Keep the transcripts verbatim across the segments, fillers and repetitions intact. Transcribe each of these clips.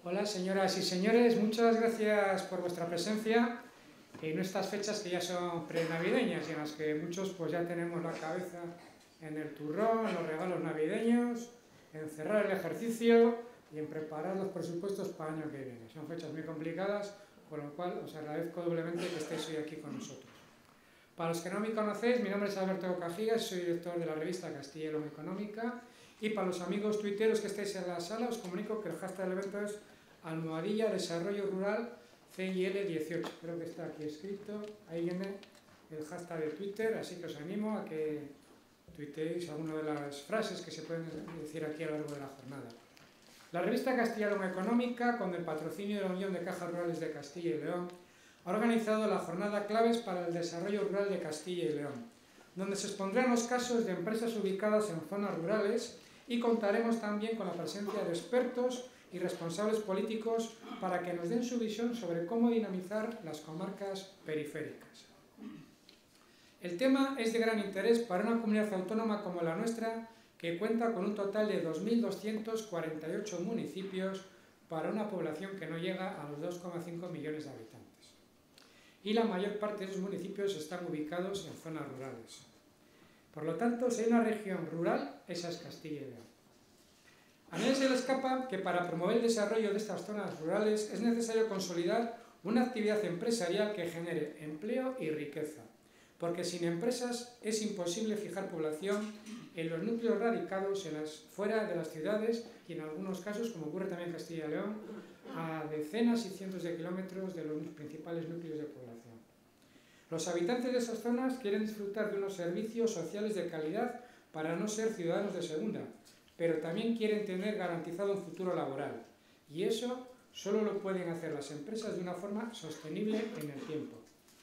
Hola, señoras y señores, muchas gracias por vuestra presencia en estas fechas que ya son prenavideñas y en las que muchos pues ya tenemos la cabeza en el turrón, en los regalos navideños, en cerrar el ejercicio y en preparar los presupuestos para el año que viene. Son fechas muy complicadas, por lo cual os agradezco doblemente que estéis hoy aquí con nosotros. Para los que no me conocéis, mi nombre es Alberto Cajigas, soy director de la revista Castilla y León Económica, y para los amigos tuiteros que estáis en la sala os comunico que el hashtag del evento es almohadilla desarrollo rural C I L dieciocho, creo que está aquí escrito, ahí viene el hashtag de Twitter, así que os animo a que tuiteéis alguna de las frases que se pueden decir aquí a lo largo de la jornada. La revista Castilla y León Económica, con el patrocinio de la Unión de Cajas Rurales de Castilla y León, ha organizado la jornada Claves para el Desarrollo Rural de Castilla y León, donde se expondrán los casos de empresas ubicadas en zonas rurales y contaremos también con la presencia de expertos y responsables políticos para que nos den su visión sobre cómo dinamizar las comarcas periféricas. El tema es de gran interés para una comunidad autónoma como la nuestra, que cuenta con un total de dos mil doscientos cuarenta y ocho municipios para una población que no llega a los dos coma cinco millones de habitantes. Y la mayor parte de esos municipios están ubicados en zonas rurales. Por lo tanto, si hay una región rural, esa es Castilla y León. A nadie se le escapa que para promover el desarrollo de estas zonas rurales es necesario consolidar una actividad empresarial que genere empleo y riqueza, porque sin empresas es imposible fijar población en los núcleos radicados en las, fuera de las ciudades y en algunos casos, como ocurre también en Castilla y León, a decenas y cientos de kilómetros de los principales núcleos de población. Los habitantes de esas zonas quieren disfrutar de unos servicios sociales de calidad para no ser ciudadanos de segunda, pero también quieren tener garantizado un futuro laboral, y eso solo lo pueden hacer las empresas de una forma sostenible en el tiempo.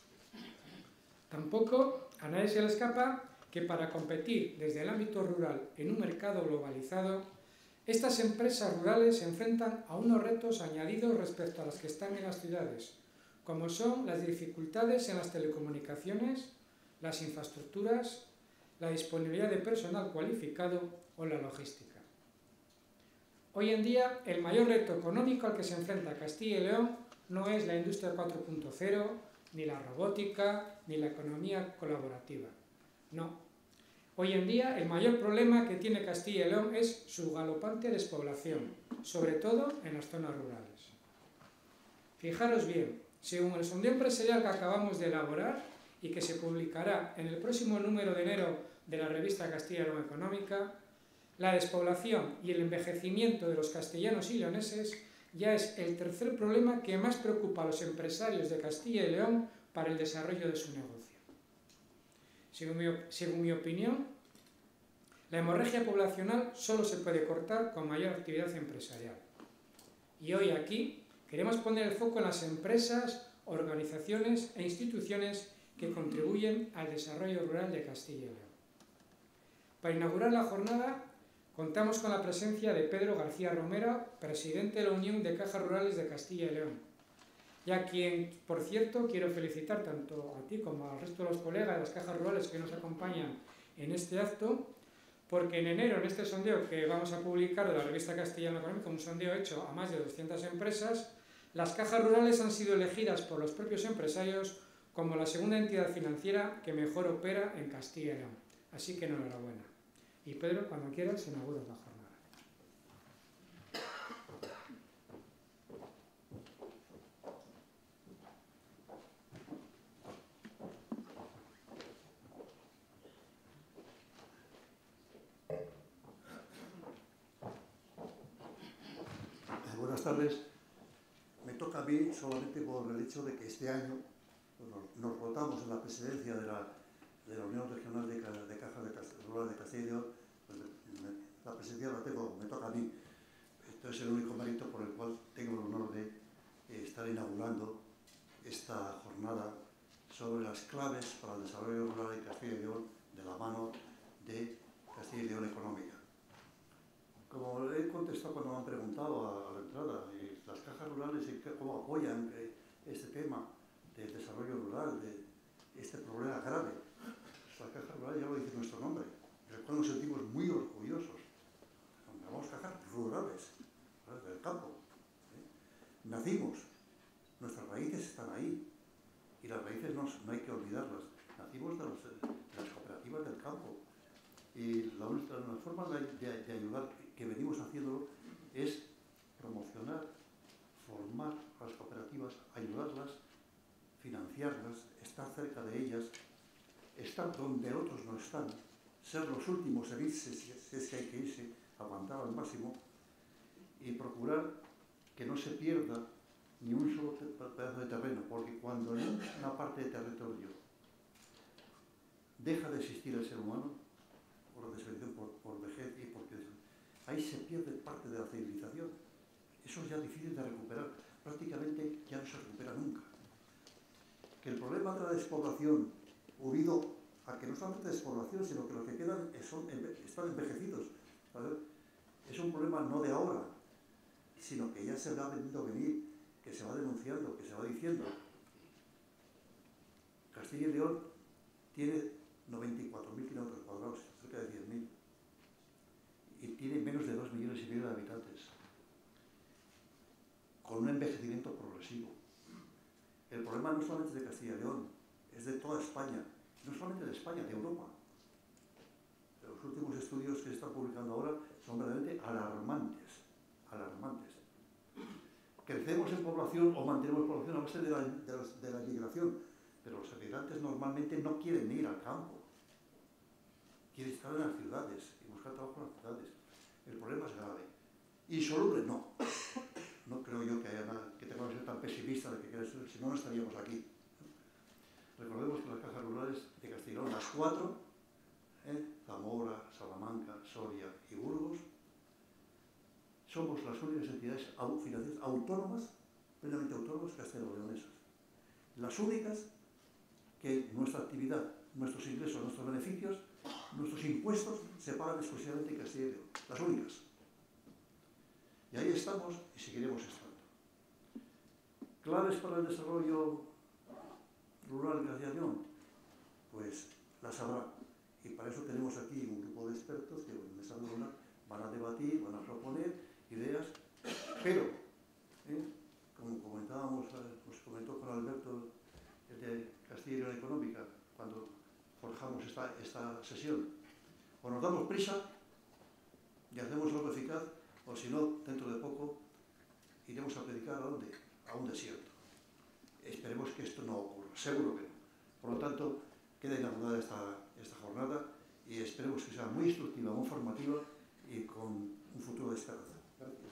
Tampoco a nadie se le escapa que para competir desde el ámbito rural en un mercado globalizado, estas empresas rurales se enfrentan a unos retos añadidos respecto a las que están en las ciudades, como son las dificultades en las telecomunicaciones, las infraestructuras, la disponibilidad de personal cualificado o la logística. Hoy en día, el mayor reto económico al que se enfrenta Castilla y León no es la industria cuatro punto cero, ni la robótica, ni la economía colaborativa. No. Hoy en día, el mayor problema que tiene Castilla y León es su galopante despoblación, sobre todo en las zonas rurales. Fijaros bien, según el sondeo empresarial que acabamos de elaborar y que se publicará en el próximo número de enero de la revista Castilla y León Económica, la despoblación y el envejecimiento de los castellanos y leoneses ya es el tercer problema que más preocupa a los empresarios de Castilla y León para el desarrollo de su negocio. Según mi, según mi opinión, la hemorragia poblacional solo se puede cortar con mayor actividad empresarial. Y hoy aquí queremos poner el foco en las empresas, organizaciones e instituciones que contribuyen al desarrollo rural de Castilla y León. Para inaugurar la jornada, contamos con la presencia de Pedro García Romero, presidente de la Unión de Cajas Rurales de Castilla y León, y a quien, por cierto, quiero felicitar tanto a ti como al resto de los colegas de las cajas rurales que nos acompañan en este acto, porque en enero, en este sondeo que vamos a publicar de la revista Castilla y León Económica, un sondeo hecho a más de doscientas empresas, las cajas rurales han sido elegidas por los propios empresarios como la segunda entidad financiera que mejor opera en Castilla y León. Así que enhorabuena. Y Pedro, cuando quieras, inaugura la jornada. Buenas tardes. Me toca a mí solamente por el hecho de que este año nos rotamos en la presidencia de la, de la Unión Regional de, de Cajas de Rural de Castilla y León. Pues me, la presidencia la tengo, me toca a mí. Esto es el único mérito por el cual tengo el honor de eh, estar inaugurando esta jornada sobre las claves para el desarrollo rural de Castilla y León de la mano de Castilla y León Económica. Como he contestado cuando me han preguntado a, a la entrada, eh, las cajas rurales, cómo apoyan eh, este tema del desarrollo rural, de este problema grave. Las cajas rurales ya lo dice nuestro nombre, del cual nos sentimos muy orgullosos. Llamamos cajas rurales, ¿vale? Del campo. ¿eh? nacimos, nuestras raíces están ahí, y las raíces no, no hay que olvidarlas. Nacimos de, los, de las cooperativas del campo, y la, la forma de, de, de ayudar que venimos haciéndolo es promocionar, formar a las cooperativas, ayudarlas, financiarlas, estar cerca de ellas, estar donde otros no están, ser los últimos en irse, si es que hay que irse, aguantar al máximo, y procurar que no se pierda ni un solo pedazo de terreno, porque cuando en una parte de territorio deja de existir el ser humano, por desaparición, por, por vejez y porque ahí se pierde parte de la civilización. Eso es ya difícil de recuperar, prácticamente ya no se recupera nunca. Que el problema de la despoblación, unido a que no solamente despoblación, sino que los que quedan son, están envejecidos, ¿vale? Es un problema no de ahora, sino que ya se va venido a venir, que se va denunciando, que se va diciendo. Castilla y León tiene noventa y cuatro mil kilómetros cuadrados, cerca de diez mil, y tiene menos de dos millones y medio de habitantes, con un envejecimiento progresivo. El problema no solamente es de Castilla y León, es de toda España, no solamente de España, de Europa. Los últimos estudios que se están publicando ahora son verdaderamente alarmantes, alarmantes. Crecemos en población o mantenemos población a base de la, de, la, de la migración, pero los habitantes normalmente no quieren ir al campo, quieren estar en las ciudades y buscar trabajo en las ciudades. El problema es grave. Insoluble, no. No creo yo que haya nada, que tengamos que ser tan pesimistas de que quieres, si no, no estaríamos aquí. Recordemos que las cajas rurales de Castilla y León, las cuatro, ¿eh? Zamora, Salamanca, Soria y Burgos, somos las únicas entidades financieras autónomas, plenamente autónomas, castellano-leonesas. Las únicas que nuestra actividad, nuestros ingresos, nuestros beneficios, nuestros impuestos se pagan exclusivamente en Castilla y León. Las únicas. Y ahí estamos y seguiremos estando. ¿Claves para el desarrollo rural de Castilla y León? Pues las habrá. Y para eso tenemos aquí un grupo de expertos que en esa zona van a debatir, van a proponer ideas, pero, ¿eh? como comentábamos, pues comentó con Alberto de Castilla y León Económica, cuando forjamos esta, esta sesión, o nos damos prisa y hacemos algo eficaz, o si no, dentro de poco, iremos a predicar a dónde, a un desierto. Esperemos que esto no ocurra, seguro que no. Por lo tanto, queda inaugurada esta, esta jornada y esperemos que sea muy instructiva, muy formativa y con un futuro de esperanza. Gracias.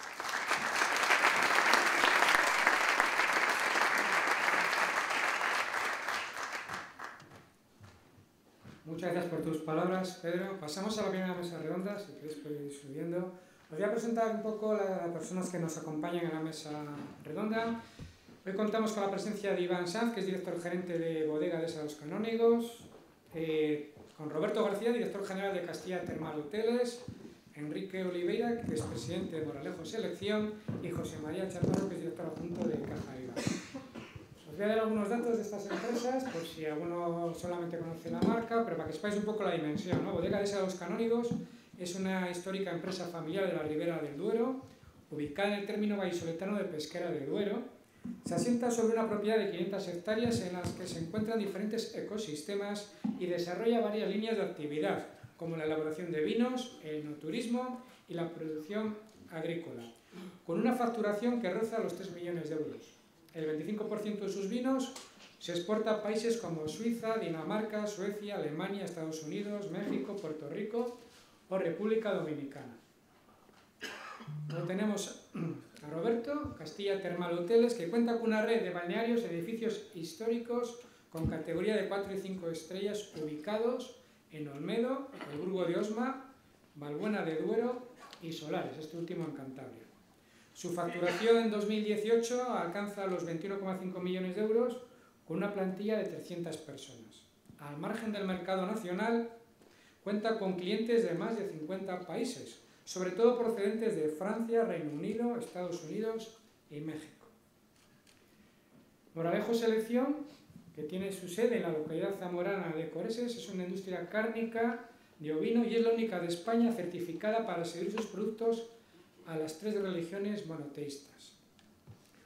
Muchas gracias por tus palabras, Pedro. Pasamos a la primera mesa redonda, si queréis podéis ir subiendo. Os voy a presentar un poco las personas que nos acompañan en la mesa redonda. Hoy contamos con la presencia de Iván Sanz, que es director gerente de Bodega de Los Canónigos, eh, con Roberto García, director general de Castilla Termal Hoteles, Enrique Oliveira, que es presidente de Moralejo Selección, y José María Chaparro, que es director adjunto de Caja Viva. Os voy a dar algunos datos de estas empresas, por si alguno solamente conoce la marca, pero para que sepáis un poco la dimensión, ¿no? Bodega de Los Canónigos es una histórica empresa familiar de la Ribera del Duero, ubicada en el término vallisoletano de Pesquera de Duero. Se asienta sobre una propiedad de quinientas hectáreas en las que se encuentran diferentes ecosistemas y desarrolla varias líneas de actividad, como la elaboración de vinos, el enoturismo y la producción agrícola, con una facturación que roza los tres millones de euros. El veinticinco por ciento de sus vinos se exporta a países como Suiza, Dinamarca, Suecia, Alemania, Estados Unidos, México, Puerto Rico o República Dominicana. Luego tenemos a Roberto, Castilla Termal Hoteles, que cuenta con una red de balnearios, edificios históricos con categoría de cuatro y cinco estrellas ubicados en Olmedo, el Burgo de Osma, Valbuena de Duero y Solares, este último en Cantabria. Su facturación en dos mil dieciocho alcanza los veintiuno coma cinco millones de euros con una plantilla de trescientas personas. Al margen del mercado nacional, cuenta con clientes de más de cincuenta países, sobre todo procedentes de Francia, Reino Unido, Estados Unidos y México. Moralejo Selección, que tiene su sede en la localidad zamorana de Coreses, es una industria cárnica de ovino y es la única de España certificada para servir sus productos a las tres religiones monoteístas.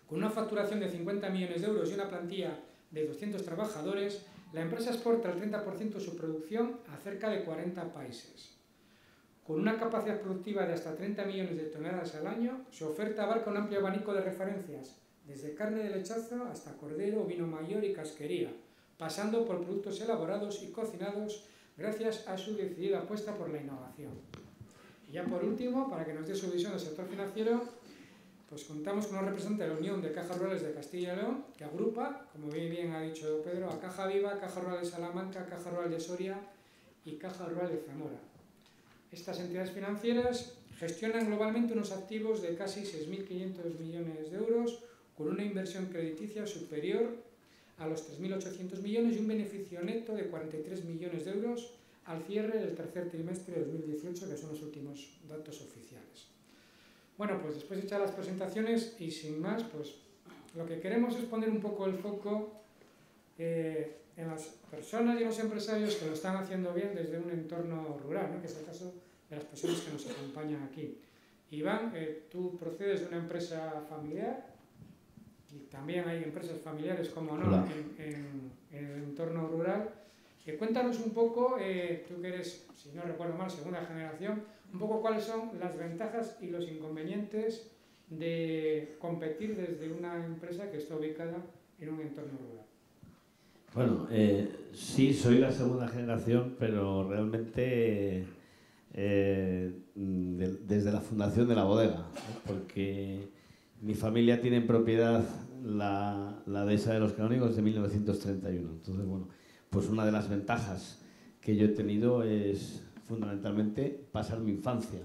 Con una facturación de cincuenta millones de euros y una plantilla de doscientos trabajadores, la empresa exporta el treinta por ciento de su producción a cerca de cuarenta países. Con una capacidad productiva de hasta treinta millones de toneladas al año, su oferta abarca un amplio abanico de referencias, desde carne de lechazo hasta cordero, vino mayor y casquería, pasando por productos elaborados y cocinados gracias a su decidida apuesta por la innovación. Y ya por último, para que nos dé su visión del sector financiero, pues contamos con un representante de la Unión de Cajas Rurales de Castilla y León, que agrupa, como bien, bien ha dicho Pedro, a Caja Viva, Caja Rural de Salamanca, Caja Rural de Soria y Caja Rural de Zamora. Estas entidades financieras gestionan globalmente unos activos de casi seis mil quinientos millones de euros, con una inversión crediticia superior a los tres mil ochocientos millones y un beneficio neto de cuarenta y tres millones de euros al cierre del tercer trimestre de dos mil dieciocho, que son los últimos datos oficiales. Bueno, pues después de echar las presentaciones y sin más, pues lo que queremos es poner un poco el foco eh, en las personas y los empresarios que lo están haciendo bien desde un entorno rural, ¿no? Que es el caso de las personas que nos acompañan aquí. Iván, eh, tú procedes de una empresa familiar y también hay empresas familiares, como no, en, en, en el entorno rural. Eh, cuéntanos un poco, eh, tú que eres, si no recuerdo mal, segunda generación, un poco cuáles son las ventajas y los inconvenientes de competir desde una empresa que está ubicada en un entorno rural. Bueno, eh, sí, soy la segunda generación, pero realmente eh, de, desde la fundación de la bodega, ¿no? Porque mi familia tiene en propiedad la, la dehesa de los Canónigos de mil novecientos treinta y uno. Entonces, bueno, pues una de las ventajas que yo he tenido es fundamentalmente pasar mi infancia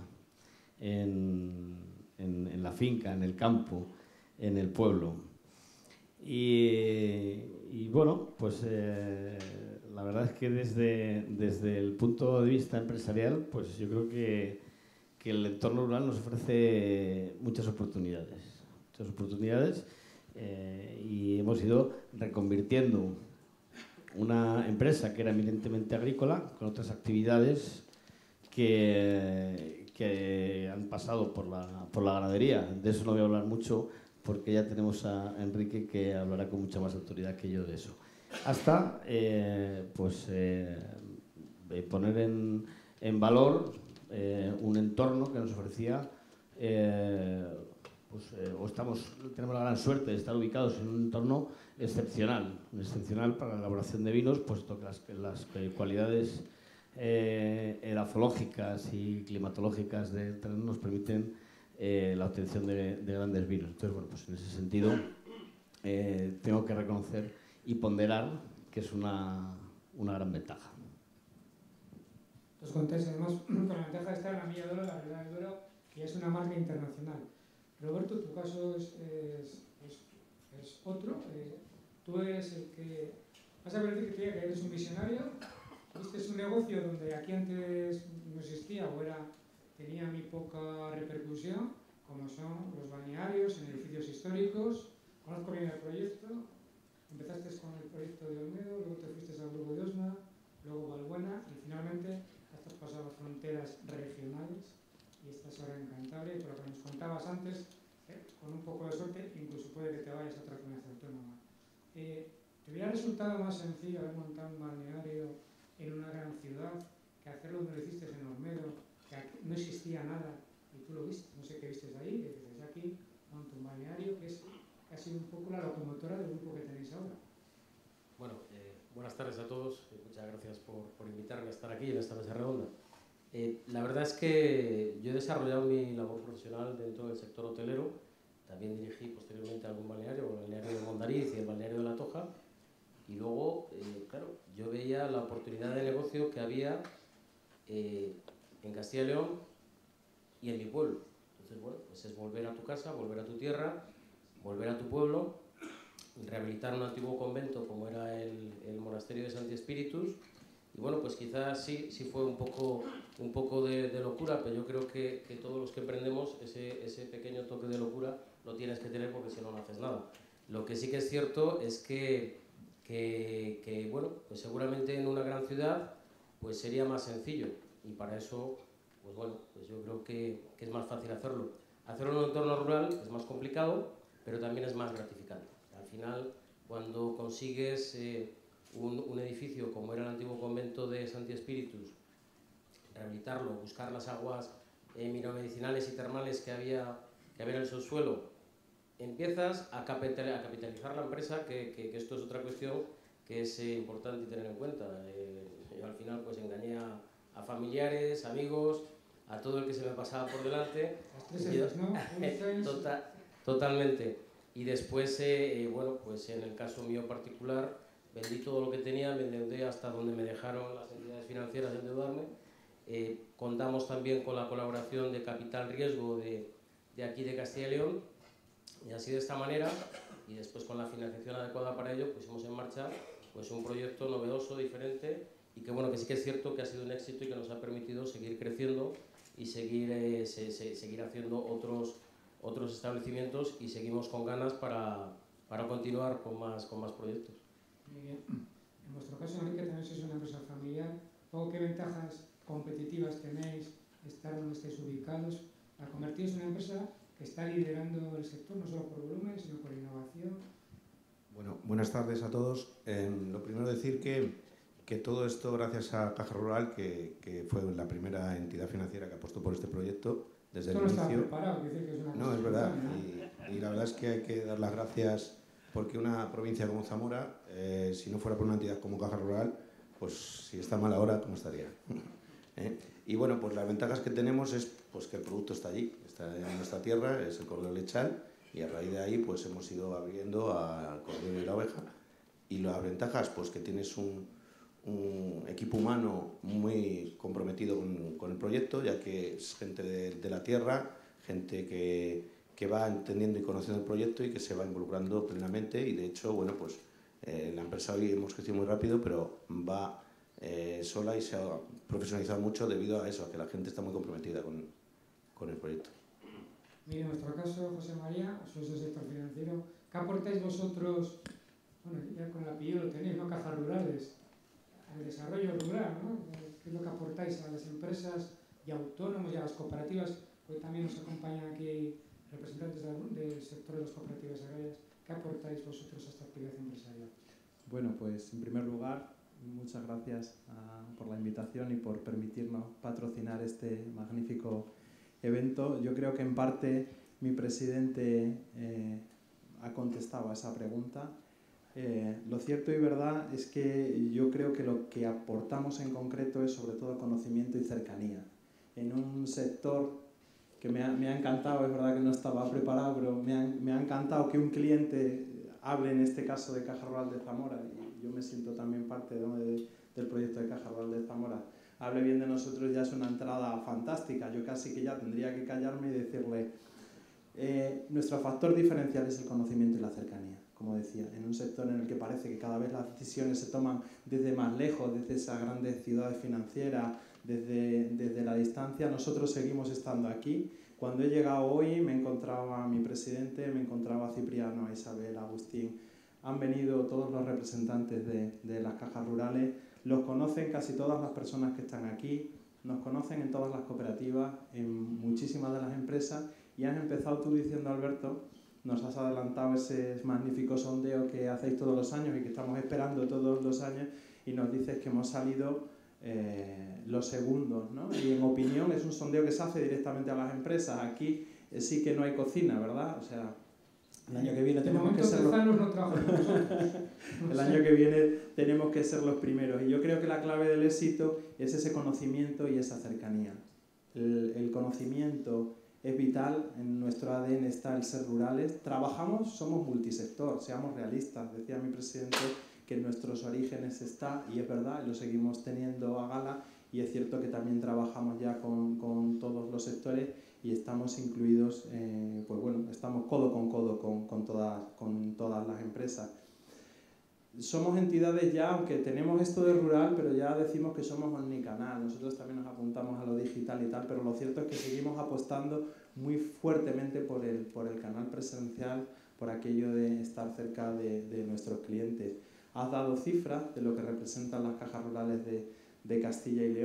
en, en, en la finca, en el campo, en el pueblo. Y, y bueno, pues eh, la verdad es que desde, desde el punto de vista empresarial, pues yo creo que, que el entorno rural nos ofrece muchas oportunidades, muchas oportunidades eh, y hemos ido reconvirtiendo una empresa que era eminentemente agrícola con otras actividades que, que han pasado por la, por la ganadería. De eso no voy a hablar mucho porque ya tenemos a Enrique que hablará con mucha más autoridad que yo de eso. Hasta eh, pues, eh, poner en, en valor eh, un entorno que nos ofrecía, eh, pues, eh, o estamos, tenemos la gran suerte de estar ubicados en un entorno excepcional, excepcional para la elaboración de vinos, puesto que las, las cualidades eh, edafológicas y climatológicas del terreno nos permiten eh, la obtención de, de grandes vinos. Entonces, bueno, pues en ese sentido eh, tengo que reconocer y ponderar que es una, una gran ventaja. Os contáis además con la ventaja de estar en la Milla de Oro, la Ribera del Duero, que es una marca internacional. Roberto, tu caso es, es, es, es otro. Eh, tú eres el que... Vas a ver que eres un visionario. Este es un negocio donde aquí antes no existía o era, tenía muy poca repercusión, como son los balnearios en edificios históricos. Conozco bien el proyecto. Empezaste con el proyecto de Olmedo, luego te fuiste al grupo de Osma, luego Valbuena y finalmente has pasado a fronteras regionales y estás ahora en Cantabria. Y por lo que nos contabas antes, eh, con un poco de suerte, incluso puede que te vayas a otra comunidad autónoma. Eh, ¿Te hubiera resultado más sencillo haber montado un balneario en una gran ciudad que hacerlo donde lo hiciste en Olmedo, que no existía nada y tú lo viste? No sé qué vistes ahí, que dices aquí monto un balneario que es casi un poco la locomotora del grupo que tenéis ahora. Bueno, eh, buenas tardes a todos. Eh, muchas gracias por, por invitarme a estar aquí en esta mesa redonda. Eh, la verdad es que yo he desarrollado mi labor profesional dentro del sector hotelero. También dirigí posteriormente algún balneario, el balneario de Mondariz y el balneario de La Toja. Y luego, eh, claro, yo veía la oportunidad de negocio que había eh, en Castilla y León y en mi pueblo. Entonces, bueno, pues es volver a tu casa, volver a tu tierra, volver a tu pueblo, rehabilitar un antiguo convento como era el, el monasterio de Santi Spíritus. Y bueno, pues quizás sí, sí fue un poco, un poco de, de locura, pero yo creo que, que todos los que emprendemos ese, ese pequeño toque de locura lo tienes que tener porque si no, no haces nada. Lo que sí que es cierto es que, que, que bueno, pues seguramente en una gran ciudad pues sería más sencillo y para eso, pues bueno, pues yo creo que, que es más fácil hacerlo. Hacerlo en un entorno rural es más complicado pero también es más gratificante. Al final, cuando consigues eh, un, un edificio como era el antiguo convento de Santi Spíritus, rehabilitarlo, buscar las aguas eh, mineromedicinales y termales que había, que había en el subsuelo, empiezas a, capital, a capitalizar la empresa, que, que, que esto es otra cuestión que es eh, importante tener en cuenta. Eh, yo al final pues engañé a, a familiares, amigos, a todo el que se me pasaba por delante. Las tres Fs, ¿no? Total, totalmente. Y después, eh, eh, bueno, pues en el caso mío particular, vendí todo lo que tenía, me endeudé hasta donde me dejaron las entidades financieras de endeudarme. Eh, contamos también con la colaboración de Capital Riesgo de, de aquí de Castilla y León, y así de esta manera, y después con la financiación adecuada para ello, pusimos en marcha pues un proyecto novedoso, diferente, y que bueno, que sí que es cierto que ha sido un éxito y que nos ha permitido seguir creciendo y seguir, eh, se, se, seguir haciendo otros, otros establecimientos, y seguimos con ganas para, para continuar con más, con más proyectos. Muy bien. En vuestro caso, Enrique, también sois una empresa familiar. ¿Qué ventajas competitivas tenéis estar donde estáis ubicados a convertiros en una empresa que está liderando el sector, no solo por volumen, sino por innovación? Bueno, buenas tardes a todos. Eh, lo primero decir que, que todo esto gracias a Caja Rural, que, que fue la primera entidad financiera que apostó por este proyecto desde esto el no inicio. Está preparado, decir que es una no, es verdad. Y, y la verdad es que hay que dar las gracias porque una provincia como Zamora, eh, si no fuera por una entidad como Caja Rural, pues si está mal ahora, ¿cómo estaría? ¿Eh? Y bueno, pues las ventajas que tenemos es pues, que el producto está allí, está en nuestra tierra, es el cordero lechal, y a raíz de ahí pues hemos ido abriendo al cordero y la oveja. Y las ventajas, pues que tienes un, un equipo humano muy comprometido con, con el proyecto, ya que es gente de, de la tierra, gente que, que va entendiendo y conociendo el proyecto y que se va involucrando plenamente. Y de hecho, bueno, pues eh, la empresa hoy hemos crecido muy rápido, pero va eh, sola y se ha profesionalizado mucho debido a eso, a que la gente está muy comprometida con, con el proyecto. Mire, en nuestro caso, José María, sois del sector financiero. ¿Qué aportáis vosotros? Bueno, ya con el apellido lo tenéis, ¿no? Cajas Rurales, al desarrollo rural, ¿no? ¿Qué es lo que aportáis a las empresas y autónomos y a las cooperativas? Hoy también nos acompañan aquí representantes del sector de las cooperativas agrarias. ¿Qué aportáis vosotros a esta actividad empresarial? Bueno, pues en primer lugar, muchas gracias a, por la invitación y por permitirnos patrocinar este magnífico evento. Yo creo que en parte mi presidente eh, ha contestado a esa pregunta. Eh, lo cierto y verdad es que yo creo que lo que aportamos en concreto es sobre todo conocimiento y cercanía. En un sector que me ha, me ha encantado, es verdad que no estaba preparado, pero me ha, me ha encantado que un cliente hable en este caso de Caja Rural de Zamora, y yo me siento también parte de, de, del proyecto de Caja Rural de Zamora, hable bien de nosotros, ya es una entrada fantástica. Yo casi que ya tendría que callarme y decirle, eh, nuestro factor diferencial es el conocimiento y la cercanía. Como decía, en un sector en el que parece que cada vez las decisiones se toman desde más lejos, desde esas grandes ciudades financieras, desde, desde la distancia, nosotros seguimos estando aquí. Cuando he llegado hoy me encontraba a mi presidente, me encontraba a Cipriano, a Isabel, a Agustín. Han venido todos los representantes de, de las cajas rurales, los conocen casi todas las personas que están aquí, nos conocen en todas las cooperativas, en muchísimas de las empresas, y has empezado tú diciendo, Alberto, nos has adelantado ese magnífico sondeo que hacéis todos los años y que estamos esperando todos los años, y nos dices que hemos salido eh, los segundos, ¿no? Y en opinión es un sondeo que se hace directamente a las empresas. Aquí eh, sí que no hay cocina, ¿verdad? O sea, el año que viene tenemos que ser los... el año que viene tenemos que ser los primeros. Y yo creo que la clave del éxito es ese conocimiento y esa cercanía. El, el conocimiento es vital, en nuestro A D N está el ser rurales. Trabajamos, somos multisector, seamos realistas. Decía mi presidente que en nuestros orígenes está, y es verdad, lo seguimos teniendo a gala, y es cierto que también trabajamos ya con, con todos los sectores y estamos incluidos, eh, pues bueno, estamos codo con codo con, con, todas, con todas las empresas. Somos entidades ya, aunque tenemos esto de rural, pero ya decimos que somos omnicanal. Nosotros también nos apuntamos a lo digital y tal, pero lo cierto es que seguimos apostando muy fuertemente por el, por el canal presencial, por aquello de estar cerca de, de nuestros clientes. Has dado cifras de lo que representan las cajas rurales de, de Castilla y León.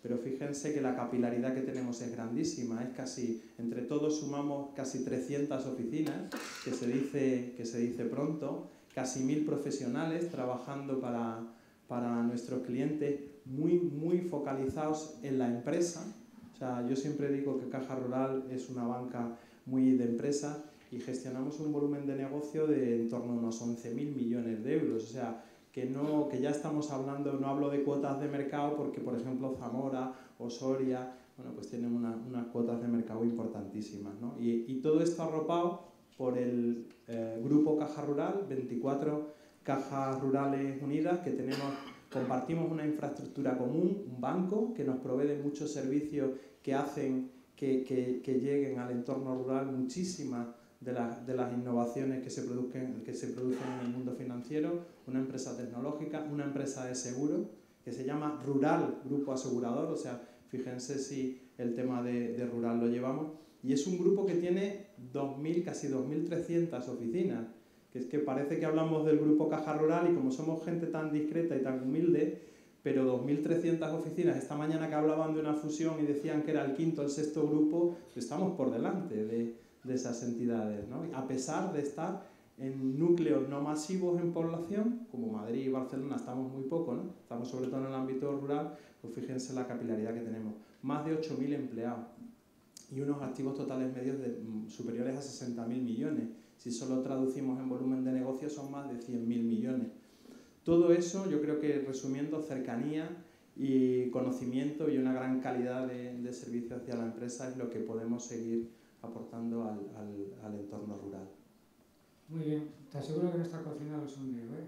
pero fíjense que la capilaridad que tenemos es grandísima, es casi, entre todos sumamos casi trescientas oficinas, que se dice, que se dice pronto, casi mil profesionales trabajando para, para nuestros clientes, muy, muy focalizados en la empresa. O sea, yo siempre digo que Caja Rural es una banca muy de empresa y gestionamos un volumen de negocio de en torno a unos once mil millones de euros. O sea, que, no, que ya estamos hablando, no hablo de cuotas de mercado porque, por ejemplo, Zamora o Soria, bueno, pues tienen una, unas cuotas de mercado importantísimas, ¿no? Y, y todo esto arropado por el eh, Grupo Caja Rural, veinticuatro Cajas Rurales Unidas, que tenemos, compartimos una infraestructura común, un banco que nos provee de muchos servicios que hacen que, que, que lleguen al entorno rural muchísimas de, la, de las innovaciones que se, produzcan, que se producen en el mundo financiero, una empresa tecnológica, una empresa de seguro que se llama Rural Grupo Asegurador, o sea, fíjense si el tema de, de rural lo llevamos, y es un grupo que tiene dos mil, casi dos mil trescientas oficinas, que es que parece que hablamos del Grupo Caja Rural y como somos gente tan discreta y tan humilde, pero dos mil trescientas oficinas, esta mañana que hablaban de una fusión y decían que era el quinto o el sexto grupo, estamos por delante de, de esas entidades, ¿no? A pesar de estar en núcleos no masivos en población, como Madrid y Barcelona estamos muy poco, ¿no? Estamos sobre todo en el ámbito rural, pues fíjense la capilaridad que tenemos. Más de ocho mil empleados y unos activos totales medios de, superiores a sesenta mil millones. Si solo traducimos en volumen de negocio son más de cien mil millones. Todo eso, yo creo que resumiendo, cercanía y conocimiento y una gran calidad de, de servicio hacia la empresa es lo que podemos seguir aportando al, al, al entorno rural. Muy bien, te aseguro que no está cocinado el sondeo, ¿eh?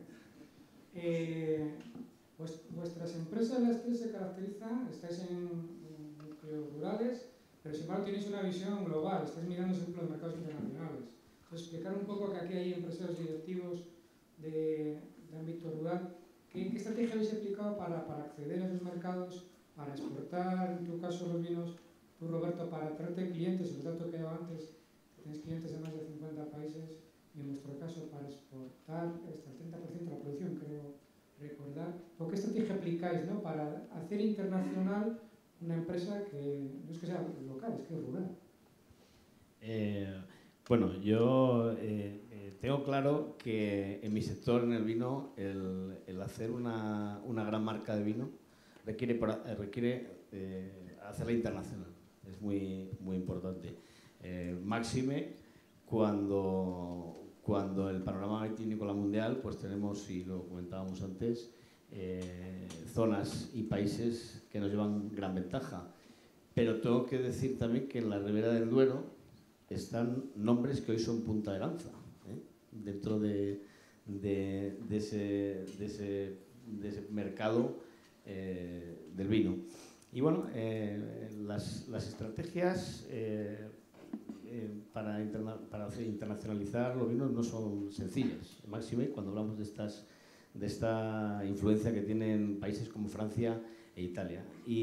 Eh, pues, vuestras empresas, las tres, se caracterizan, estáis en, en núcleos rurales, pero sin embargo tenéis una visión global, estáis mirando siempre los mercados internacionales. Entonces, explicar un poco que aquí hay empresarios directivos de, de ámbito rural, ¿qué, qué estrategia habéis aplicado para, para acceder a esos mercados, para exportar, en tu caso los vinos, tú Roberto, para traerte clientes, el dato que he dado antes, tenéis clientes de más de cincuenta países, y en vuestro caso para exportar hasta el treinta por ciento de la producción, creo recordar. ¿Por qué estrategia aplicáis, ¿no?, para hacer internacional una empresa que no es que sea local, es que es rural? Eh, bueno, yo eh, eh, tengo claro que en mi sector, en el vino, el, el hacer una, una gran marca de vino requiere, requiere eh, hacerla internacional. Es muy, muy importante. Eh, máxime cuando, cuando el panorama vitivinícola mundial, pues tenemos, y lo comentábamos antes, eh, zonas y países que nos llevan gran ventaja. Pero tengo que decir también que en la Ribera del Duero están nombres que hoy son punta de lanza, ¿eh? dentro de, de, de, ese, de, ese, de ese mercado eh, del vino. Y bueno, eh, las, las estrategias eh, eh, para, interna para hacer internacionalizar los vinos no son sencillas. Máxime cuando hablamos de, estas, de esta influencia que tienen países como Francia e Italia.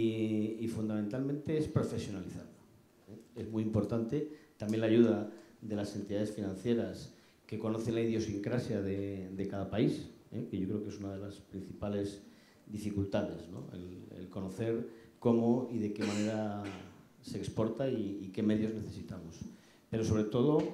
Y, y fundamentalmente es profesionalizarlo, ¿eh? Es muy importante también la ayuda de las entidades financieras que conocen la idiosincrasia de, de cada país, ¿eh? que yo creo que es una de las principales dificultades, ¿no? el, el conocer cómo y de qué manera se exporta y, y qué medios necesitamos. Pero sobre todo,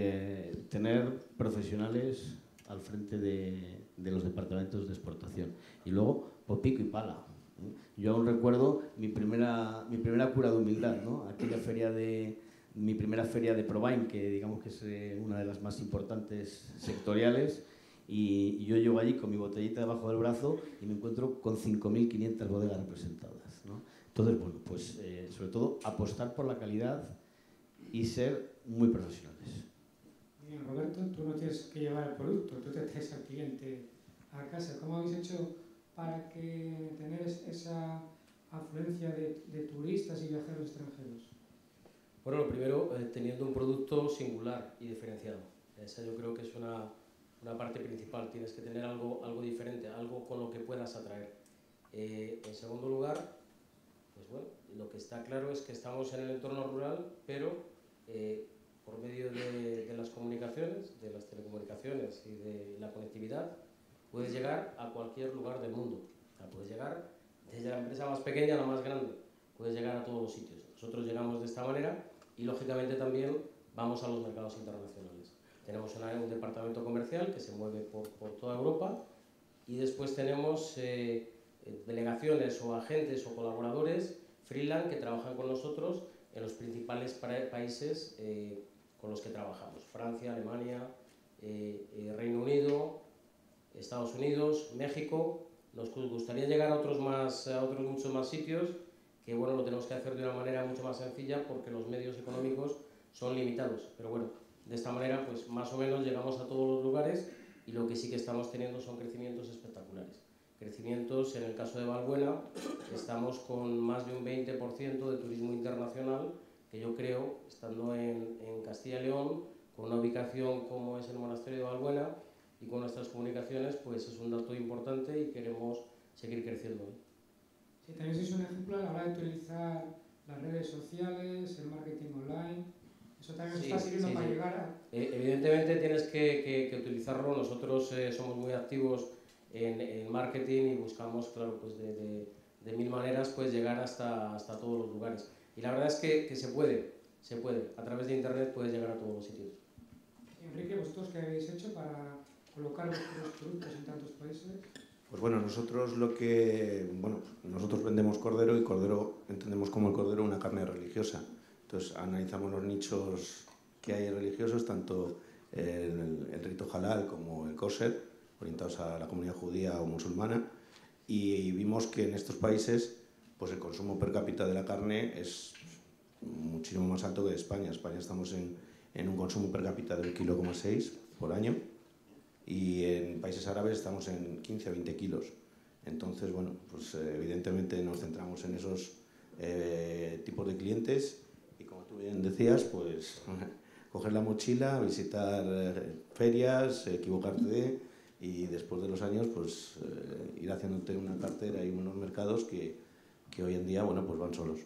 eh, tener profesionales al frente de, de los departamentos de exportación. Y luego, por pico y pala. ¿eh? Yo aún recuerdo mi primera, mi primera cura de humildad, ¿no? Aquella feria de, mi primera feria de Provine, que digamos que es eh, una de las más importantes sectoriales, y, y yo llego allí con mi botellita debajo del brazo y me encuentro con cinco mil quinientas bodegas representadas, ¿no? Entonces, bueno, pues eh, sobre todo apostar por la calidad y ser muy profesionales. Bien, Roberto, tú no tienes que llevar el producto, tú te traes al cliente a casa. ¿Cómo habéis hecho para que tener esa afluencia de, de turistas y viajeros extranjeros? Bueno, lo primero, eh, teniendo un producto singular y diferenciado. Esa yo creo que es una, una parte principal. Tienes que tener algo, algo diferente, algo con lo que puedas atraer. Eh, en segundo lugar, pues bueno, lo que está claro es que estamos en el entorno rural, pero eh, por medio de, de las comunicaciones, de las telecomunicaciones y de la conectividad, puedes llegar a cualquier lugar del mundo. O sea, puedes llegar desde la empresa más pequeña a la más grande. puedes llegar a todos los sitios. Nosotros llegamos de esta manera y, lógicamente, también vamos a los mercados internacionales. Tenemos una, un departamento comercial que se mueve por, por toda Europa y después tenemos eh, delegaciones o agentes o colaboradores freelance que trabajan con nosotros en los principales países eh, con los que trabajamos: Francia, Alemania, eh, eh, Reino Unido, Estados Unidos, México. Nos gustaría llegar a otros, más, a otros muchos más sitios, que bueno, lo tenemos que hacer de una manera mucho más sencilla porque los medios económicos son limitados. Pero bueno, de esta manera pues más o menos llegamos a todos los lugares y lo que sí que estamos teniendo son crecimientos espectaculares. Crecimientos, en el caso de Valbuena, estamos con más de un veinte por ciento de turismo internacional, que yo creo, estando en, en Castilla y León, con una ubicación como es el monasterio de Valbuena y con nuestras comunicaciones, pues es un dato importante y queremos seguir creciendo. Sí, también sois un ejemplo a la hora de utilizar las redes sociales, el marketing online. Eso también nos sí, está sirviendo sí, para sí. llegar a... Eh, evidentemente tienes que, que, que utilizarlo. Nosotros eh, somos muy activos en, en marketing y buscamos, claro, pues de, de, de mil maneras pues llegar hasta, hasta todos los lugares. Y la verdad es que, que se puede, se puede. A través de internet puedes llegar a todos los sitios. Enrique, ¿vosotros qué habéis hecho para colocar vuestros productos en tantos países? Pues bueno, nosotros lo que, bueno, nosotros vendemos cordero y cordero entendemos como el cordero una carne religiosa. Entonces analizamos los nichos que hay religiosos, tanto el, el rito halal como el kosher, orientados a la comunidad judía o musulmana, y vimos que en estos países pues el consumo per cápita de la carne es muchísimo más alto que de España. En España estamos en, en un consumo per cápita de un kilo coma seis por año, y en países árabes estamos en quince a veinte kilos. Entonces, bueno, pues eh, evidentemente nos centramos en esos eh, tipos de clientes y, como tú bien decías, pues coger la mochila, visitar eh, ferias, equivocarte y después de los años pues eh, ir haciéndote una cartera y unos mercados que, que hoy en día, bueno, pues van solos.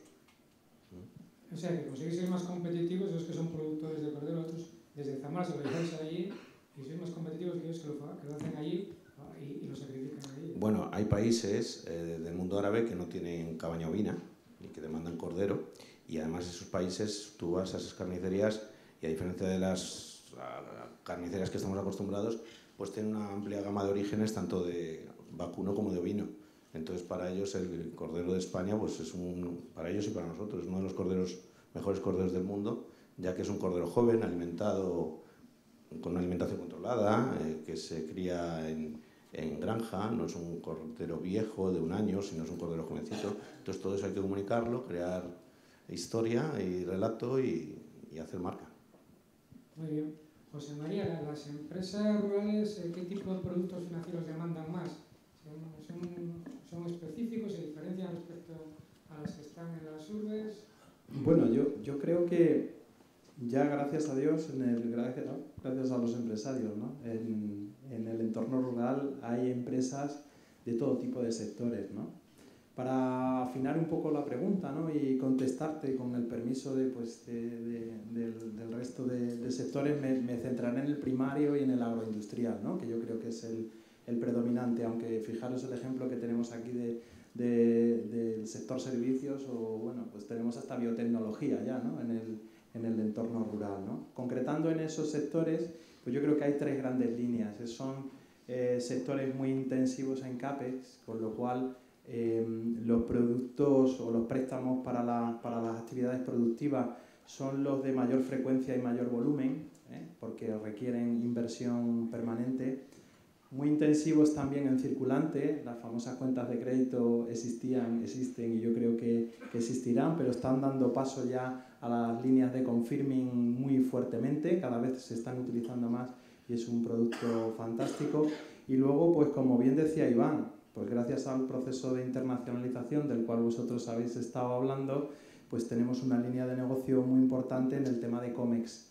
O sea, que conseguís ser más competitivos, los que son productores de cordero, otros desde Zamora se lo dejáis allí, y sois más competitivos que ellos que lo, que lo hacen allí y, y lo sacrifican allí. Bueno, hay países eh, del mundo árabe que no tienen cabaña ovina y que demandan cordero, y además esos países tú vas a esas carnicerías y, a diferencia de las carnicerías que estamos acostumbrados, pues tienen una amplia gama de orígenes, tanto de vacuno como de ovino. Entonces, para ellos el cordero de España, pues es un, para ellos y para nosotros, es uno de los corderos, mejores corderos del mundo, ya que es un cordero joven, alimentado con una alimentación controlada, eh, que se cría en, en granja, no es un cordero viejo de un año, sino es un cordero jovencito. Entonces, todo eso hay que comunicarlo, crear historia y relato y, y hacer marca. Muy bien. José María, las empresas rurales, ¿qué tipo de productos financieros demandan más? ¿Son, son, son específicos? ¿Se diferencian respecto a las que están en las urbes? Bueno, yo, yo creo que ya, gracias a Dios, en el, gracias, ¿no? gracias a los empresarios, ¿no? en, en el entorno rural hay empresas de todo tipo de sectores, ¿no? Para afinar un poco la pregunta, ¿no? Y contestarte con el permiso de, pues, de, de, del, del resto de, de sectores, me, me centraré en el primario y en el agroindustrial, ¿no? Que yo creo que es el, el predominante, aunque fijaros el ejemplo que tenemos aquí de, de, del sector servicios, o bueno, pues tenemos hasta biotecnología ya, ¿no? en, el, en el entorno rural, ¿no? Concretando en esos sectores, pues yo creo que hay tres grandes líneas. Son eh, sectores muy intensivos en CAPEX, con lo cual Eh, los productos o los préstamos para, la, para las actividades productivas son los de mayor frecuencia y mayor volumen, ¿eh? porque requieren inversión permanente. Muy intensivos también en circulante, las famosas cuentas de crédito existían, existen y yo creo que, que existirán, pero están dando paso ya a las líneas de confirming muy fuertemente, cada vez se están utilizando más y es un producto fantástico. Y luego, pues como bien decía Iván, pues gracias al proceso de internacionalización del cual vosotros habéis estado hablando, pues tenemos una línea de negocio muy importante en el tema de COMEX.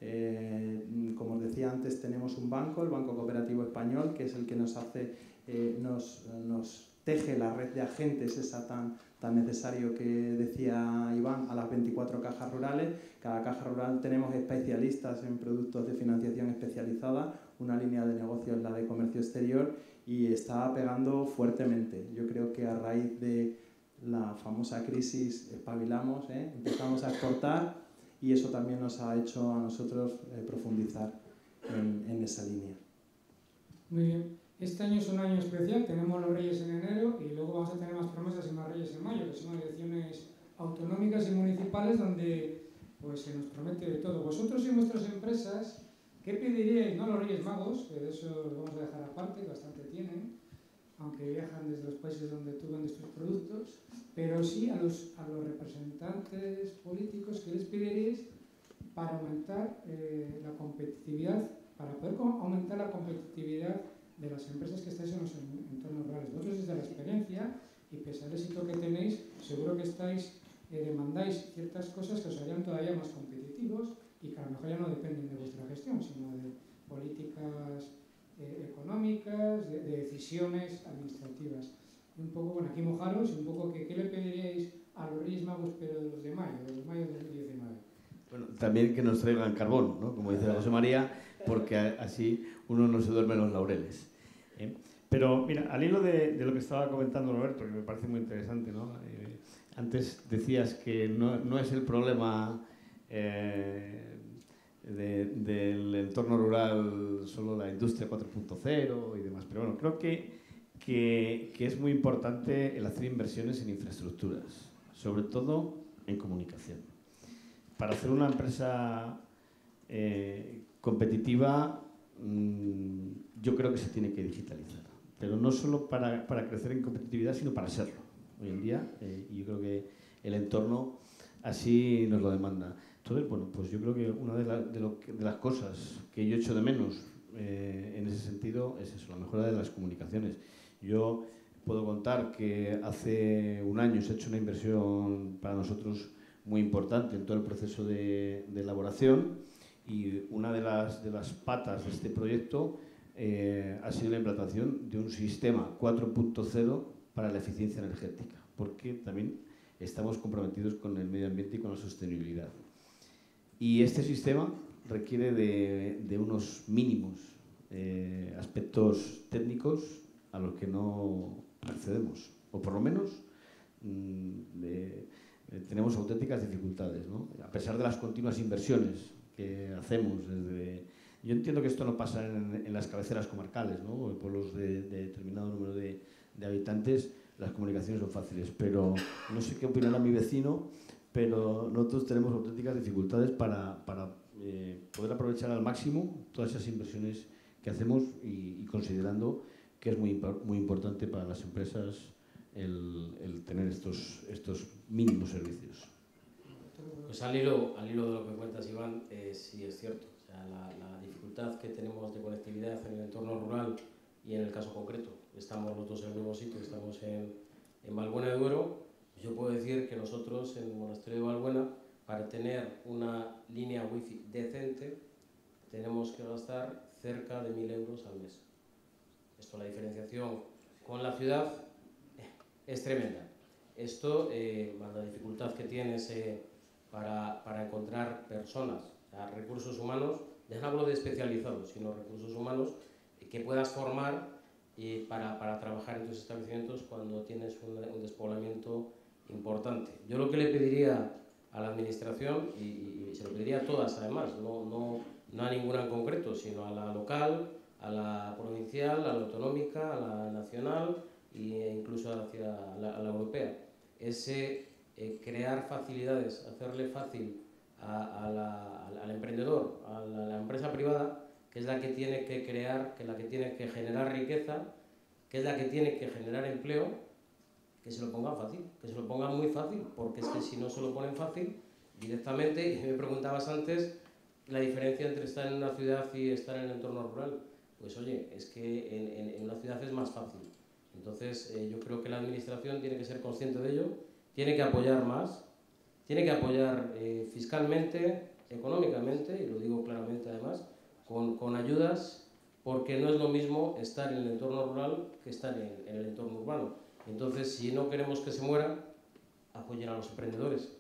Eh, como os decía antes, tenemos un banco, el Banco Cooperativo Español, que es el que nos hace, eh, nos, nos teje la red de agentes, esa tan, tan necesario que decía Iván, a las veinticuatro cajas rurales. Cada caja rural tenemos especialistas en productos de financiación especializada, una línea de negocio es la de comercio exterior, y está pegando fuertemente. Yo creo que a raíz de la famosa crisis espabilamos, ¿eh? empezamos a exportar y eso también nos ha hecho a nosotros eh, profundizar en, en esa línea. Muy bien. Este año es un año especial, tenemos los Reyes en enero y luego vamos a tener más promesas y más Reyes en mayo, que son elecciones autonómicas y municipales donde pues, se nos promete de todo. Vosotros y vuestras empresas, ¿qué pediríais? No los Reyes Magos, que de eso los vamos a dejar aparte, bastante tienen, aunque viajan desde los países donde tú vendes tus productos, pero sí a los, a los representantes políticos, ¿qué les pediríais para aumentar eh, la competitividad, para poder aumentar la competitividad de las empresas que estáis en los entornos rurales? Vosotros desde la experiencia y pese al éxito que tenéis, seguro que estáis, eh, demandáis ciertas cosas que os harían todavía más competitivos y que a lo mejor ya no dependen de vuestra gestión, sino de políticas eh, económicas, de, de decisiones administrativas. Y un poco, bueno, aquí mojaros, y un poco que, ¿qué le pediríais a los Reyes Magos, pero de los de mayo, de los mayo de dos mil diecinueve? Bueno, también que nos traigan carbón, ¿no? Como dice José María, porque así uno no se duerme en los laureles. ¿eh? Pero mira, al hilo de, de lo que estaba comentando Roberto, que me parece muy interesante, ¿no? Eh, antes decías que no, no es el problema eh, de, del entorno rural solo la industria cuatro punto cero y demás, pero bueno, creo que, que, que es muy importante el hacer inversiones en infraestructuras, sobre todo en comunicación. Para hacer una empresa eh, competitiva, mmm, yo creo que se tiene que digitalizar, pero no solo para, para crecer en competitividad, sino para serlo. Hoy en día, eh, y yo creo que el entorno así nos lo demanda. Entonces, bueno, pues yo creo que una de, la, de, lo que, de las cosas que yo echo de menos eh, en ese sentido es eso, la mejora de las comunicaciones. Yo puedo contar que hace un año se ha hecho una inversión para nosotros muy importante en todo el proceso de, de elaboración y una de las, de las patas de este proyecto eh, ha sido la implantación de un sistema cuatro punto cero para la eficiencia energética, porque también estamos comprometidos con el medio ambiente y con la sostenibilidad. Y este sistema requiere de, de unos mínimos eh, aspectos técnicos a los que no accedemos, o por lo menos mmm, de, Eh, tenemos auténticas dificultades, ¿no? A pesar de las continuas inversiones que hacemos desde... Yo entiendo que esto no pasa en, en las cabeceras comarcales, ¿no? En pueblos de, de determinado número de, de habitantes, las comunicaciones son fáciles, pero no sé qué opinará mi vecino, pero nosotros tenemos auténticas dificultades para, para eh, poder aprovechar al máximo todas esas inversiones que hacemos y, y considerando que es muy, muy importante para las empresas El, el tener estos, estos mínimos servicios. Pues al hilo, al hilo de lo que cuentas, Iván, eh, sí es cierto. O sea, la, la dificultad que tenemos de conectividad en el entorno rural y en el caso concreto, estamos los dos en el mismo sitio, estamos en, en Valbuena de Duero. Yo puedo decir que nosotros en el monasterio de Valbuena, para tener una línea wifi decente, tenemos que gastar cerca de mil euros al mes. Esto, la diferenciación con la ciudad es tremenda. Esto, eh, más la dificultad que tienes eh, para, para encontrar personas, o sea, recursos humanos, ya no hablo de especializados, sino recursos humanos eh, que puedas formar eh, para, para trabajar en tus establecimientos cuando tienes un, un despoblamiento importante. Yo lo que le pediría a la administración, y, y se lo pediría a todas además, no, no, no a ninguna en concreto, sino a la local, a la provincial, a la autonómica, a la nacional, e incluso hacia la, a la europea, es eh, crear facilidades, hacerle fácil a, a la, al, al emprendedor, a la, a la empresa privada, que es la que tiene que crear, que es la que tiene que generar riqueza, que es la que tiene que generar empleo, que se lo pongan fácil, que se lo pongan muy fácil, porque es que si no se lo ponen fácil, directamente, y me preguntabas antes, la diferencia entre estar en una ciudad y estar en el entorno rural, pues oye, es que en, en, en una ciudad es más fácil. Entonces, eh, yo creo que la administración tiene que ser consciente de ello, tiene que apoyar más, tiene que apoyar eh, fiscalmente, económicamente, y lo digo claramente además, con, con ayudas, porque no es lo mismo estar en el entorno rural que estar en, en el entorno urbano. Entonces, si no queremos que se muera, apoyen a los emprendedores.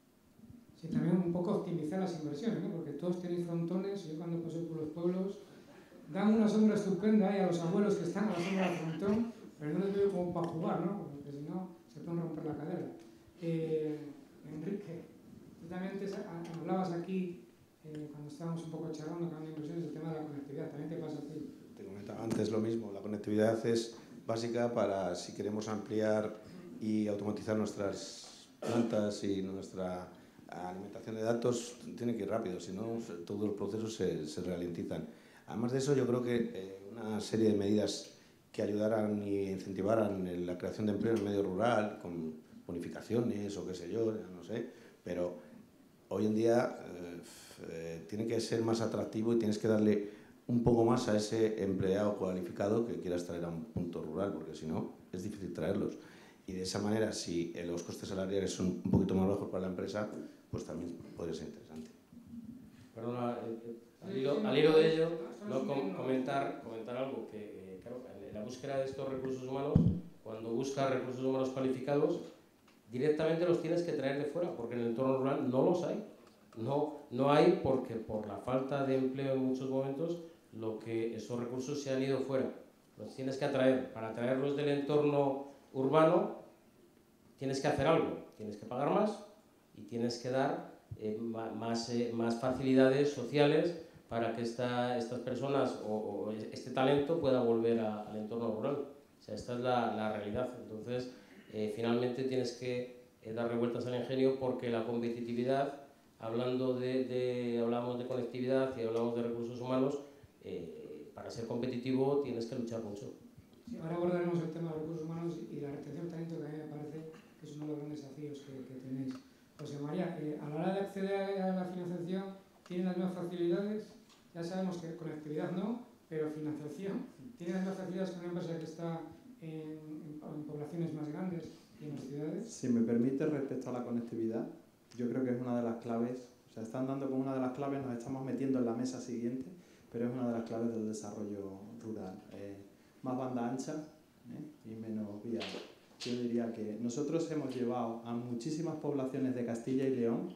Sí, también un poco optimizar las inversiones, ¿no? Porque todos tenéis frontones, yo cuando paso por los pueblos, dan una sombra estupenda ahí a los abuelos que están a la sombra del frontón, pero no les veo como para jugar, ¿no? Porque si no, se pueden romper la cadera. Eh, Enrique, tú también te, hablabas aquí, eh, cuando estábamos un poco charlando con inversiones, del tema de la conectividad. ¿También te pasa a ti? Te comentaba antes lo mismo. La conectividad es básica para, si queremos ampliar y automatizar nuestras plantas y nuestra alimentación de datos, tiene que ir rápido, si no todos los procesos se, se ralentizan. Además de eso, yo creo que eh, una serie de medidas que ayudaran y incentivaran la creación de empleo en el medio rural, con bonificaciones o qué sé yo, no sé, pero hoy en día eh, eh, tiene que ser más atractivo y tienes que darle un poco más a ese empleado cualificado que quieras traer a un punto rural, porque si no es difícil traerlos. Y de esa manera, si eh, los costes salariales son un poquito más bajos para la empresa, pues también podría ser interesante. Perdona, eh, eh, al, hilo, al hilo de ello, no, com comentar, comentar algo, que eh, claro, en la búsqueda de estos recursos humanos, cuando buscas recursos humanos cualificados, directamente los tienes que traer de fuera, porque en el entorno rural no los hay. No, no hay porque por la falta de empleo en muchos momentos, lo que esos recursos se han ido fuera. Los tienes que atraer. Para traerlos del entorno urbano, tienes que hacer algo. Tienes que pagar más y tienes que dar eh, más, eh, más facilidades sociales para que esta, estas personas o, o este talento pueda volver a, al entorno rural. O sea, esta es la, la realidad. Entonces, eh, finalmente tienes que eh, darle vueltas al ingenio, porque la competitividad, hablando de, de, hablamos de conectividad y hablamos de recursos humanos, eh, para ser competitivo tienes que luchar mucho. Sí, ahora abordaremos el tema de recursos humanos y la retención de talento, que a mí me parece que es uno de los grandes desafíos que, que tenéis. José María, eh, a la hora de acceder a la financiación, ¿tienen las mismas facilidades? Ya sabemos que conectividad no, pero financiación, ¿tienen las mismas facilidades que una empresa que está en, en, en poblaciones más grandes y en las ciudades? Si me permite, respecto a la conectividad, yo creo que es una de las claves, o sea, están dando con una de las claves, nos estamos metiendo en la mesa siguiente, pero es una de las claves del desarrollo rural. Eh, más banda ancha eh, y menos vía. Yo diría que nosotros hemos llevado a muchísimas poblaciones de Castilla y León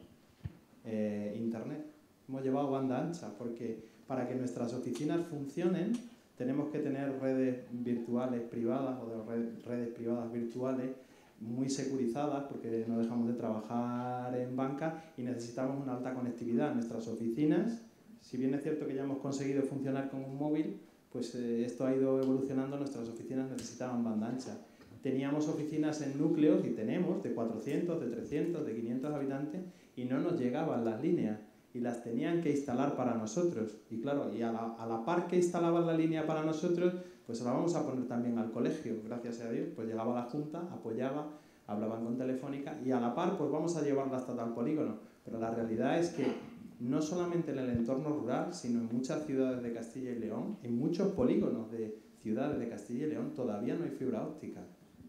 eh, internet. Hemos llevado banda ancha, porque para que nuestras oficinas funcionen tenemos que tener redes virtuales privadas o de red, redes privadas virtuales muy securizadas, porque no dejamos de trabajar en banca y necesitamos una alta conectividad. Nuestras oficinas, si bien es cierto que ya hemos conseguido funcionar con un móvil, pues eh, esto ha ido evolucionando, nuestras oficinas necesitaban banda ancha. Teníamos oficinas en núcleos, y tenemos, de cuatrocientos, de trescientos, de quinientos habitantes, y no nos llegaban las líneas, y las tenían que instalar para nosotros. Y claro, y a la, a la par que instalaban la línea para nosotros, pues la vamos a poner también al colegio, gracias a Dios, pues llegaba la Junta, apoyaba, hablaban con Telefónica, y a la par pues vamos a llevarla hasta tal polígono. Pero la realidad es que no solamente en el entorno rural, sino en muchas ciudades de Castilla y León, en muchos polígonos de ciudades de Castilla y León todavía no hay fibra óptica.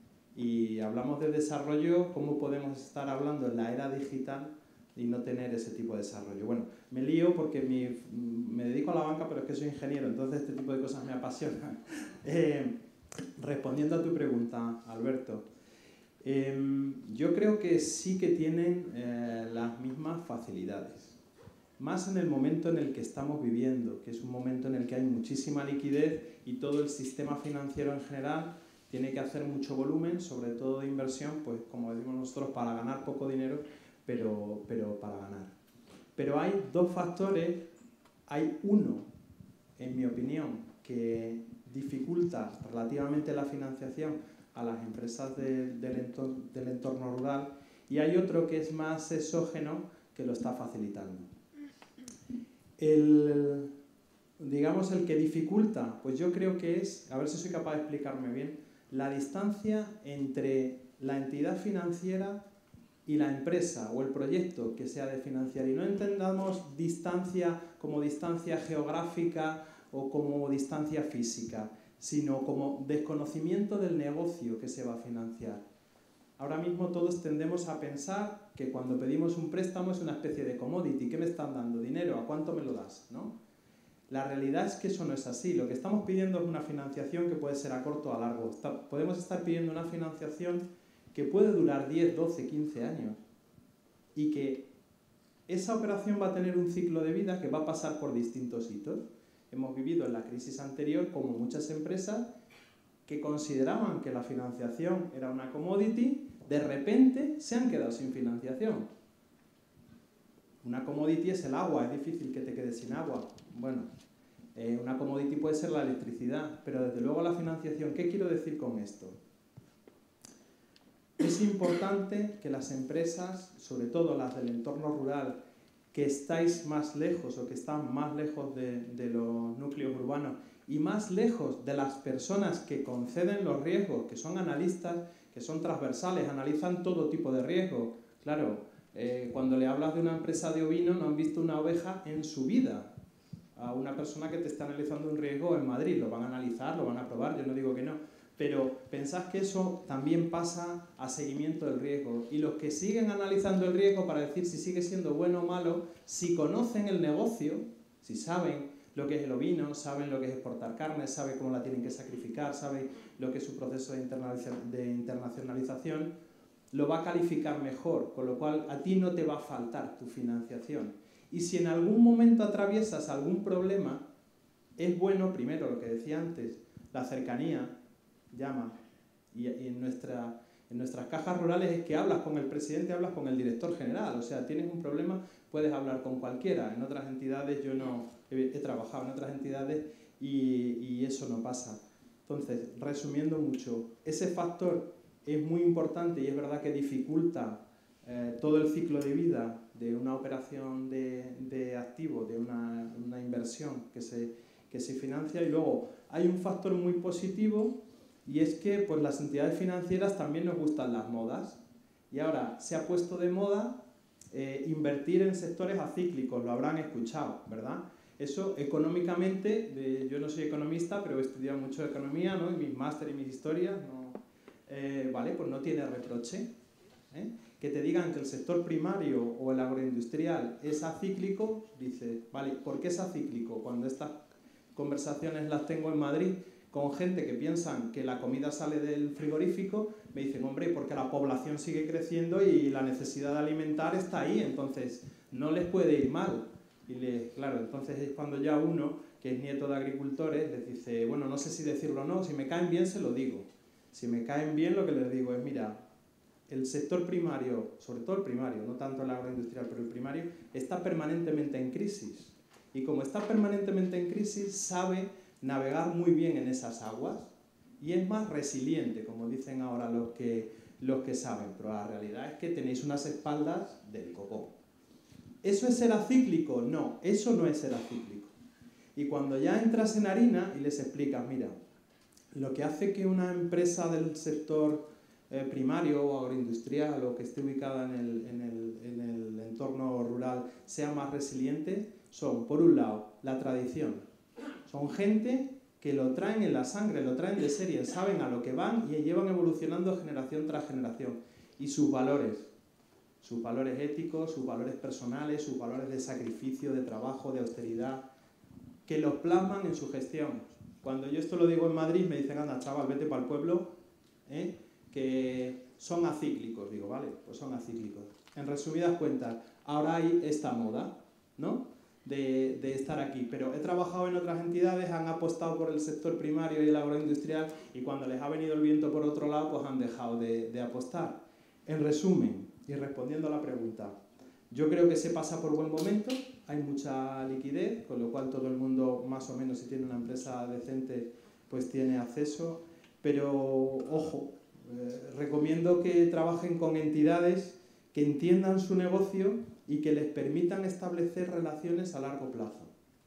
Y hablamos de desarrollo, ¿cómo podemos estar hablando en la era digital y no tener ese tipo de desarrollo? Bueno, me lío porque mi, me dedico a la banca, pero es que soy ingeniero, entonces este tipo de cosas me apasionan. Eh, respondiendo a tu pregunta, Alberto, eh, yo creo que sí que tienen eh, las mismas facilidades. Más en el momento en el que estamos viviendo, que es un momento en el que hay muchísima liquidez y todo el sistema financiero en general tiene que hacer mucho volumen, sobre todo de inversión, pues como decimos nosotros, para ganar poco dinero, pero, pero para ganar. Pero hay dos factores, hay uno, en mi opinión, que dificulta relativamente la financiación a las empresas de, del, entorno, del entorno rural, y hay otro que es más exógeno, que lo está facilitando. El, digamos, el que dificulta, pues yo creo que es, a ver si soy capaz de explicarme bien, la distancia entre la entidad financiera y la empresa o el proyecto que sea de financiar. Y no entendamos distancia como distancia geográfica o como distancia física, sino como desconocimiento del negocio que se va a financiar. Ahora mismo todos tendemos a pensar que cuando pedimos un préstamo es una especie de commodity. ¿Qué me están dando? ¿Dinero? ¿A cuánto me lo das? ¿No? La realidad es que eso no es así. Lo que estamos pidiendo es una financiación que puede ser a corto o a largo. Está, podemos estar pidiendo una financiación que puede durar diez, doce, quince años y que esa operación va a tener un ciclo de vida que va a pasar por distintos hitos. Hemos vivido en la crisis anterior como muchas empresas que consideraban que la financiación era una commodity, de repente se han quedado sin financiación. Una commodity es el agua, es difícil que te quedes sin agua. Bueno, eh, una commodity puede ser la electricidad, pero desde luego la financiación. ¿Qué quiero decir con esto? Es importante que las empresas, sobre todo las del entorno rural, que estáis más lejos o que están más lejos de, de los núcleos urbanos y más lejos de las personas que conceden los riesgos, que son analistas, que son transversales, analizan todo tipo de riesgos. Claro, eh, cuando le hablas de una empresa de ovino no han visto una oveja en su vida. A una persona que te está analizando un riesgo en Madrid, lo van a analizar, lo van a probar, yo no digo que no. Pero pensad que eso también pasa a seguimiento del riesgo. Y los que siguen analizando el riesgo para decir si sigue siendo bueno o malo, si conocen el negocio, si saben lo que es el ovino, saben lo que es exportar carne, saben cómo la tienen que sacrificar, saben lo que es su proceso de, de internacionalización, lo va a calificar mejor, con lo cual a ti no te va a faltar tu financiación. Y si en algún momento atraviesas algún problema, es bueno, primero, lo que decía antes, la cercanía, llama, y, y en, nuestra, en nuestras cajas rurales es que hablas con el presidente, hablas con el director general, o sea, tienes un problema, puedes hablar con cualquiera. En otras entidades yo no he, he trabajado en otras entidades y, y eso no pasa. Entonces, resumiendo mucho, ese factor es muy importante y es verdad que dificulta eh, todo el ciclo de vida de una operación de, de activo, de una, una inversión que se, que se financia. Y luego hay un factor muy positivo, y es que pues, las entidades financieras también nos gustan las modas. Y ahora se ha puesto de moda eh, invertir en sectores acíclicos, lo habrán escuchado, ¿verdad? Eso económicamente, de, yo no soy economista, pero he estudiado mucho economía, ¿no? Y mis máster y mis historias, ¿no? eh, ¿vale? Pues no tiene reproche. ¿eh? Que te digan que el sector primario o el agroindustrial es acíclico, dice, vale, ¿por qué es acíclico? Cuando estas conversaciones las tengo en Madrid con gente que piensan que la comida sale del frigorífico, me dicen, hombre, porque la población sigue creciendo y la necesidad de alimentar está ahí, entonces no les puede ir mal. Y les, claro, entonces es cuando ya uno, que es nieto de agricultores, les dice, bueno, no sé si decirlo o no, si me caen bien se lo digo. Si me caen bien lo que les digo es, mira, el sector primario, sobre todo el primario, no tanto el agroindustrial, pero el primario, está permanentemente en crisis. Y como está permanentemente en crisis, sabe navegar muy bien en esas aguas y es más resiliente, como dicen ahora los que, los que saben, pero la realidad es que tenéis unas espaldas del copón. ¿Eso es ser acíclico? No, eso no es ser acíclico. Y cuando ya entras en harina y les explicas, mira, lo que hace que una empresa del sector eh, primario o agroindustrial o que esté ubicada en el, en, el, en el entorno rural sea más resiliente, son, por un lado, la tradición. Son gente que lo traen en la sangre, lo traen de serie, saben a lo que van y llevan evolucionando generación tras generación. Y sus valores, sus valores éticos, sus valores personales, sus valores de sacrificio, de trabajo, de austeridad, que los plasman en su gestión. Cuando yo esto lo digo en Madrid me dicen, anda chaval, vete para el pueblo, ¿eh? que son acíclicos. Digo, vale, pues son acíclicos. En resumidas cuentas, ahora hay esta moda, ¿no? De, de estar aquí, pero he trabajado en otras entidades, han apostado por el sector primario y el agroindustrial y cuando les ha venido el viento por otro lado, pues han dejado de, de apostar. En resumen, y respondiendo a la pregunta, yo creo que se pasa por buen momento, hay mucha liquidez, con lo cual todo el mundo, más o menos, si tiene una empresa decente, pues tiene acceso, pero ojo, eh, recomiendo que trabajen con entidades que entiendan su negocio y que les permitan establecer relaciones a largo plazo.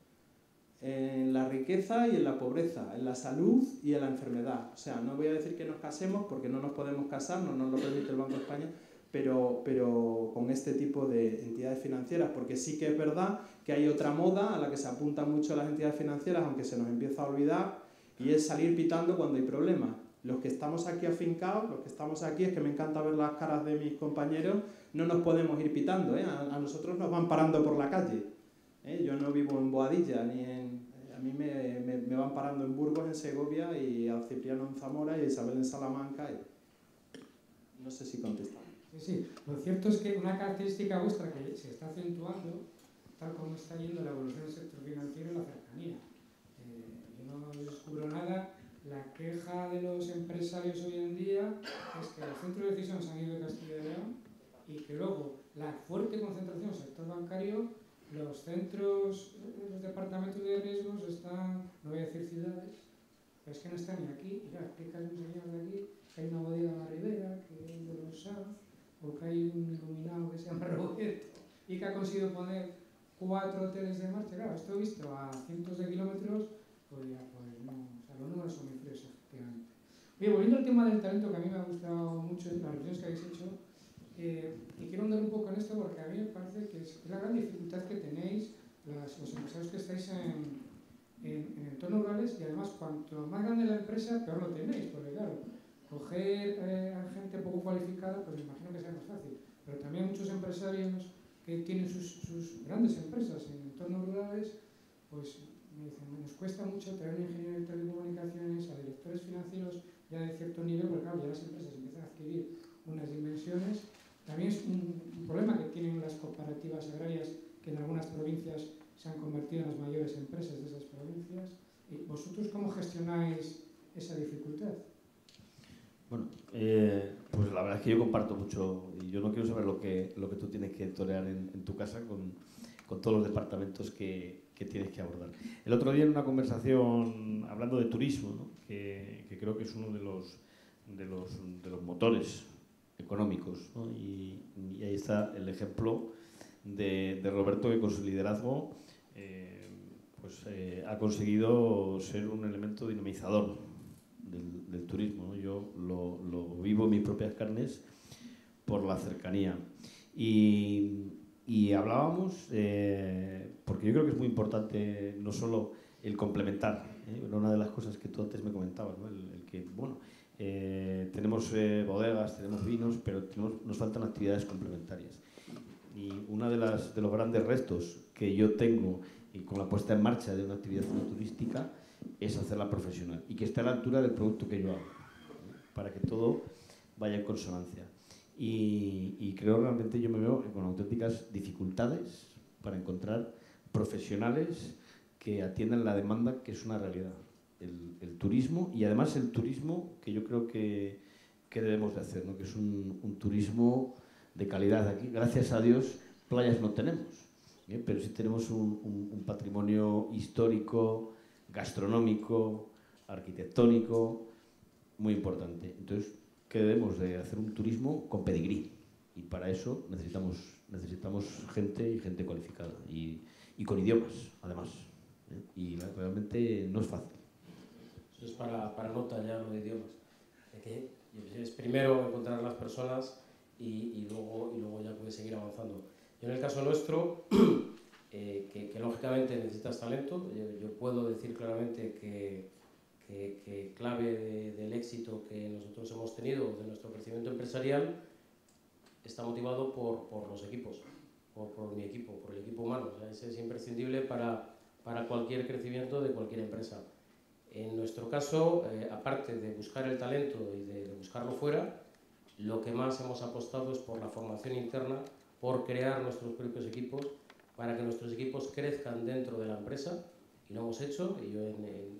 En la riqueza y en la pobreza, en la salud y en la enfermedad. O sea, no voy a decir que nos casemos porque no nos podemos casar, no nos lo permite el Banco de España, pero, pero con este tipo de entidades financieras, porque sí que es verdad que hay otra moda a la que se apuntan mucho las entidades financieras, aunque se nos empieza a olvidar, y es salir pitando cuando hay problemas. Los que estamos aquí afincados, los que estamos aquí, es que me encanta ver las caras de mis compañeros, no nos podemos ir pitando, ¿eh? a, a nosotros nos van parando por la calle. ¿eh? Yo no vivo en Boadilla, ni en, a mí me, me, me van parando en Burgos, en Segovia, y a Cipriano en Zamora, y a Isabel en Salamanca. Y... no sé si contestan. Sí, sí. Lo cierto es que una característica vuestra que se está acentuando, tal como está yendo la evolución del sector financiero, es la cercanía. Eh, yo no descubro nada. La queja de los empresarios hoy en día es que los centros de decisión se han ido la fuerte concentración del sector bancario, los centros, los departamentos de riesgos están, no voy a decir ciudades, pero es que no están ni aquí. Ya explicas un señor de aquí que hay una bodega en la Ribera, que es de los Sanz, o que hay un iluminado que se llama Roberto y que ha conseguido poner cuatro hoteles de marcha. Claro, esto visto a cientos de kilómetros, pues ya, pues no, o sea, los números son muy fríos, efectivamente. Oye, volviendo al tema del talento, que a mí me ha gustado mucho las reflexiones que habéis hecho, eh, y quiero andar un poco en esto porque a mí me parece que es la gran dificultad que tenéis las, los empresarios que estáis en, en, en entornos rurales, y además cuanto más grande la empresa, peor lo tenéis, porque claro, coger eh, a gente poco cualificada, pues me imagino que sea más fácil, pero también muchos empresarios que tienen sus, sus grandes empresas en entornos rurales, pues me dicen, nos cuesta mucho traer un ingeniero de telecomunicaciones a directores financieros ya de cierto nivel, porque claro, ya las empresas empiezan a adquirir unas dimensiones. También es un, un problema que tienen las cooperativas agrarias, que en algunas provincias se han convertido en las mayores empresas de esas provincias. ¿Y vosotros cómo gestionáis esa dificultad? Bueno, eh, pues la verdad es que yo comparto mucho, y yo no quiero saber lo que, lo que tú tienes que torear en, en tu casa con, con todos los departamentos que, que tienes que abordar. El otro día en una conversación hablando de turismo, ¿no? que, que creo que es uno de los, de los, de los motores económicos, ¿no? y, y ahí está el ejemplo de, de Roberto, que con su liderazgo eh, pues, eh, ha conseguido ser un elemento dinamizador del, del turismo, ¿no? Yo lo, lo vivo en mis propias carnes por la cercanía. Y, y hablábamos, eh, porque yo creo que es muy importante no solo el complementar, ¿eh? Una de las cosas que tú antes me comentabas, ¿no? el, el que, bueno, eh, tenemos eh, bodegas, tenemos vinos, pero tenemos, nos faltan actividades complementarias. Y uno de, las, de los grandes retos que yo tengo y con la puesta en marcha de una actividad turística es hacerla profesional y que esté a la altura del producto que yo hago, ¿no? Para que todo vaya en consonancia. Y, y creo realmente, yo me veo con auténticas dificultades para encontrar profesionales que atiendan la demanda, que es una realidad, el, el turismo, y además el turismo que yo creo que, que debemos de hacer, ¿no? Que es un, un turismo de calidad. Aquí, gracias a Dios, playas no tenemos, ¿eh? Pero sí tenemos un, un, un patrimonio histórico, gastronómico, arquitectónico, muy importante. Entonces, que debemos de hacer un turismo con pedigrí, y para eso necesitamos, necesitamos gente y gente cualificada y, y con idiomas, además, ¿eh? Y realmente no es fácil. Eso es para, para no tallar lo de idiomas. Es, que es primero encontrar las personas y, y, luego, y luego ya puedes seguir avanzando. Yo en el caso nuestro, eh, que, que lógicamente necesitas talento, yo, yo puedo decir claramente que, que, que clave de, del éxito que nosotros hemos tenido, de nuestro crecimiento empresarial, está motivado por, por los equipos, por, por mi equipo, por el equipo humano. O sea, ese es imprescindible para, para cualquier crecimiento de cualquier empresa. En nuestro caso, eh, aparte de buscar el talento y de, de buscarlo fuera, lo que más hemos apostado es por la formación interna, por crear nuestros propios equipos, para que nuestros equipos crezcan dentro de la empresa, y lo hemos hecho. Y yo en,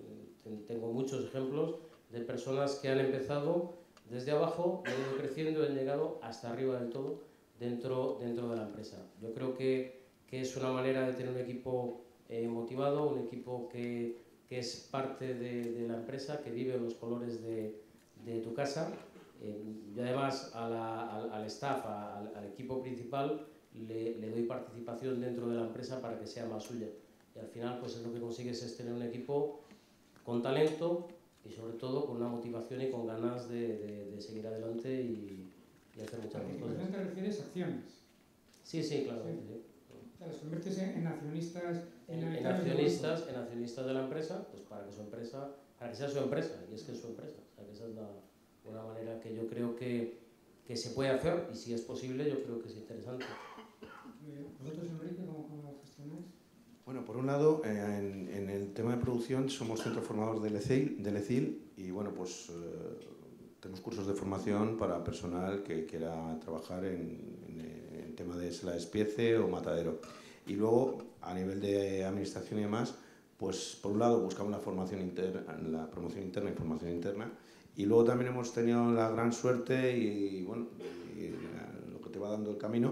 en, tengo muchos ejemplos de personas que han empezado desde abajo, han ido creciendo y han llegado hasta arriba del todo dentro, dentro de la empresa. Yo creo que, que es una manera de tener un equipo eh, motivado, un equipo que, que es parte de, de la empresa, que vive los colores de, de tu casa. Eh, yo además a la, al, al staff, a, al, al equipo principal, le, le doy participación dentro de la empresa para que sea más suya. Y al final, pues es lo que consigues es tener un equipo con talento y sobre todo con una motivación y con ganas de, de, de seguir adelante y, y hacer muchas cosas. ¿Participación te refieres a acciones? Sí, sí, claro. Sí. Sí. O sea, los conviertes en accionistas, en, en, en accionistas, en accionistas de la empresa, pues para que su empresa, para que sea su empresa, y es que es su empresa. O sea, que esa es la, una manera que yo creo que, que se puede hacer, y si es posible, yo creo que es interesante. ¿Vosotros, Enrique, cómo, cómo lo gestionáis? Bueno, por un lado, eh, en, en el tema de producción somos centro formador del E C I L, del E C I L y bueno, pues eh, tenemos cursos de formación para personal que quiera trabajar en, en el tema de la despiece o matadero. Y luego, a nivel de administración y demás, pues por un lado buscamos la formación interna, la promoción interna y formación interna, y luego también hemos tenido la gran suerte y, y bueno, y, y lo que te va dando el camino,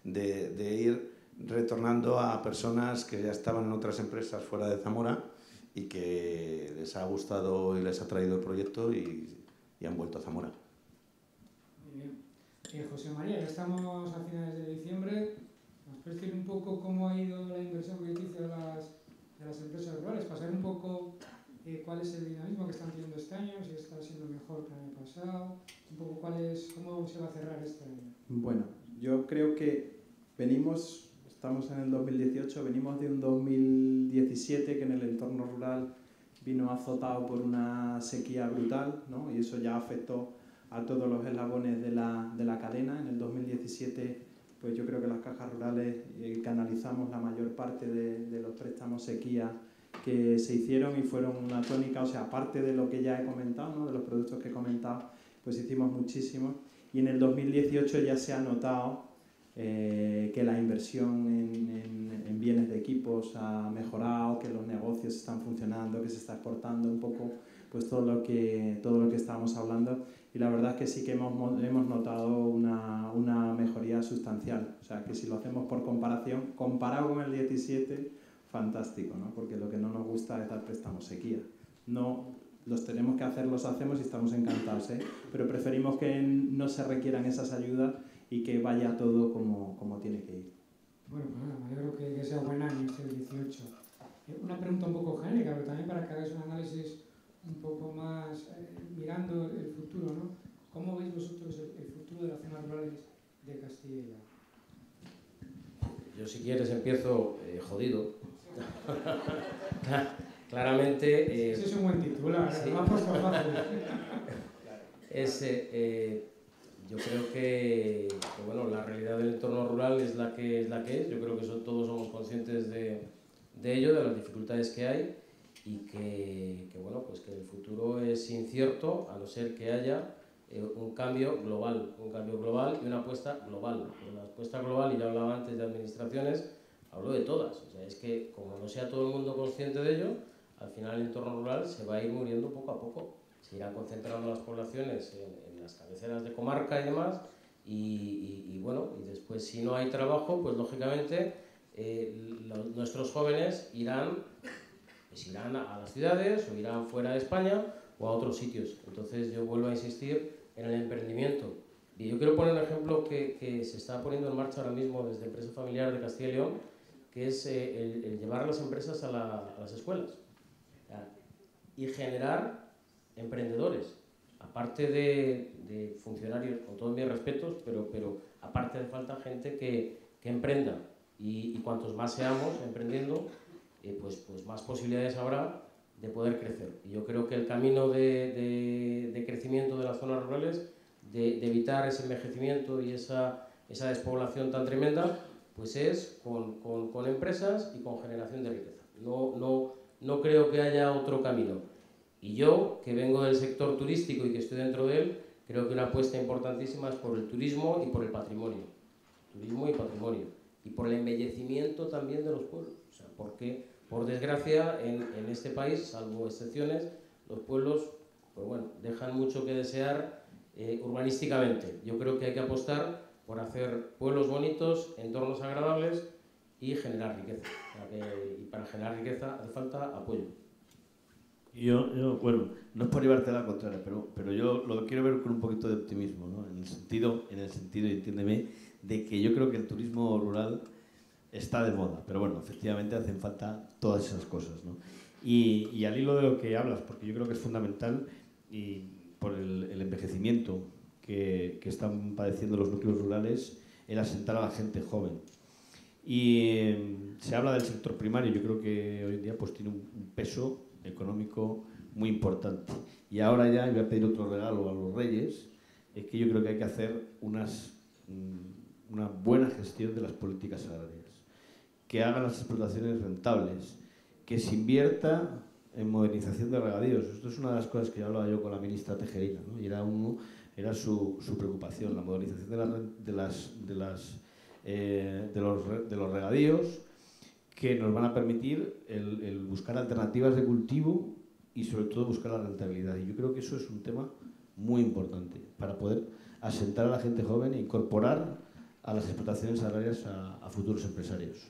de, de ir retornando a personas que ya estaban en otras empresas fuera de Zamora y que les ha gustado y les ha traído el proyecto y, y han vuelto a Zamora. Muy bien. Eh, José María, ya estamos a finales de diciembre. ¿Nos puedes decir un poco cómo ha ido la inversión crediticia de las, de las empresas rurales? Pasar un poco eh, cuál es el dinamismo que están teniendo este año, si está siendo mejor que el año pasado, un poco cuál es, cómo se va a cerrar este año. Bueno, yo creo que venimos, estamos en el dos mil dieciocho, venimos de un dos mil diecisiete que en el entorno rural vino azotado por una sequía brutal, ¿no? Y eso ya afectó a todos los eslabones de la, de la cadena. En el dos mil diecisiete, pues yo creo que las cajas rurales eh, canalizamos la mayor parte de, de los préstamos sequía que se hicieron y fueron una tónica, o sea, aparte de lo que ya he comentado, ¿no? De los productos que he comentado, pues hicimos muchísimos. Y en el dos mil dieciocho ya se ha notado eh, que la inversión en, en, en bienes de equipos ha mejorado, que los negocios están funcionando, que se está exportando un poco, pues todo lo que, todo lo que estábamos hablando. Y la verdad es que sí que hemos, hemos notado una, una mejoría sustancial. O sea, que si lo hacemos por comparación, comparado con el diecisiete, fantástico, ¿no? Porque lo que no nos gusta es dar préstamos sequía. No los tenemos que hacer, los hacemos y estamos encantados, ¿eh? Pero preferimos que no se requieran esas ayudas y que vaya todo como, como tiene que ir. Bueno, pues nada, me alegro que, que sea buen año este dieciocho. Eh, una pregunta un poco genérica, pero también para que hagáis un análisis un poco más eh, mirando el futuro, ¿no? ¿Cómo veis vosotros el, el futuro de las zonas rurales de Castilla y León? Yo, si quieres, empiezo eh, jodido. Claramente... Eh, Ese es un buen titular, sí. Vamos por fácil. Es, eh, yo creo que, que bueno, la realidad del entorno rural es la que es. La que es. Yo creo que son, todos somos conscientes de, de ello, de las dificultades que hay y que, que, bueno, pues que el futuro es incierto a no ser que haya eh, un cambio global, un cambio global y una apuesta global. Pero la apuesta global, y ya hablaba antes de administraciones, hablo de todas. O sea, es que como no sea todo el mundo consciente de ello, al final el entorno rural se va a ir muriendo poco a poco. Se irán concentrando las poblaciones en, en las cabeceras de comarca y demás, y, y, y bueno, y después si no hay trabajo, pues lógicamente eh, lo, nuestros jóvenes irán, pues irán a, a las ciudades o irán fuera de España o a otros sitios. Entonces yo vuelvo a insistir en el emprendimiento. Y yo quiero poner un ejemplo que, que se está poniendo en marcha ahora mismo desde Empresa Familiar de Castilla y León, que es eh, el, el llevar las empresas a, la, a las escuelas y generar emprendedores, aparte de, de funcionarios, con todos mis respetos, pero, pero aparte de falta gente que, que emprenda, y, y cuantos más seamos emprendiendo, eh, pues, pues más posibilidades habrá de poder crecer. Y yo creo que el camino de, de, de crecimiento de las zonas rurales, de, de evitar ese envejecimiento y esa, esa despoblación tan tremenda, pues es con, con, con empresas y con generación de riqueza. No, no, no creo que haya otro camino. Y yo, que vengo del sector turístico y que estoy dentro de él, creo que una apuesta importantísima es por el turismo y por el patrimonio. Turismo y patrimonio. Y por el embellecimiento también de los pueblos. O sea, porque, por desgracia, en, en este país, salvo excepciones, los pueblos, pues bueno, dejan mucho que desear eh, urbanísticamente. Yo creo que hay que apostar por hacer pueblos bonitos, entornos agradables y generar riqueza. O sea que, y para generar riqueza hace falta apoyo. Yo, yo, bueno, no es por llevarte a la contraria, pero, pero yo lo quiero ver con un poquito de optimismo, ¿no? En el sentido, en el sentido, y entiéndeme, de que yo creo que el turismo rural está de moda, pero bueno, efectivamente hacen falta todas esas cosas, ¿no? Y, y al hilo de lo que hablas, porque yo creo que es fundamental, y por el, el envejecimiento que, que están padeciendo los núcleos rurales, el asentar a la gente joven. Y eh, se habla del sector primario, yo creo que hoy en día pues tiene un, un peso económico muy importante. Y ahora ya, y voy a pedir otro regalo a los reyes, es que yo creo que hay que hacer unas, una buena gestión de las políticas agrarias, que hagan las explotaciones rentables, que se invierta en modernización de regadíos. Esto es una de las cosas que hablaba yo con la ministra Tejerina, ¿no? Y era, uno, era su, su preocupación, la modernización de, la, de, las, de, las, eh, de, los, de los regadíos, que nos van a permitir el, el buscar alternativas de cultivo y sobre todo buscar la rentabilidad. Y yo creo que eso es un tema muy importante para poder asentar a la gente joven e incorporar a las explotaciones agrarias a, a futuros empresarios.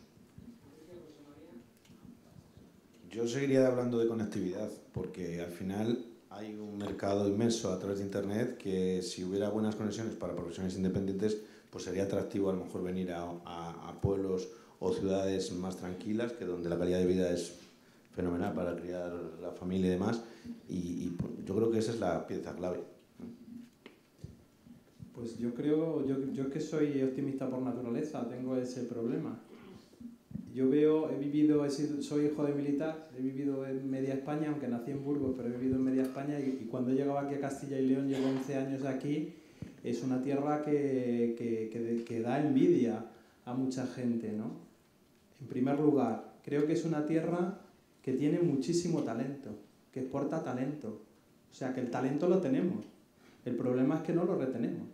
Yo seguiría hablando de conectividad, porque al final hay un mercado inmenso a través de Internet que si hubiera buenas conexiones para profesionales independientes, pues sería atractivo a lo mejor venir a, a, a pueblos o ciudades más tranquilas, que donde la calidad de vida es fenomenal para criar la familia y demás, y, y yo creo que esa es la pieza clave. Pues yo creo, yo, yo que soy optimista por naturaleza, tengo ese problema. Yo veo, he vivido, he sido, soy hijo de militar, he vivido en media España, aunque nací en Burgos, pero he vivido en media España y, y cuando he llegado aquí a Castilla y León, llevo once años aquí, es una tierra que, que, que, que da envidia a mucha gente, ¿no? En primer lugar, creo que es una tierra que tiene muchísimo talento, que exporta talento. O sea, que el talento lo tenemos. El problema es que no lo retenemos.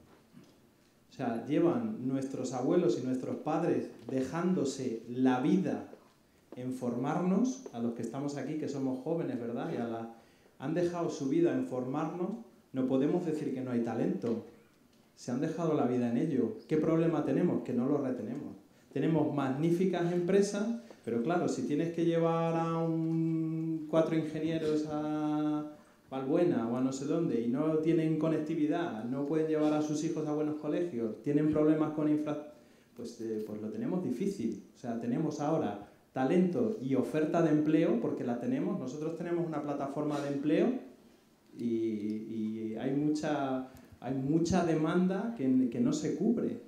O sea, llevan nuestros abuelos y nuestros padres dejándose la vida en formarnos, a los que estamos aquí, que somos jóvenes, ¿verdad? Y a la, han dejado su vida en formarnos, no podemos decir que no hay talento. Se han dejado la vida en ello. ¿Qué problema tenemos? Que no lo retenemos. Tenemos magníficas empresas, pero claro, si tienes que llevar a un, cuatro ingenieros a Valbuena o a no sé dónde y no tienen conectividad, no pueden llevar a sus hijos a buenos colegios, tienen problemas con infraestructura, pues, eh, pues lo tenemos difícil. O sea, tenemos ahora talento y oferta de empleo, porque la tenemos, nosotros tenemos una plataforma de empleo y, y hay, mucha, hay mucha demanda que, que no se cubre.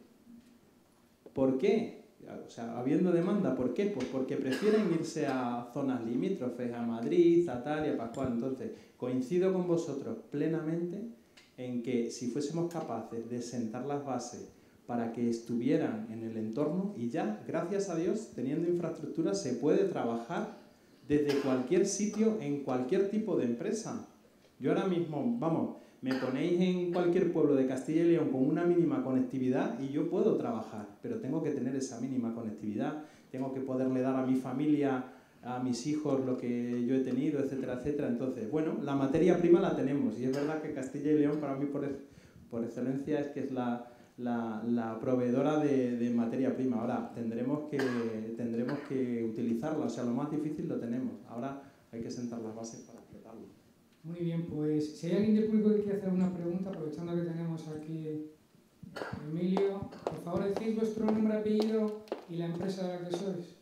¿Por qué? O sea, habiendo demanda, ¿por qué? Pues porque prefieren irse a zonas limítrofes, a Madrid, a tal y a Pascual. Entonces, coincido con vosotros plenamente en que si fuésemos capaces de sentar las bases para que estuvieran en el entorno, y ya, gracias a Dios, teniendo infraestructura, se puede trabajar desde cualquier sitio, en cualquier tipo de empresa. Yo ahora mismo, vamos, me ponéis en cualquier pueblo de Castilla y León con una mínima conectividad y yo puedo trabajar, pero tengo que tener esa mínima conectividad, tengo que poderle dar a mi familia, a mis hijos lo que yo he tenido, etcétera, etcétera. Entonces, bueno, la materia prima la tenemos y es verdad que Castilla y León para mí por, por excelencia es que es la, la, la proveedora de, de materia prima. Ahora tendremos que, tendremos que utilizarla, o sea, lo más difícil lo tenemos. Ahora hay que sentar las bases para explotarlo. Muy bien, pues si hay alguien del público que quiere hacer una pregunta, aprovechando que tenemos aquí a Emilio, por favor decid vuestro nombre, apellido y la empresa de la que sois.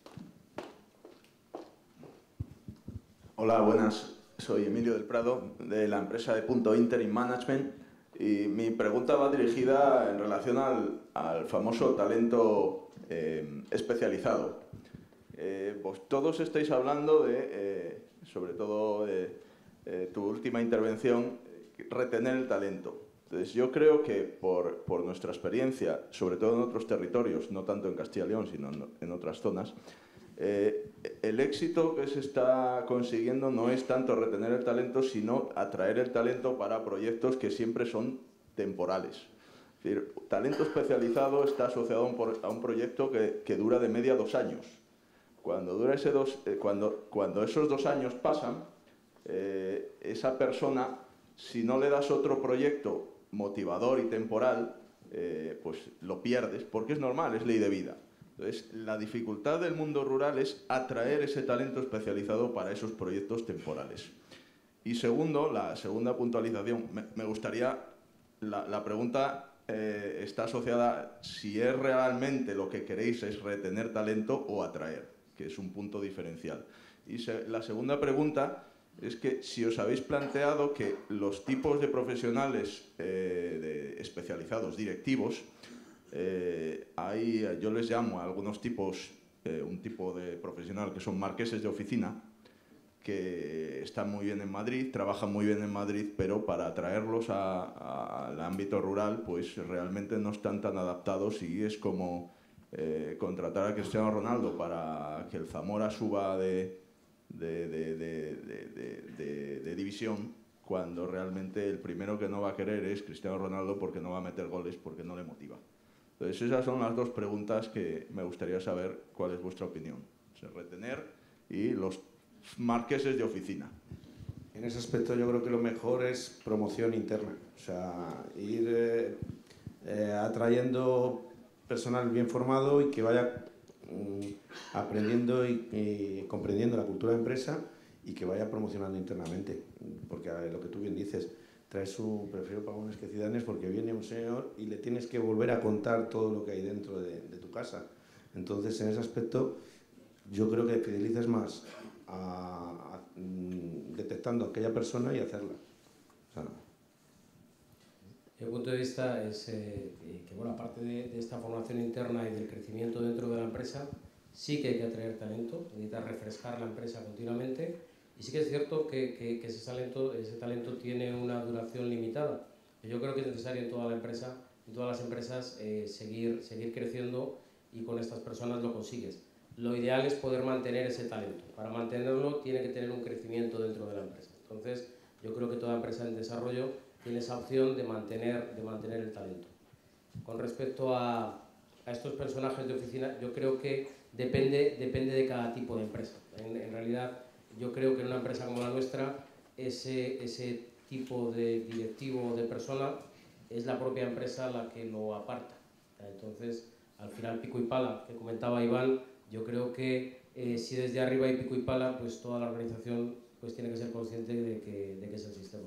Hola, buenas. Soy Emilio del Prado, de la empresa de Punto Interim Management, y mi pregunta va dirigida en relación al, al famoso talento eh, especializado. Eh, pues todos estáis hablando de, eh, sobre todo de Eh, tu última intervención, retener el talento. Entonces, yo creo que por, por nuestra experiencia, sobre todo en otros territorios, no tanto en Castilla y León, sino en, en otras zonas, eh, el éxito que se está consiguiendo no es tanto retener el talento, sino atraer el talento para proyectos que siempre son temporales. Es decir, talento especializado está asociado a un, a un proyecto que, que dura de media dos años. Cuando, dura ese dos, eh, cuando, cuando esos dos años pasan, Eh, esa persona, si no le das otro proyecto motivador y temporal, eh, pues lo pierdes, porque es normal, es ley de vida. Entonces, la dificultad del mundo rural es atraer ese talento especializado para esos proyectos temporales. Y segundo, la segunda puntualización, me, me gustaría, la, la pregunta eh, está asociada si es realmente lo que queréis es retener talento o atraer, que es un punto diferencial. Y se, la segunda pregunta es que si os habéis planteado que los tipos de profesionales eh, de especializados directivos, eh, hay, yo les llamo a algunos tipos, eh, un tipo de profesional que son marqueses de oficina, que están muy bien en Madrid, trabajan muy bien en Madrid, pero para atraerlos a, a, al ámbito rural, pues realmente no están tan adaptados y es como eh, contratar a Cristiano Ronaldo para que el Zamora suba de... De, de, de, de, de, de división, cuando realmente el primero que no va a querer es Cristiano Ronaldo porque no va a meter goles, porque no le motiva. Entonces esas son las dos preguntas que me gustaría saber cuál es vuestra opinión. O sea, retener y los marqueses de oficina. En ese aspecto yo creo que lo mejor es promoción interna, o sea, ir eh, eh, atrayendo personal bien formado y que vaya mm, aprendiendo y, y comprendiendo la cultura de empresa y que vaya promocionando internamente. Porque a ver, lo que tú bien dices, traes un prefiero pagones que ciudadanos porque viene un señor y le tienes que volver a contar todo lo que hay dentro de, de tu casa. Entonces, en ese aspecto, yo creo que fidelizas más a, a, mm, detectando a aquella persona y hacerla. O sea, mi punto de vista es eh, que, bueno, aparte de, de esta formación interna y del crecimiento dentro de la empresa, sí que hay que atraer talento, necesitas refrescar la empresa continuamente, y sí que es cierto que, que, que ese, talento, ese talento tiene una duración limitada. Yo creo que es necesario en toda la empresa, en todas las empresas, eh, seguir, seguir creciendo, y con estas personas lo consigues. Lo ideal es poder mantener ese talento. Para mantenerlo tiene que tener un crecimiento dentro de la empresa. Entonces, yo creo que toda empresa en desarrollo tiene esa opción de mantener, de mantener el talento. Con respecto a, a estos personajes de oficina, yo creo que depende, depende de cada tipo de empresa. En, en realidad, yo creo que en una empresa como la nuestra, ese, ese tipo de directivo o de persona es la propia empresa la que lo aparta. Entonces, al final, pico y pala, que comentaba Iván, yo creo que eh, si desde arriba hay pico y pala, pues toda la organización pues tiene que ser consciente de que, de que es el sistema.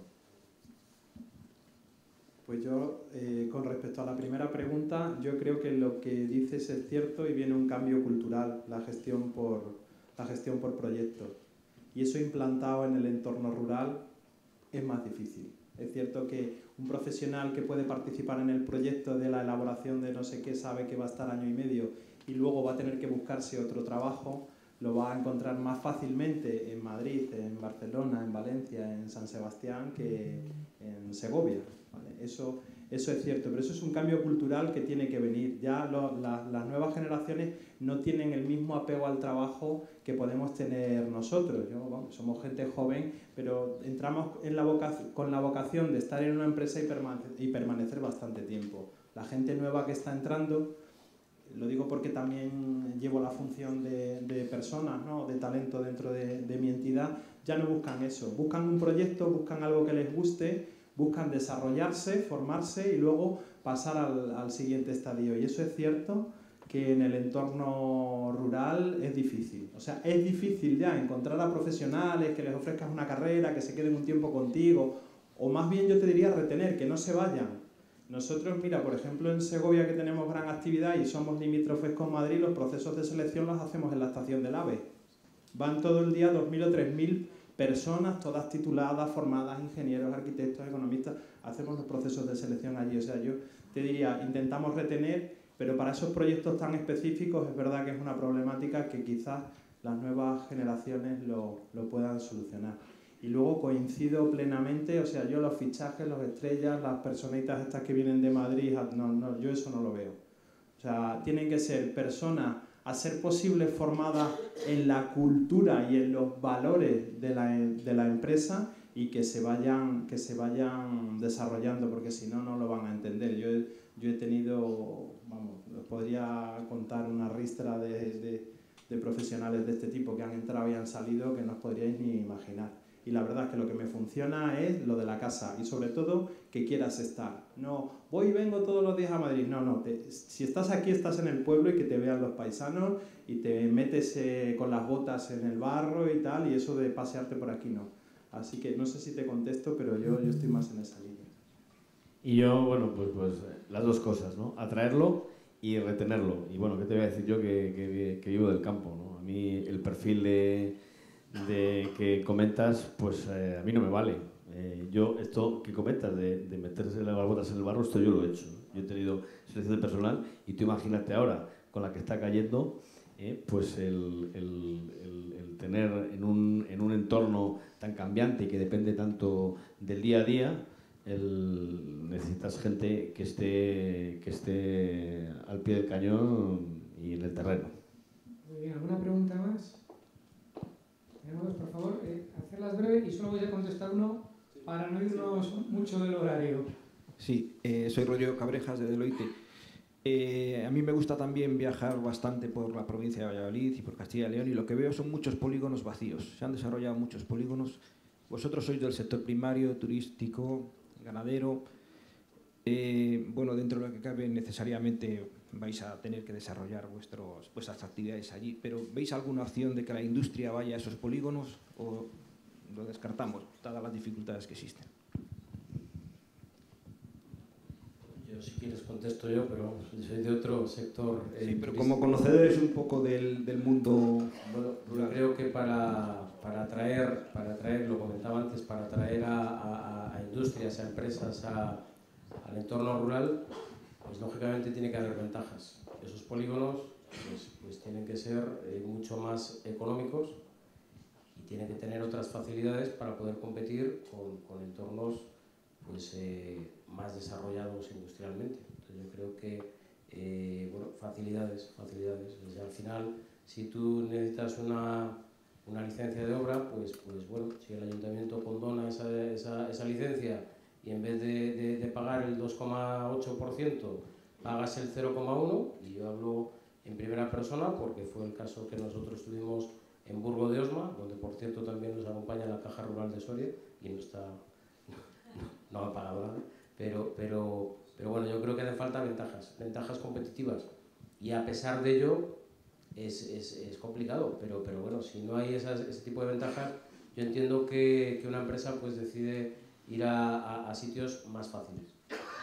Pues yo, eh, con respecto a la primera pregunta, yo creo que lo que dices es cierto y viene un cambio cultural, la gestión por, la gestión por proyectos. Y eso implantado en el entorno rural es más difícil. Es cierto que un profesional que puede participar en el proyecto de la elaboración de no sé qué sabe que va a estar año y medio y luego va a tener que buscarse otro trabajo, lo va a encontrar más fácilmente en Madrid, en Barcelona, en Valencia, en San Sebastián que en Segovia. ¿Vale? Eso, eso es cierto, pero eso es un cambio cultural que tiene que venir. Ya lo, la, las nuevas generaciones no tienen el mismo apego al trabajo que podemos tener nosotros. Yo, bueno, somos gente joven, pero entramos en la vocación, con la vocación de estar en una empresa y, permane y permanecer bastante tiempo. La gente nueva que está entrando, lo digo porque también llevo la función de, de personas, ¿no? De talento dentro de, de mi entidad, ya no buscan eso. Buscan un proyecto, buscan algo que les guste, buscan desarrollarse, formarse y luego pasar al, al siguiente estadio. Y eso es cierto que en el entorno rural es difícil. O sea, es difícil ya encontrar a profesionales que les ofrezcas una carrera, que se queden un tiempo contigo, o más bien yo te diría retener, que no se vayan. Nosotros, mira, por ejemplo, en Segovia, que tenemos gran actividad y somos limítrofes con Madrid, los procesos de selección los hacemos en la estación del AVE. Van todo el día dos mil o tres mil personas, todas tituladas, formadas, ingenieros, arquitectos, economistas, hacemos los procesos de selección allí. O sea, yo te diría, intentamos retener, pero para esos proyectos tan específicos es verdad que es una problemática que quizás las nuevas generaciones lo, lo puedan solucionar. Y luego coincido plenamente, o sea, yo los fichajes, los estrellas, las personitas estas que vienen de Madrid, no, no, yo eso no lo veo. O sea, tienen que ser personas, a ser posible, formadas en la cultura y en los valores de la, de la empresa y que se vayan, que se vayan desarrollando, porque si no, no lo van a entender. Yo he, yo he tenido, vamos, os podría contar una ristra de, de, de profesionales de este tipo que han entrado y han salido que no os podríais ni imaginar. Y la verdad es que lo que me funciona es lo de la casa y sobre todo que quieras estar. No, voy y vengo todos los días a Madrid. No, no, te, si estás aquí estás en el pueblo y que te vean los paisanos y te metes eh, con las botas en el barro y tal, y eso de pasearte por aquí no. Así que no sé si te contesto, pero yo, yo estoy más en esa línea. Y yo, bueno, pues, pues las dos cosas, ¿no? Atraerlo y retenerlo. Y bueno, ¿qué te voy a decir yo que, que, que vivo del campo, ¿no? A mí el perfil de... de que comentas, pues eh, a mí no me vale. Eh, yo, esto que comentas de, de meterse las botas en el barro, esto yo lo he hecho. Yo he tenido selección de personal y tú imagínate ahora, con la que está cayendo, eh, pues el, el, el, el tener en un, en un entorno tan cambiante y que depende tanto del día a día, el, necesitas gente que esté, que esté al pie del cañón y en el terreno. Muy bien, ¿alguna pregunta más? Tenemos, por favor, eh, hacerlas breves y solo voy a contestar uno para no irnos mucho del horario. Sí, eh, soy Rodrigo Cabrejas de Deloitte. Eh, a mí me gusta también viajar bastante por la provincia de Valladolid y por Castilla y León y lo que veo son muchos polígonos vacíos. Se han desarrollado muchos polígonos. Vosotros sois del sector primario, turístico, ganadero. Eh, bueno, dentro de lo que cabe necesariamente vais a tener que desarrollar vuestros, vuestras actividades allí, pero ¿veis alguna opción de que la industria vaya a esos polígonos o lo descartamos, dadas las dificultades que existen? Yo, si quieres, contesto yo, pero soy de otro sector. Eh, sí, pero turístico. como conocedores un poco del, del mundo Bueno, yo creo que para, para atraer, para atraer, lo comentaba antes, para atraer a, a, a industrias, a empresas, a, al entorno rural, pues lógicamente tiene que haber ventajas. Esos polígonos pues, pues tienen que ser eh, mucho más económicos y tienen que tener otras facilidades para poder competir con, con entornos pues, eh, más desarrollados industrialmente. Entonces yo creo que eh, bueno, facilidades, facilidades. O sea, al final, si tú necesitas una, una licencia de obra, pues, pues bueno, si el ayuntamiento condona esa, esa, esa licencia y en vez de, de, de pagar el dos coma ocho por ciento pagas el cero coma uno por ciento, y yo hablo en primera persona porque fue el caso que nosotros tuvimos en Burgo de Osma, donde por cierto también nos acompaña la Caja Rural de Soria y no está, no, no ha pagado nada, pero, pero, pero bueno, yo creo que hacen falta ventajas, ventajas competitivas, y a pesar de ello es, es, es complicado, pero, pero bueno, si no hay esas, ese tipo de ventajas, yo entiendo que, que una empresa pues decide ir a, a, a sitios más fáciles.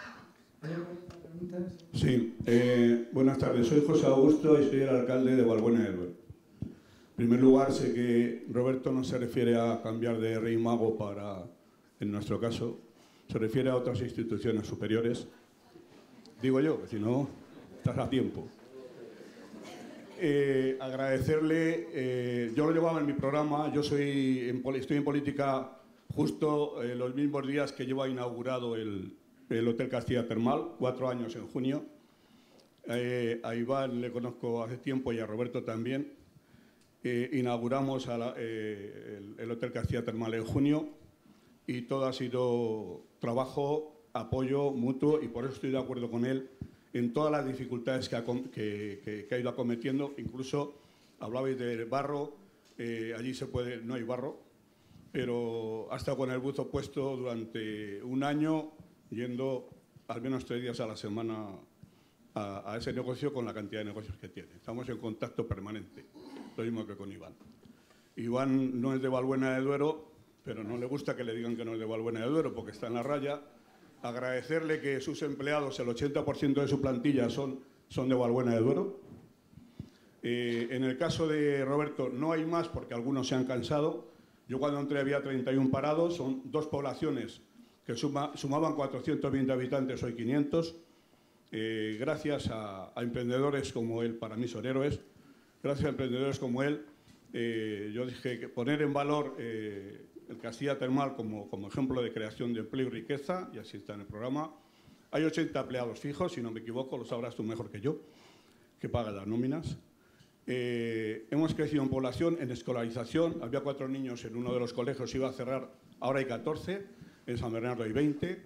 Sí, eh, buenas tardes, soy José Augusto y soy el alcalde de Valbuena del Duero. En primer lugar, sé que Roberto no se refiere a cambiar de rey mago para, en nuestro caso, se refiere a otras instituciones superiores. Digo yo, que si no, estás a tiempo. Eh, agradecerle, eh, yo lo llevaba en mi programa, yo soy en, estoy en política justo eh, los mismos días que llevo inaugurado el, el Hotel Castilla Termal, cuatro años en junio. Eh, a Iván le conozco hace tiempo y a Roberto también. Eh, inauguramos a la, eh, el, el Hotel Castilla Termal en junio y todo ha sido trabajo, apoyo mutuo, y por eso estoy de acuerdo con él en todas las dificultades que ha, que, que, que ha ido acometiendo. Incluso hablabais de barro, eh, allí se puede, no hay barro, pero ha estado con el buzo puesto durante un año, yendo al menos tres días a la semana a, a ese negocio con la cantidad de negocios que tiene. Estamos en contacto permanente, lo mismo que con Iván. Iván no es de Valbuena de Duero, pero no le gusta que le digan que no es de Valbuena de Duero porque está en la raya. Agradecerle que sus empleados, el ochenta por ciento de su plantilla son, son de Valbuena de Duero. Eh, en el caso de Roberto no hay más porque algunos se han cansado. Yo cuando entré había treinta y uno parados, son dos poblaciones que suma, sumaban cuatrocientos veinte habitantes, hoy quinientos. Eh, gracias a, a emprendedores como él, para mí son héroes, gracias a emprendedores como él, eh, yo dije que poner en valor eh, el Castilla Termal como, como ejemplo de creación de empleo y riqueza, y así está en el programa. Hay ochenta empleados fijos, si no me equivoco, lo sabrás tú mejor que yo, que pagan las nóminas. Eh, hemos crecido en población, en escolarización. Había cuatro niños en uno de los colegios, iba a cerrar, ahora hay catorce, en San Bernardo hay veinte.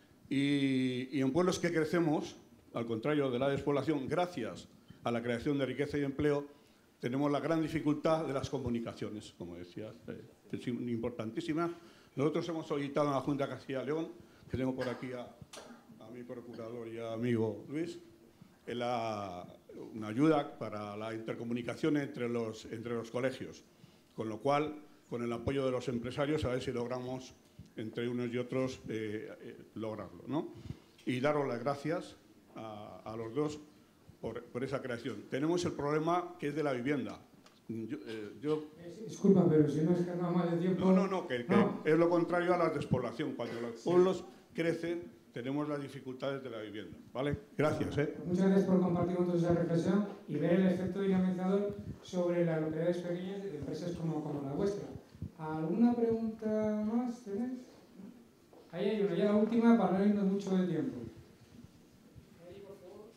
Y, y en pueblos que crecemos, al contrario de la despoblación, gracias a la creación de riqueza y empleo, tenemos la gran dificultad de las comunicaciones, como decías, eh, es importantísima. Nosotros hemos solicitado a la Junta de Castilla y León, que tengo por aquí a, a mi procurador y a amigo Luis, la, una ayuda para la intercomunicación entre los, entre los colegios, con lo cual, con el apoyo de los empresarios, a ver si logramos entre unos y otros eh, eh, lograrlo, ¿no? Y daros las gracias a, a los dos por, por esa creación. Tenemos el problema que es de la vivienda. Yo, eh, yo... Disculpa, pero si no es que no más de tiempo... No, no, no, que, que no. Es lo contrario a la despoblación. Cuando los pueblos sí. crecen, tenemos las dificultades de la vivienda, ¿vale? Gracias, ¿eh? Muchas gracias por compartir con todos esa reflexión y ver el efecto dinamizador sobre las localidades pequeñas de empresas como, como la vuestra. ¿Alguna pregunta más tenéis? Ahí hay una, ya la última para no irnos mucho de tiempo. Ahí, por favor.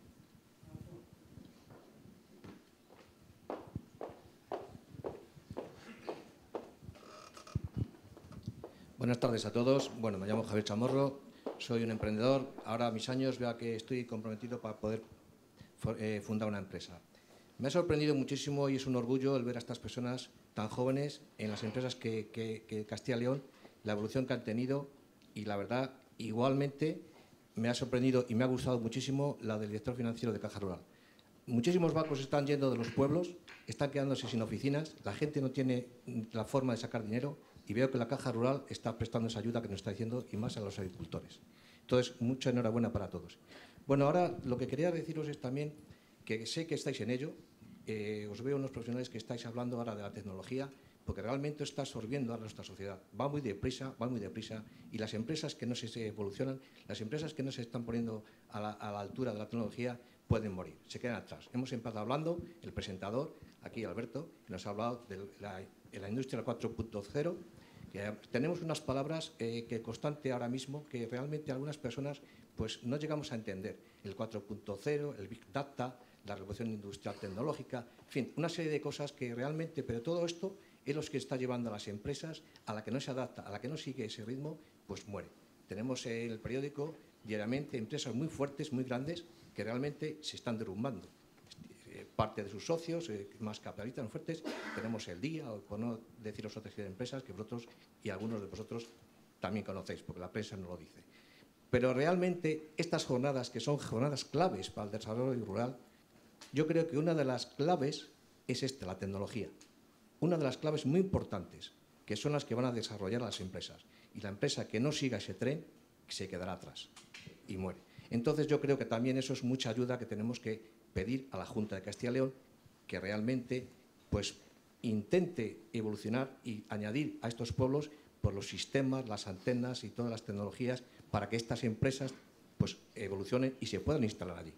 Buenas tardes a todos. Bueno, me llamo Javier Chamorro, soy un emprendedor. Ahora a mis años veo que estoy comprometido para poder eh, fundar una empresa. Me ha sorprendido muchísimo y es un orgullo el ver a estas personas tan jóvenes en las empresas que, que, que Castilla y León, la evolución que han tenido y la verdad, igualmente, me ha sorprendido y me ha gustado muchísimo la del director financiero de Caja Rural. Muchísimos bancos están yendo de los pueblos, están quedándose sin oficinas, la gente no tiene la forma de sacar dinero y veo que la Caja Rural está prestando esa ayuda que nos está diciendo y más a los agricultores. Entonces, mucha enhorabuena para todos. Bueno, ahora lo que quería deciros es también que sé que estáis en ello, eh, os veo unos profesionales que estáis hablando ahora de la tecnología, porque realmente está absorbiendo a nuestra sociedad. Va muy deprisa, va muy deprisa, y las empresas que no se evolucionan, las empresas que no se están poniendo a la, a la altura de la tecnología, pueden morir, se quedan atrás. Hemos empezado hablando, el presentador, aquí Alberto, que nos ha hablado de la, de la industria cuatro punto cero, que tenemos unas palabras eh, que constante ahora mismo, que realmente algunas personas pues, no llegamos a entender. El cuatro punto cero, el Big Data, la revolución industrial tecnológica, en fin, una serie de cosas que realmente, pero todo esto es lo que está llevando a las empresas, a la que no se adapta, a la que no sigue ese ritmo, pues muere. Tenemos en el periódico diariamente empresas muy fuertes, muy grandes, que realmente se están derrumbando. Parte de sus socios, eh, más capitalistas, más fuertes, tenemos El Día, o por no deciros otras empresas que vosotros y algunos de vosotros también conocéis, porque la prensa no lo dice. Pero realmente estas jornadas, que son jornadas claves para el desarrollo rural, yo creo que una de las claves es esta, la tecnología. Una de las claves muy importantes, que son las que van a desarrollar las empresas. Y la empresa que no siga ese tren, se quedará atrás y muere. Entonces yo creo que también eso es mucha ayuda que tenemos que pedir a la Junta de Castilla y León, que realmente pues, intente evolucionar y añadir a estos pueblos por los sistemas, las antenas y todas las tecnologías para que estas empresas pues, evolucionen y se puedan instalar allí.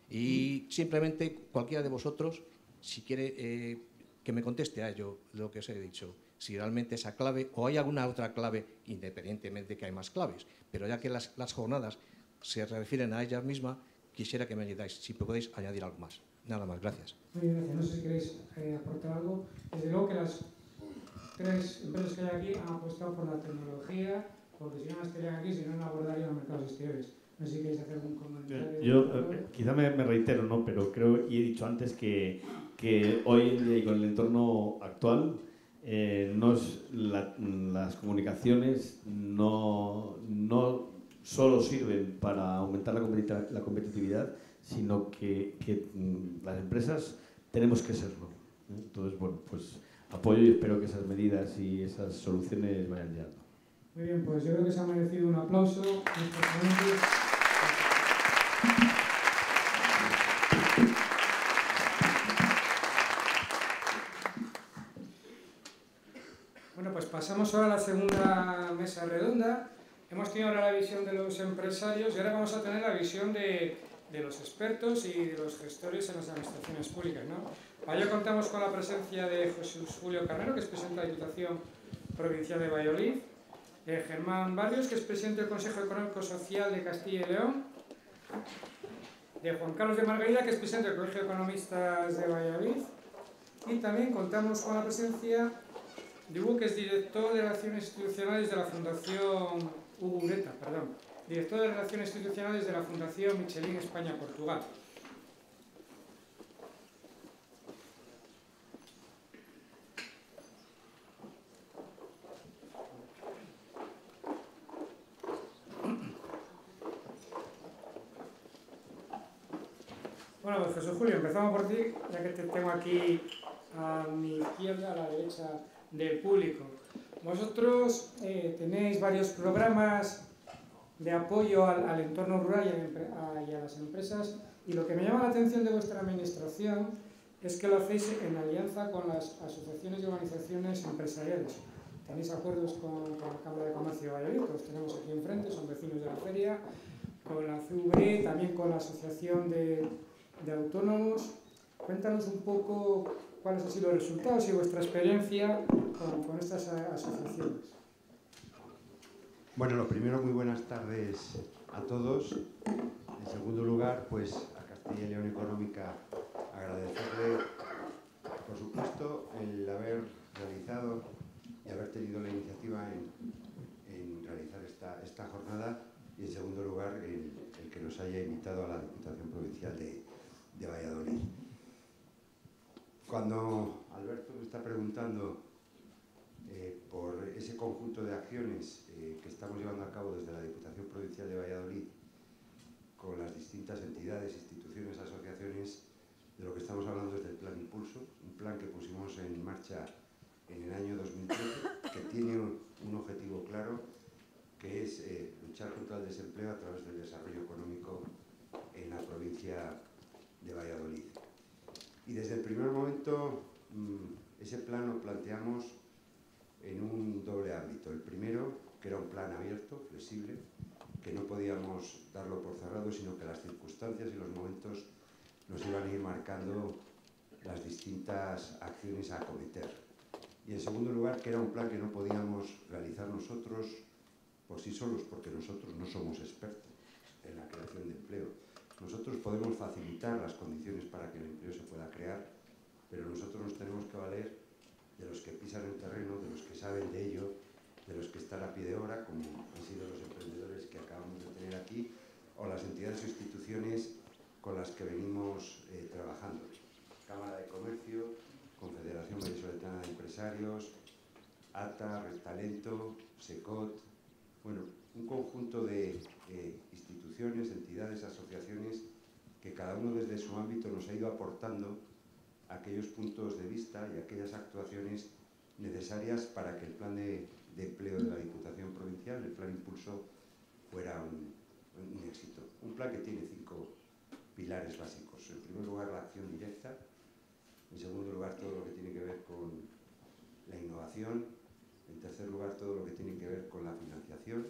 Y simplemente cualquiera de vosotros, si quiere eh, que me conteste a ello lo que os he dicho, si realmente esa clave o hay alguna otra clave, independientemente de que hay más claves, pero ya que las, las jornadas se refieren a ellas mismas, quisiera que me ayudáis, si podéis añadir algo más. Nada más, gracias. Muy bien, gracias. No sé si queréis eh, aportar algo. Desde luego que las tres empresas que hay aquí han apostado por la tecnología, porque si no no estarían aquí, si no, no abordarían los mercados exteriores. No sé si queréis hacer algún comentario. Yo eh, quizá me, me reitero, ¿no? Pero creo, y he dicho antes, que, que hoy en día y con el entorno actual, eh, nos, la, las comunicaciones no, no solo sirven para aumentar la, la competitividad, sino que, que las empresas tenemos que serlo. Entonces, bueno, pues apoyo y espero que esas medidas y esas soluciones vayan llegando. Muy bien, pues yo creo que se ha merecido un aplauso. Bueno, pues pasamos ahora a la segunda mesa redonda. Hemos tenido ahora la visión de los empresarios y ahora vamos a tener la visión de, de los expertos y de los gestores en las administraciones públicas, ¿no? Para ello contamos con la presencia de Jesús Julio Carnero, que es presidente de la Diputación Provincial de Valladolid, de Germán Barrios, que es presidente del Consejo Económico Social de Castilla y León, de Juan Carlos de Margarida, que es presidente del Colegio de Economistas de Valladolid, y también contamos con la presencia de Hugo, que es director de Relaciones Institucionales de la Fundación Hugo Ureta, perdón, director de Relaciones Institucionales de la Fundación Michelin España-Portugal. Bueno, pues Jesús Julio, empezamos por ti, ya que te tengo aquí a mi izquierda, a la derecha del público. Vosotros eh, tenéis varios programas de apoyo al, al entorno rural y a, a, y a las empresas, y lo que me llama la atención de vuestra administración es que lo hacéis en alianza con las asociaciones y organizaciones empresariales. Tenéis acuerdos con, con la Cámara de Comercio de Valladolid, que los tenemos aquí enfrente, son vecinos de la feria, con la C V E, también con la Asociación de, de Autónomos. Cuéntanos un poco cuáles han sido los resultados y vuestra experiencia con, con estas asociaciones. Bueno, lo primero, muy buenas tardes a todos. En segundo lugar, pues a Castilla y León Económica agradecerle, por supuesto, el haber realizado y haber tenido la iniciativa en, en realizar esta, esta jornada, y en segundo lugar, el, el que nos haya invitado a la Diputación Provincial de, de Valladolid. Cuando Alberto me está preguntando eh, por ese conjunto de acciones eh, que estamos llevando a cabo desde la Diputación Provincial de Valladolid con las distintas entidades, instituciones, asociaciones, de lo que estamos hablando es del Plan Impulso, un plan que pusimos en marcha en el año dos mil trece, que tiene un, un objetivo claro, que es eh, luchar contra el desempleo a través del desarrollo económico en la provincia de Valladolid. Y desde el primer momento mmm, ese plan lo planteamos en un doble ámbito. El primero, que era un plan abierto, flexible, que no podíamos darlo por cerrado, sino que las circunstancias y los momentos nos iban a ir marcando las distintas acciones a acometer. Y en segundo lugar, que era un plan que no podíamos realizar nosotros por sí solos, porque nosotros no somos expertos en la creación de empleo. Nosotros podemos facilitar las condiciones para que el empleo se pueda crear, pero nosotros nos tenemos que valer de los que pisan el terreno, de los que saben de ello, de los que están a pie de obra, como han sido los emprendedores que acabamos de tener aquí, o las entidades o instituciones con las que venimos eh, trabajando. Cámara de Comercio, Confederación Vallisoletana de Empresarios, A T A, Red Talento, SECOT, bueno, un conjunto de eh, instituciones, entidades, asociaciones, que cada uno desde su ámbito nos ha ido aportando aquellos puntos de vista y aquellas actuaciones necesarias para que el plan de, de empleo de la Diputación Provincial, el Plan Impulso, fuera un, un éxito. Un plan que tiene cinco pilares básicos. En primer lugar, la acción directa. En segundo lugar, todo lo que tiene que ver con la innovación. En tercer lugar, todo lo que tiene que ver con la financiación.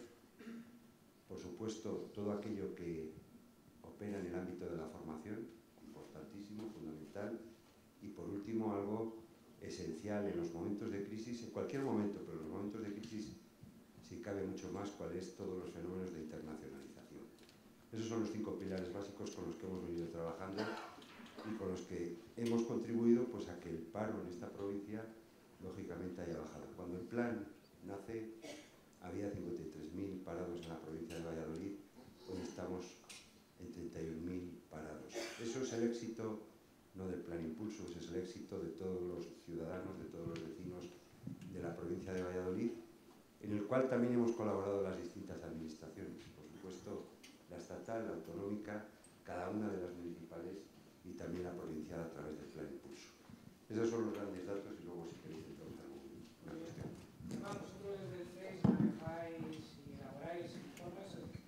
Por supuesto, todo aquello que opera en el ámbito de la formación, importantísimo, fundamental. Y por último, algo esencial en los momentos de crisis, en cualquier momento, pero en los momentos de crisis si cabe mucho más, cuál es todos los fenómenos de internacionalización. Esos son los cinco pilares básicos con los que hemos venido trabajando y con los que hemos contribuido pues, a que el paro en esta provincia lógicamente haya bajado. Cuando el plan nace había cincuenta y tres mil parados en la provincia de Valladolid, hoy estamos en treinta y un mil parados. Eso es el éxito no del Plan Impulso, ese es el éxito de todos los ciudadanos, de todos los vecinos de la provincia de Valladolid, en el cual también hemos colaborado las distintas administraciones, por supuesto la estatal, la autonómica, cada una de las municipales y también la provincial a través del Plan Impulso. Esos son los grandes datos y luego si queréis entramos en alguna cuestión. Vosotros desde el C E S manejáis y elaboráis informes.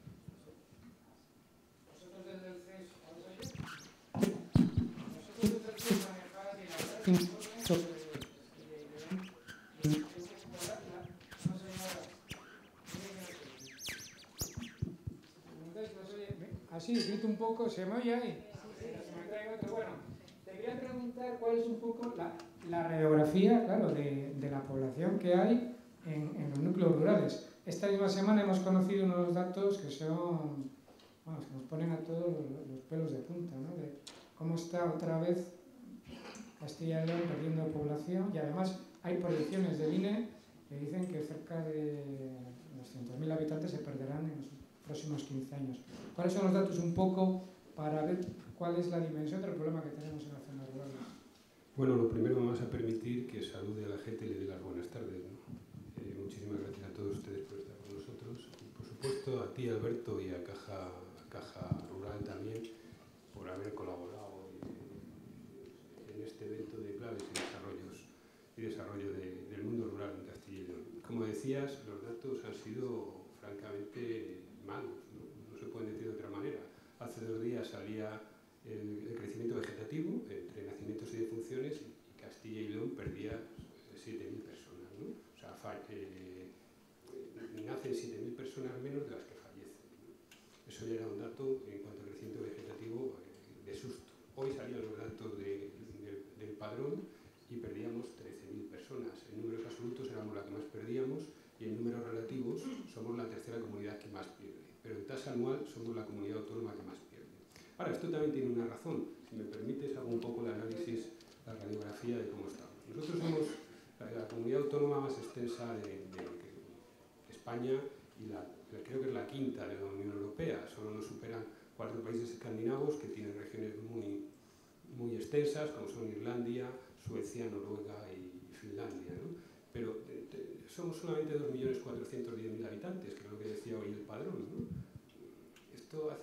Vosotros desde el C E S, ¿cuál soy yo? Vosotros desde el C E S manejáis y elaboráis informes. Así, grito un poco, ¿se me oye ahí? Sí, se me trae otro. Bueno, te quería preguntar cuál es un poco la, la radiografía, claro, de, de la población que hay en, en los núcleos rurales. Esta misma semana hemos conocido unos datos que son, bueno, que nos ponen a todos los, los pelos de punta, ¿no? De cómo está otra vez Castilla y León perdiendo población y además hay proyecciones del I N E que dicen que cerca de doscientos mil habitantes se perderán en los próximos quince años. ¿Cuáles son los datos un poco para ver cuál es la dimensión del problema que tenemos en las zonas rurales? Bueno, lo primero me vas a permitir que salude a la gente y le dé las buenas tardes, ¿no? Eh, muchísimas gracias a todos ustedes por estar con nosotros. Y por supuesto a ti, Alberto, y a Caja, a Caja Rural también por haber colaborado en este evento de claves y desarrollos y desarrollo de, del mundo rural en Castilla y León. Como decías, los datos han sido francamente malos, ¿no? No se pueden decir de otra manera. Hace dos días salía el, el crecimiento vegetativo entre nacimientos y defunciones y Castilla y León perdía siete mil personas, ¿no? O sea, eh, nacen siete mil personas menos de las que fallecen, ¿no? Eso ya era un dato en cuanto al crecimiento vegetativo eh, de susto. Hoy salían los datos de, de, del padrón y perdíamos trece mil personas. En números absolutos éramos la que más perdíamos y en números relativos somos la tercera comunidad que más pierde. Pero en tasa anual somos la comunidad autónoma que más pierde. Ahora, esto también tiene una razón. Si me permites, hago un poco el análisis, la radiografía de cómo estamos. Nosotros somos la, la comunidad autónoma más extensa de, de, de España y la, creo que es la quinta de la Unión Europea. Solo nos superan cuatro países escandinavos que tienen regiones muy, muy extensas, como son Irlanda, Suecia, Noruega y Finlandia, ¿no? Pero eh, te, somos solamente dos millones cuatrocientos diez mil habitantes, que es lo que decía hoy el padrón, ¿no? Esto hace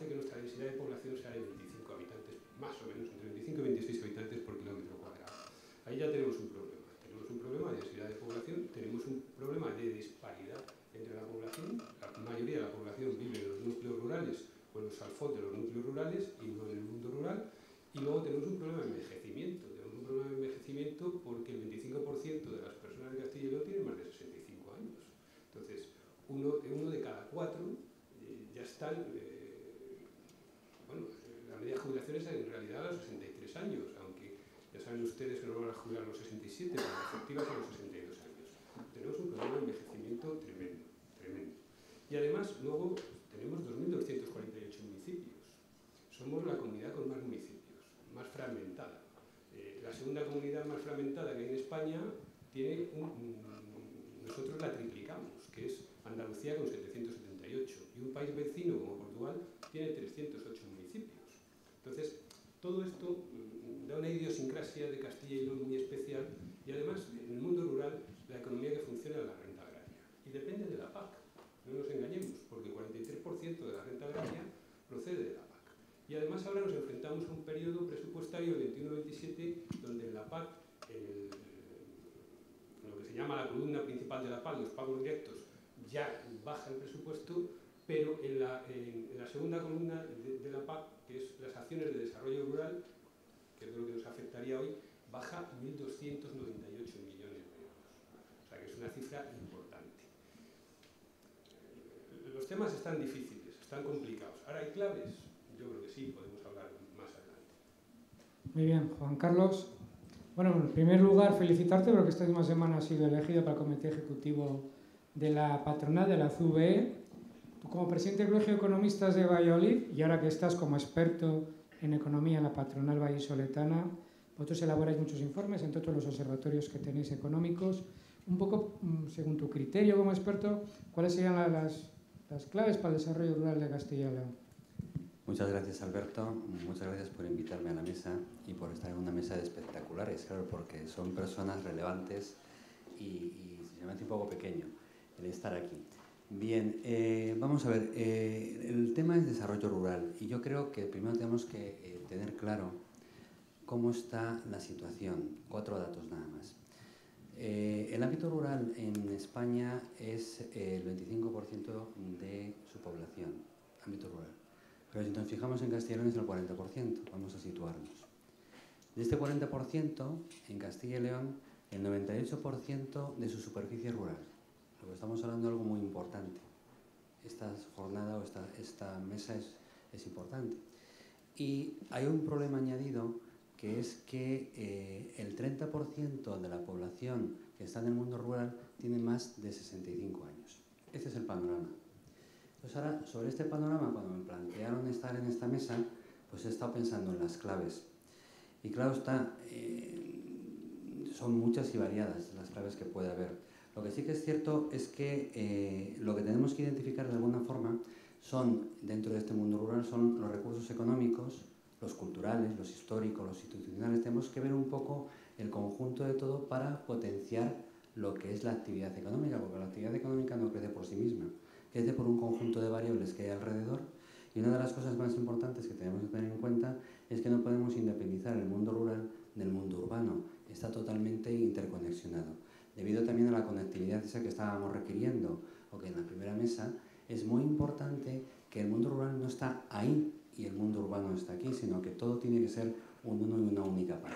hace que nuestra densidad de población sea de veinticinco habitantes, más o menos, entre veinticinco y veintiséis habitantes por kilómetro cuadrado. Ahí ya tenemos un problema. Tenemos un problema de densidad de población, tenemos un problema de disparidad entre la población. La mayoría de la población vive en los núcleos rurales o en los alfoz de los núcleos rurales y no en el mundo rural. Y luego tenemos un problema de envejecimiento. Tenemos un problema de envejecimiento porque el veinticinco por ciento de las personas de Castilla y León tienen más de sesenta y cinco años. Entonces, uno, uno de cada cuatro eh, ya están... Eh, bueno, la media de jubilación es en realidad a los sesenta y tres años, aunque ya saben ustedes que no van a jubilar a los sesenta y siete, pero la efectiva son los sesenta y dos años. Tenemos un problema de envejecimiento tremendo, tremendo. Y además, luego, tenemos dos mil doscientos cuarenta y ocho municipios. Somos la comunidad con más municipios, más fragmentada. Eh, la segunda comunidad más fragmentada que hay en España tiene un, un, nosotros la triplicamos, que es Andalucía con setecientos setenta y ocho, y un país vecino como Portugal tiene trescientos ocho municipios. Entonces, todo esto mm, da una idiosincrasia de Castilla y León muy especial, y además, en el mundo rural, la economía que funciona es la renta agraria. Y depende de la P A C, no nos engañemos, porque el cuarenta y tres por ciento de la renta agraria procede de la P A C. Y además ahora nos enfrentamos a un periodo presupuestario veintiuno veintisiete, donde en la P A C, en, el, en lo que se llama la columna principal de la P A C, los pagos directos, ya baja el presupuesto, pero en la, en, en la segunda columna de, de la P A C, que es las acciones de desarrollo rural, que es lo que nos afectaría hoy, baja mil doscientos noventa y ocho millones de euros. O sea que es una cifra importante. Los temas están difíciles, están complicados. Ahora, ¿hay claves? Yo creo que sí, podemos hablar más adelante. Muy bien, Juan Carlos. Bueno, en primer lugar, felicitarte porque esta misma semana has sido elegido para el Comité Ejecutivo de la Patronal de la C V E. Tú, como presidente del Colegio de Economistas de Valladolid, y ahora que estás como experto en economía en la Patronal vallisoletana, vosotros elaboráis muchos informes, entre otros los observatorios que tenéis económicos. Un poco, según tu criterio como experto, ¿cuáles serían las, las claves para el desarrollo rural de Castilla y León? Muchas gracias, Alberto. Muchas gracias por invitarme a la mesa y por estar en una mesa de espectaculares, claro, porque son personas relevantes y, y se me hace un poco pequeño el estar aquí. Bien, eh, vamos a ver, eh, el tema es desarrollo rural y yo creo que primero tenemos que eh, tener claro cómo está la situación. Cuatro datos nada más. Eh, el ámbito rural en España es eh, el veinticinco por ciento de su población, ámbito rural. Pero si nos fijamos en Castilla y León es el cuarenta por ciento, vamos a situarnos. De este cuarenta por ciento, en Castilla y León, el noventa y ocho por ciento de su superficie es rural. Luego estamos hablando de algo muy importante. Esta jornada o esta, esta mesa es, es importante. Y hay un problema añadido, que es que eh, el treinta por ciento de la población que está en el mundo rural tiene más de sesenta y cinco años. Este es el panorama. Entonces ahora, sobre este panorama, cuando me plantearon estar en esta mesa, pues he estado pensando en las claves. Y claro está, eh, son muchas y variadas las claves que puede haber. Lo que sí que es cierto es que eh, lo que tenemos que identificar de alguna forma son, dentro de este mundo rural, son los recursos económicos, los culturales, los históricos, los institucionales. Tenemos que ver un poco el conjunto de todo para potenciar lo que es la actividad económica, porque la actividad económica no crece por sí misma, crece por un conjunto de variables que hay alrededor. Y una de las cosas más importantes que tenemos que tener en cuenta es que no podemos independizar el mundo rural del mundo urbano. Está totalmente interconexionado. Debido también a la conectividad esa que estábamos requiriendo, o que en la primera mesa, es muy importante que el mundo rural no está ahí y el mundo urbano está aquí, sino que todo tiene que ser un uno y una única parte.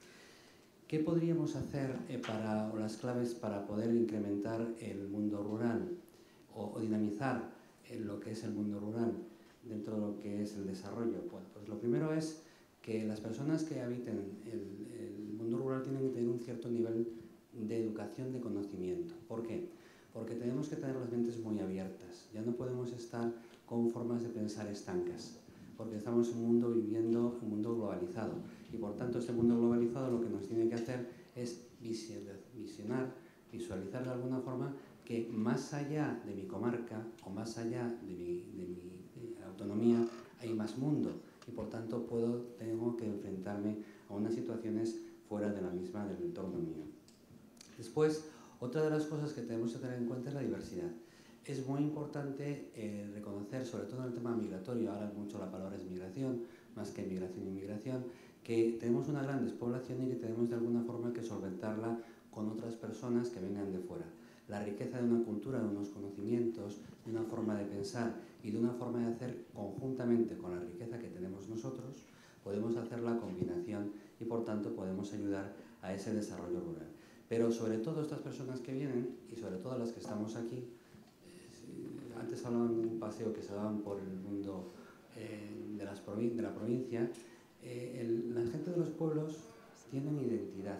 ¿Qué podríamos hacer eh, para, o las claves para poder incrementar el mundo rural o, o dinamizar eh, lo que es el mundo rural dentro de lo que es el desarrollo? Pues, pues lo primero es que las personas que habiten el, el mundo rural tienen que tener un cierto nivel de educación, de conocimiento. ¿Por qué? Porque tenemos que tener las mentes muy abiertas. Ya no podemos estar con formas de pensar estancas, porque estamos en un mundo viviendo un mundo globalizado. Y por tanto, este mundo globalizado lo que nos tiene que hacer es visionar, visualizar de alguna forma que más allá de mi comarca o más allá de mi, de mi de autonomía hay más mundo. Y por tanto, puedo, tengo que enfrentarme a unas situaciones fuera de la misma, del entorno mío. Después, otra de las cosas que tenemos que tener en cuenta es la diversidad. es muy importante eh, reconocer, sobre todo en el tema migratorio, ahora mucho la palabra es migración, más que migración y inmigración, que tenemos una gran despoblación y que tenemos de alguna forma que solventarla con otras personas que vengan de fuera. La riqueza de una cultura, de unos conocimientos, de una forma de pensar y de una forma de hacer conjuntamente con la riqueza que tenemos nosotros, podemos hacer la combinación y por tanto podemos ayudar a ese desarrollo rural. Pero sobre todo estas personas que vienen y sobre todo las que estamos aquí, eh, antes hablaban de un paseo que se daban por el mundo eh, de, las provin de la provincia, eh, el, la gente de los pueblos tienen identidad,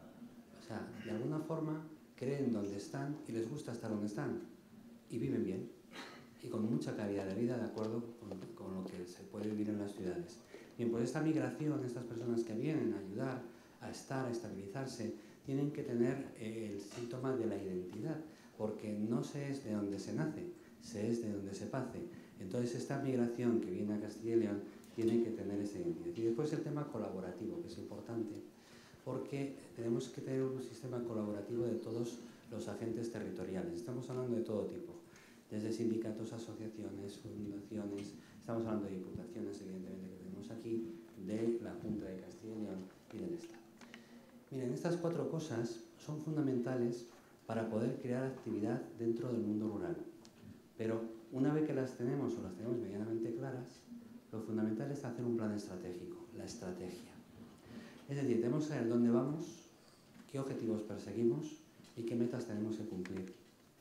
o sea, de alguna forma creen donde están y les gusta estar donde están y viven bien y con mucha calidad de vida de acuerdo con, con lo que se puede vivir en las ciudades. Bien, pues esta migración, estas personas que vienen a ayudar a estar, a estabilizarse, tienen que tener eh, el síntoma de la identidad, porque no se es de donde se nace, se es de donde se pase. Entonces esta migración que viene a Castilla y León tiene que tener esa identidad. Y después el tema colaborativo, que es importante, porque tenemos que tener un sistema colaborativo de todos los agentes territoriales. Estamos hablando de todo tipo, desde sindicatos, asociaciones, fundaciones, estamos hablando de diputaciones, evidentemente, que tenemos aquí, de la Junta de Castilla y León y del Estado. Miren, estas cuatro cosas son fundamentales para poder crear actividad dentro del mundo rural. Pero una vez que las tenemos o las tenemos medianamente claras, lo fundamental es hacer un plan estratégico, la estrategia. Es decir, tenemos que saber dónde vamos, qué objetivos perseguimos y qué metas tenemos que cumplir.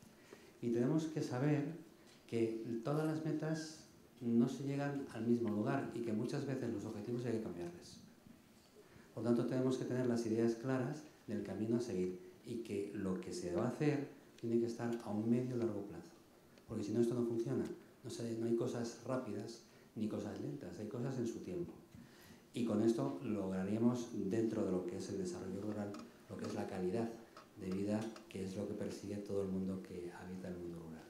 Y tenemos que saber que todas las metas no se llegan al mismo lugar y que muchas veces los objetivos hay que cambiarles. Por tanto, tenemos que tener las ideas claras del camino a seguir y que lo que se va a hacer tiene que estar a un medio o largo plazo. Porque si no, esto no funciona. No, se, no hay cosas rápidas ni cosas lentas, hay cosas en su tiempo. Y con esto lograríamos, dentro de lo que es el desarrollo rural, lo que es la calidad de vida, que es lo que persigue todo el mundo que habita el mundo rural.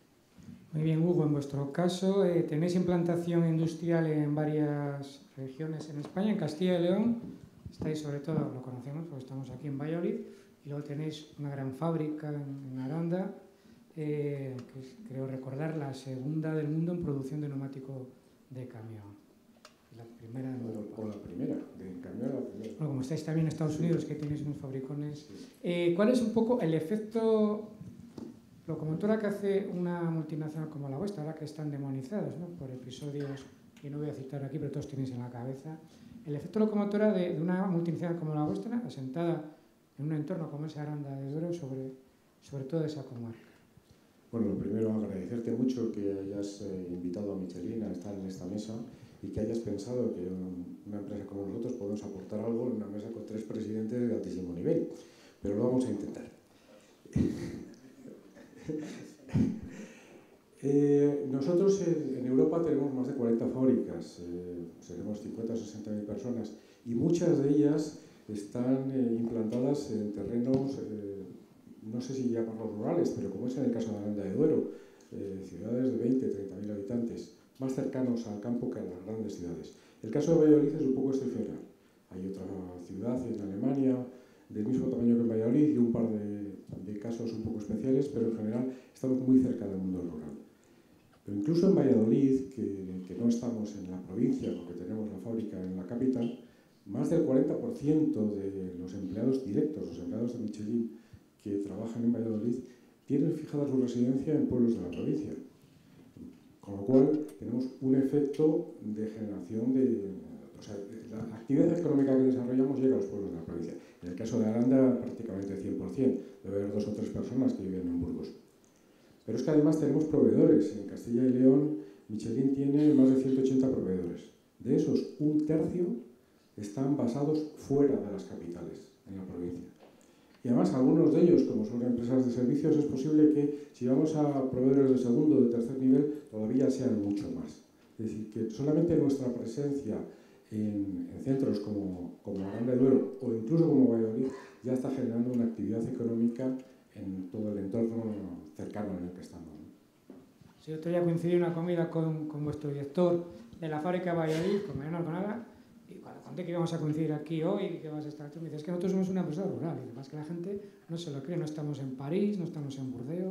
Muy bien, Hugo, en vuestro caso eh, tenéis implantación industrial en varias regiones en España, en Castilla y León, estáis sobre todo, lo conocemos porque estamos aquí en Valladolid, y luego tenéis una gran fábrica en, en Aranda, eh, que es, creo recordar, la segunda del mundo en producción de neumático de camión. La primera en Europa. O la primera, de camión la primera. Bueno, como estáis también en Estados Unidos, que tenéis unos fabricones. Eh, ¿Cuál es un poco el efecto locomotora que hace una multinacional como la vuestra, ahora que están demonizados, ¿no?, por episodios que no voy a citar aquí, pero todos tenéis en la cabeza? El efecto locomotora de, de una multinacional como la vuestra, asentada en un entorno como esa Aranda de Duero, sobre, sobre toda esa comarca. Bueno, lo primero, agradecerte mucho que hayas eh, invitado a Michelin a estar en esta mesa y que hayas pensado que una empresa como nosotros podemos aportar algo en una mesa con tres presidentes de altísimo nivel, pero lo vamos a intentar. eh, nosotros en, en Europa tenemos más de cuarenta fábricas, eh, seremos cincuenta o sesenta mil personas, y muchas de ellas están eh, implantadas en terrenos, eh, no sé si llamarlos rurales, pero como es en el caso de Aranda de Duero, eh, ciudades de veinte a treinta mil habitantes, más cercanos al campo que a las grandes ciudades. El caso de Valladolid es un poco excepcional. Hay otra ciudad en Alemania del mismo tamaño que en Valladolid y un par de, de casos un poco especiales, pero en general estamos muy cerca del mundo rural. Pero incluso en Valladolid, que, que no estamos en la provincia porque tenemos la fábrica en la capital, más del cuarenta por ciento de los empleados directos, los empleados de Michelin que trabajan en Valladolid, tienen fijada su residencia en pueblos de la provincia. Con lo cual, tenemos un efecto de generación de... O sea, la actividad económica que desarrollamos llega a los pueblos de la provincia. En el caso de Aranda, prácticamente cien por cien. Debe haber dos o tres personas que viven en Burgos. Pero es que además tenemos proveedores. En Castilla y León, Michelin tiene más de ciento ochenta proveedores. De esos, un tercio están basados fuera de las capitales, en la provincia. Y además, algunos de ellos, como son empresas de servicios, es posible que si vamos a proveedores de segundo o de tercer nivel, todavía sean mucho más. Es decir, que solamente nuestra presencia en, en centros como, como Aranda de Duero o incluso como Valladolid ya está generando una actividad económica en todo el entorno cercano en el que estamos. Si otro día coincidí en una comida con, con vuestro director de la fábrica de Valladolid, con Mariano Alconada, y cuando conté que íbamos a coincidir aquí hoy, que vas a estar aquí, me dices, es que nosotros somos una empresa rural, y además que la gente no se lo cree, no estamos en París, no estamos en Burdeos,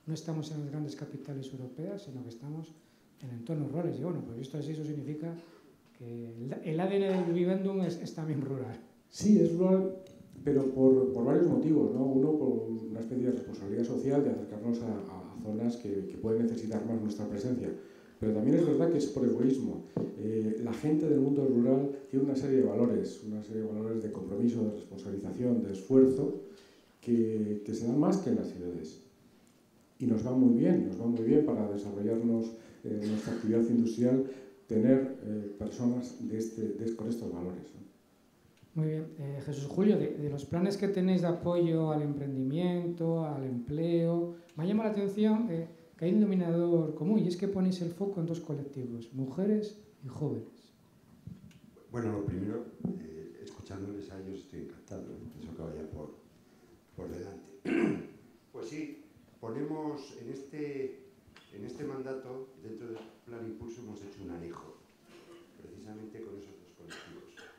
no estamos en las grandes capitales europeas, sino que estamos en entornos rurales. Y bueno, pues visto así, eso significa que el A D N del Vivendum es, es también rural. Sí, es rural, pero por, por varios motivos, ¿no? Uno, por una especie de responsabilidad social de acercarnos a, a zonas que, que pueden necesitar más nuestra presencia. Pero también es verdad que es por egoísmo. Eh, la gente del mundo rural tiene una serie de valores, una serie de valores de compromiso, de responsabilización, de esfuerzo, que, que se dan más que en las ciudades. Y nos va muy bien, nos va muy bien para desarrollarnos eh, nuestra actividad industrial, tener eh, personas de este, de, con estos valores, ¿no? Muy bien. Eh, Jesús Julio, de, de los planes que tenéis de apoyo al emprendimiento, al empleo, me ha llamado la atención eh, que hay un denominador común y es que ponéis el foco en dos colectivos, mujeres y jóvenes. Bueno, lo primero, eh, escuchándoles a ellos estoy encantado, ¿eh? Eso que vaya por, por delante. Pues sí, ponemos en este, en este mandato, dentro del Plan Impulso, hemos hecho un anejo, precisamente con esos dos colectivos.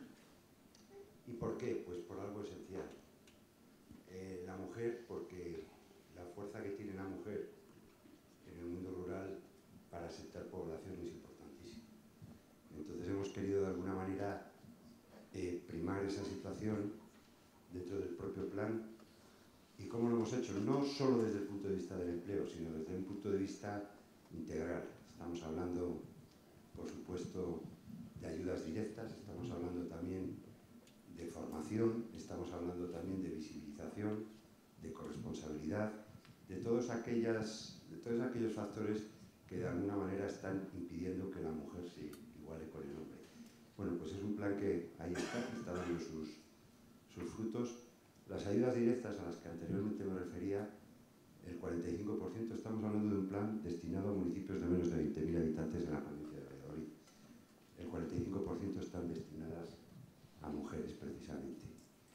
¿Y por qué? Pues por algo esencial. Eh, la mujer, porque la fuerza que tiene la mujer en el mundo rural para asentar población es importantísima. Entonces hemos querido de alguna manera eh, primar esa situación dentro del propio plan. ¿Y cómo lo hemos hecho? No solo desde el punto de vista del empleo, sino desde un punto de vista integral. Estamos hablando, por supuesto, de ayudas directas, estamos hablando también de formación, estamos hablando también de visibilización, de corresponsabilidad, de todos, aquellas, de todos aquellos factores que de alguna manera están impidiendo que la mujer se iguale con el hombre. Bueno, pues es un plan que ahí está, que está dando sus, sus frutos. Las ayudas directas a las que anteriormente me refería, el cuarenta y cinco por ciento, estamos hablando de un plan destinado a municipios de menos de veinte mil habitantes en la provincia de Valladolid. El cuarenta y cinco por ciento están destinadas a mujeres, precisamente.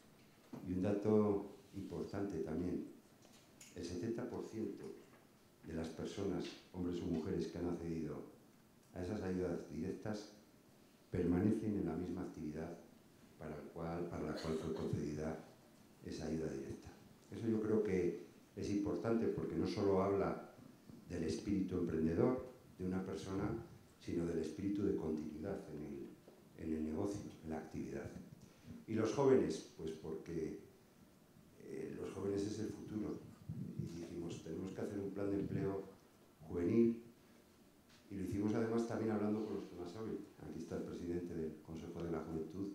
Y un dato importante también, el setenta por ciento de las personas, hombres o mujeres, que han accedido a esas ayudas directas permanecen en la misma actividad para, el cual, para la cual fue concedida esa ayuda directa. Eso yo creo que es importante porque no solo habla del espíritu emprendedor de una persona, sino del espíritu de continuidad en el, en el negocio, en la actividad. Y los jóvenes, pues porque eh, los jóvenes es el futuro. Y dijimos, tenemos que hacer un plan de empleo juvenil, y lo hicimos además también hablando con los que más saben. Aquí está el presidente del Consejo de la Juventud,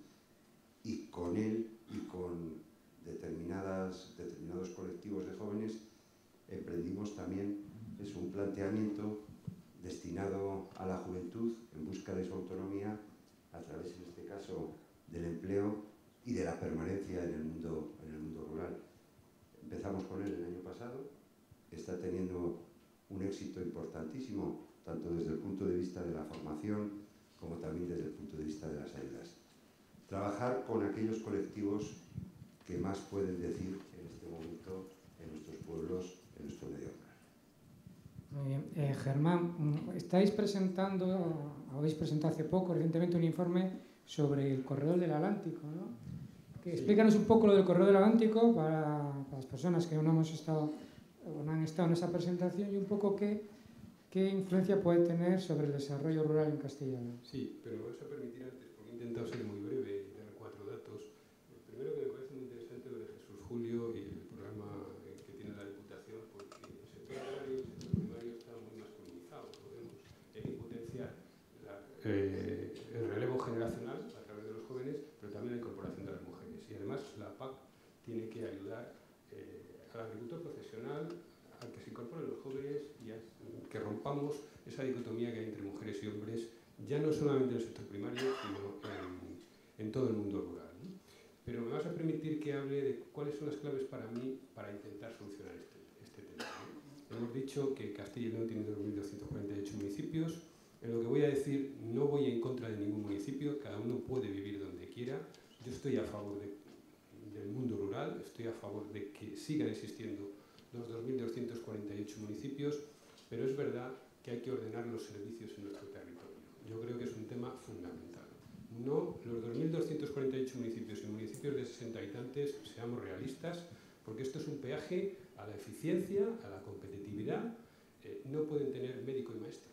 y con él y con determinadas, determinados colectivos de jóvenes emprendimos también es un planteamiento destinado a la juventud en busca de su autonomía a través, en este caso, del empleo y de la permanencia en el mundo, en el mundo rural. Empezamos con él el año pasado, está teniendo un éxito importantísimo, tanto desde el punto de vista de la formación como también desde el punto de vista de las ayudas. Trabajar con aquellos colectivos que más pueden decir en este momento en nuestros pueblos, en nuestro medio rural. Muy bien. Eh, Germán, estáis presentando, habéis presentado hace poco, recientemente, un informe sobre el corredor del Atlántico, ¿no? Que, sí. Explícanos un poco lo del corredor del Atlántico para, para las personas que no hemos estado o no han estado en esa presentación, y un poco qué, qué influencia puede tener sobre el desarrollo rural en Castilla y León. Sí, pero me vas a permitir antes, porque he intentado ser muy breve y dar cuatro datos. El primero, que me parece muy interesante lo de Jesús Julio y el programa que tiene la Diputación, porque el sector agrario y el sector primario están muy masculinizados, lo vemos. Hay que potenciar la, eh, el relevo generacional a través de los jóvenes, pero también la incorporación de las mujeres. Y además la P A C tiene que ayudar eh, al agricultor profesional a que se incorporen los jóvenes y a que rompamos esa dicotomía que hay entre mujeres y hombres, ya no solamente en el sector primario, sino en, en todo el mundo rural, ¿no? Pero me vas a permitir que hable de cuáles son las claves para mí para intentar solucionar este, este tema, ¿no? Hemos dicho que Castilla y León tiene dos mil doscientos cuarenta y ocho municipios. En lo que voy a decir, no voy en contra de ningún municipio, cada uno puede vivir donde quiera. Yo estoy a favor de, del mundo rural, estoy a favor de que sigan existiendo los dos mil doscientos cuarenta y ocho municipios, pero es verdad que hay que ordenar los servicios en nuestro territorio. Yo creo que es un tema fundamental. No, los dos mil doscientos cuarenta y ocho municipios y municipios de sesenta habitantes, seamos realistas, porque esto es un peaje a la eficiencia, a la competitividad. Eh, no pueden tener médico y maestro.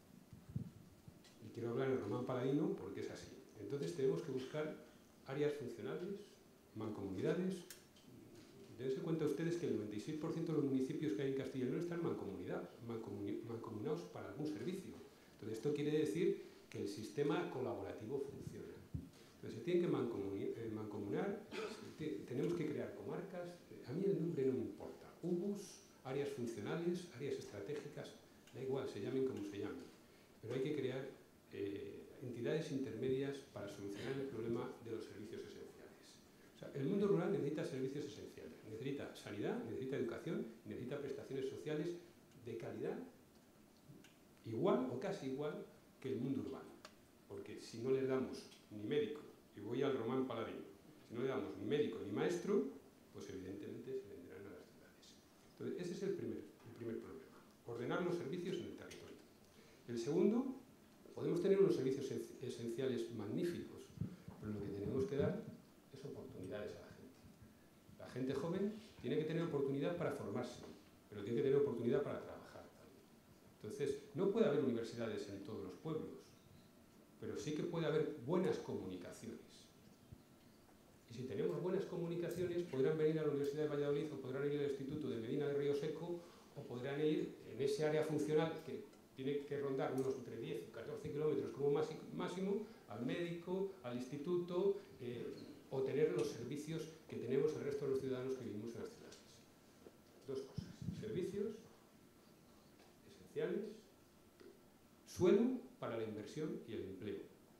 Y quiero hablar en Román Paladino porque es así. Entonces tenemos que buscar áreas funcionales, mancomunidades. Dense cuenta ustedes que el noventa y seis por ciento de los municipios que hay en Castilla y León están mancomunidados, mancomunados para algún servicio. Entonces esto quiere decir que el sistema colaborativo funciona. Entonces se tienen que mancomunar, tenemos que crear comarcas. A mí el nombre no me importa. U B Us, áreas funcionales, áreas estratégicas, da igual, se llamen como se llamen. Pero hay que crear eh, entidades intermedias para solucionar el problema de los servicios esenciales. O sea, el mundo rural necesita servicios esenciales. Necesita sanidad, necesita educación, necesita prestaciones sociales de calidad igual o casi igual que el mundo urbano. Porque si no le damos ni médico, y voy al Román Paladino, si no le damos ni médico ni maestro, pues evidentemente se vendrán a las ciudades. Entonces, ese es el primer, el primer problema, ordenar los servicios en el territorio. El segundo, podemos tener unos servicios esenciales magníficos, pero lo que tenemos que dar es oportunidades a la gente. La gente joven tiene que tener oportunidad para formarse, pero tiene que tener oportunidad para trabajar también. Entonces, no puede haber universidades en todos los pueblos, pero sí que puede haber buenas comunicaciones. Y si tenemos buenas comunicaciones, podrán venir a la Universidad de Valladolid o podrán ir al Instituto de Medina de Río Seco o podrán ir en ese área funcional que tiene que rondar unos entre diez y catorce kilómetros como máximo al médico, al instituto, eh, o tener los servicios que tenemos el resto de los ciudadanos que vivimos en las ciudades. Dos cosas, servicios esenciales, suelo para la inversión y el empleo.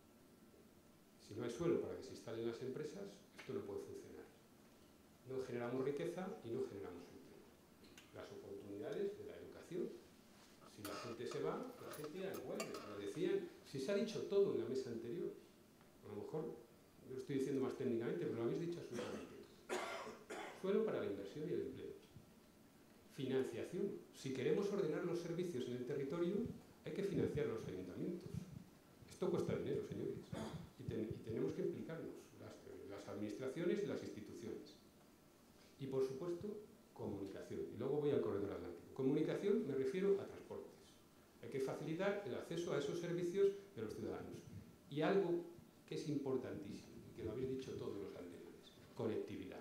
Si no hay suelo para que se instalen las empresas, esto no puede funcionar. No generamos riqueza y no generamos empleo. Las oportunidades de la educación. Si la gente se va, la gente ya no vuelve. Lo decían, si se ha dicho todo en la mesa anterior, a lo mejor lo estoy diciendo más técnicamente, pero lo habéis dicho absolutamente. Suelo para la inversión y el empleo. Financiación. Si queremos ordenar los servicios en el territorio, hay que financiar los ayuntamientos. Esto cuesta dinero, señores. Y, ten, y tenemos que implicarnos, las, las administraciones y las instituciones. Y, por supuesto, comunicación. Y luego voy al corredor atlántico. Comunicación me refiero a transportes. Hay que facilitar el acceso a esos servicios de los ciudadanos. Y algo que es importantísimo, y que lo habéis dicho todos los anteriores, conectividad.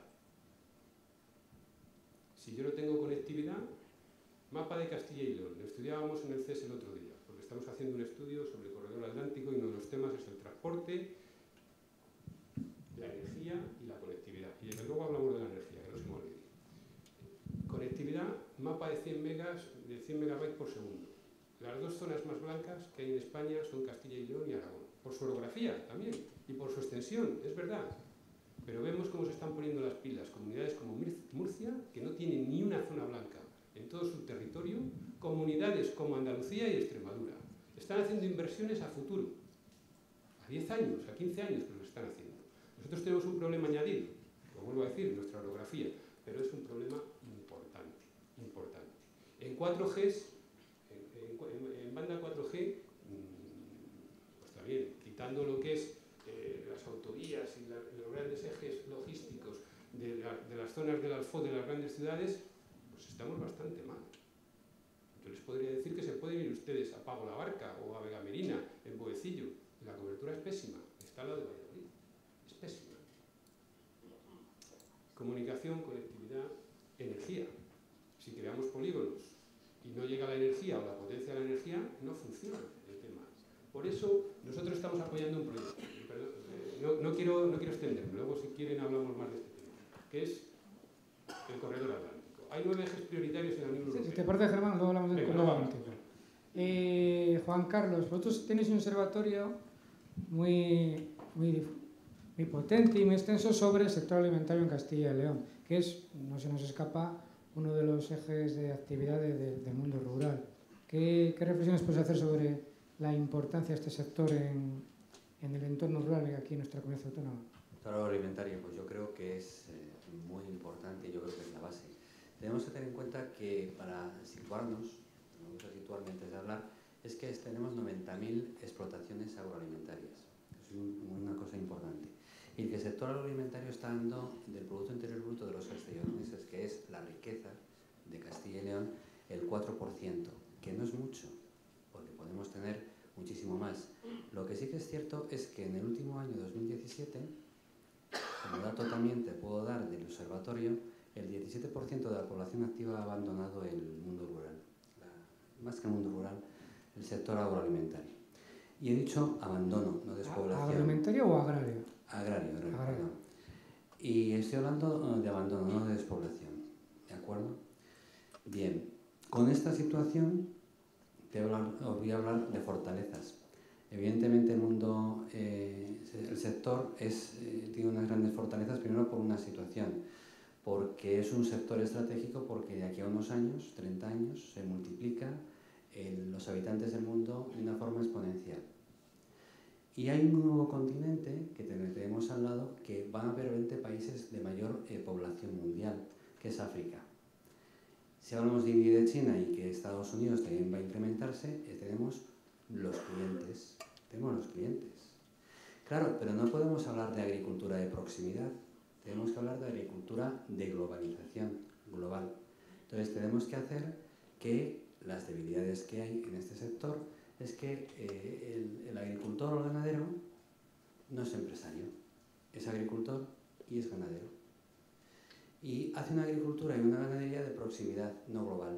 Si yo no tengo conectividad, mapa de Castilla y León, lo estudiábamos en el C E S el otro día, porque estamos haciendo un estudio sobre el corredor atlántico y uno de los temas es el transporte, la energía y la conectividad. Y desde luego hablamos de la energía, que no se me olvide. Conectividad, mapa de cien megas, de cien megabytes por segundo. Las dos zonas más blancas que hay en España son Castilla y León y Aragón. Por su orografía también, y por su extensión, es verdad. Pero vemos cómo se están poniendo las pilas comunidades como Murcia, que no tienen ni una zona blanca en todo su territorio, comunidades como Andalucía y Extremadura. Están haciendo inversiones a futuro, a diez años, a quince años que lo están haciendo. Nosotros tenemos un problema añadido, lo vuelvo a decir, nuestra orografía, pero es un problema importante, importante. En cuatro G, en, en, en banda cuatro G, pues también, quitando lo que es eh, las autovías y la, los grandes ejes logísticos de, la, de las zonas del Alfo de las grandes ciudades, pues estamos bastante mal. Yo les podría decir que se pueden ir ustedes a Pago la Barca o a Vegamerina, en Boecillo. La cobertura es pésima, está al lado de Valladolid. Es pésima. Comunicación, conectividad, energía. Si creamos polígonos y no llega la energía o la potencia de la energía, no funciona el tema. Por eso nosotros estamos apoyando un proyecto. Perdón, eh, no, no, quiero, no quiero extenderme, luego si quieren hablamos más de este tema, que es el corredor atlántico. Hay nueve ejes prioritarios en la Unión Europea. Si te parece, Germán, luego hablamos del corredor atlántico. Eh, Juan Carlos, vosotros tenéis un observatorio muy, muy, muy potente y muy extenso sobre el sector alimentario en Castilla y León, que es, no se nos escapa, uno de los ejes de actividad de, de, del mundo rural. ¿Qué, qué reflexiones puedes hacer sobre la importancia de este sector en, en el entorno rural y aquí en nuestra comunidad autónoma? El sector agroalimentario, pues yo creo que es eh, muy importante y yo creo que es la base. Tenemos que tener en cuenta que para situarnos, me gusta situarme antes de hablar, es que tenemos noventa mil explotaciones agroalimentarias. Es un, una cosa importante. y que el sector agroalimentario está dando del Producto Interior Bruto de los castellaneses, que es la riqueza de Castilla y León, el cuatro por ciento, que no es mucho, porque podemos tener muchísimo más. Lo que sí que es cierto es que en el último año, dos mil diecisiete, como dato también te puedo dar del observatorio, el diecisiete por ciento de la población activa ha abandonado el mundo rural, la, más que el mundo rural, el sector agroalimentario. Y he dicho abandono, no despoblación. ¿Agroalimentario o agrario? Agrario, agrario. agrario. Y estoy hablando de abandono, no de despoblación. ¿De acuerdo? Bien, con esta situación te voy a hablar, os voy a hablar de fortalezas. Evidentemente el mundo, eh, el sector es, eh, tiene unas grandes fortalezas, primero por una situación, porque es un sector estratégico, porque de aquí a unos años, treinta años, se multiplica el, los habitantes del mundo de una forma exponencial. Y hay un nuevo continente que tenemos al lado que van a haber veinte países de mayor eh, población mundial, que es África. Si hablamos de India y de China y que Estados Unidos también va a incrementarse, eh, tenemos los clientes. Tenemos los clientes. Claro, pero no podemos hablar de agricultura de proximidad. Tenemos que hablar de agricultura de globalización global. Entonces tenemos que hacer que las debilidades que hay en este sector es que eh, el, el agricultor o el ganadero no es empresario, es agricultor y es ganadero. Y hace una agricultura y una ganadería de proximidad, no global.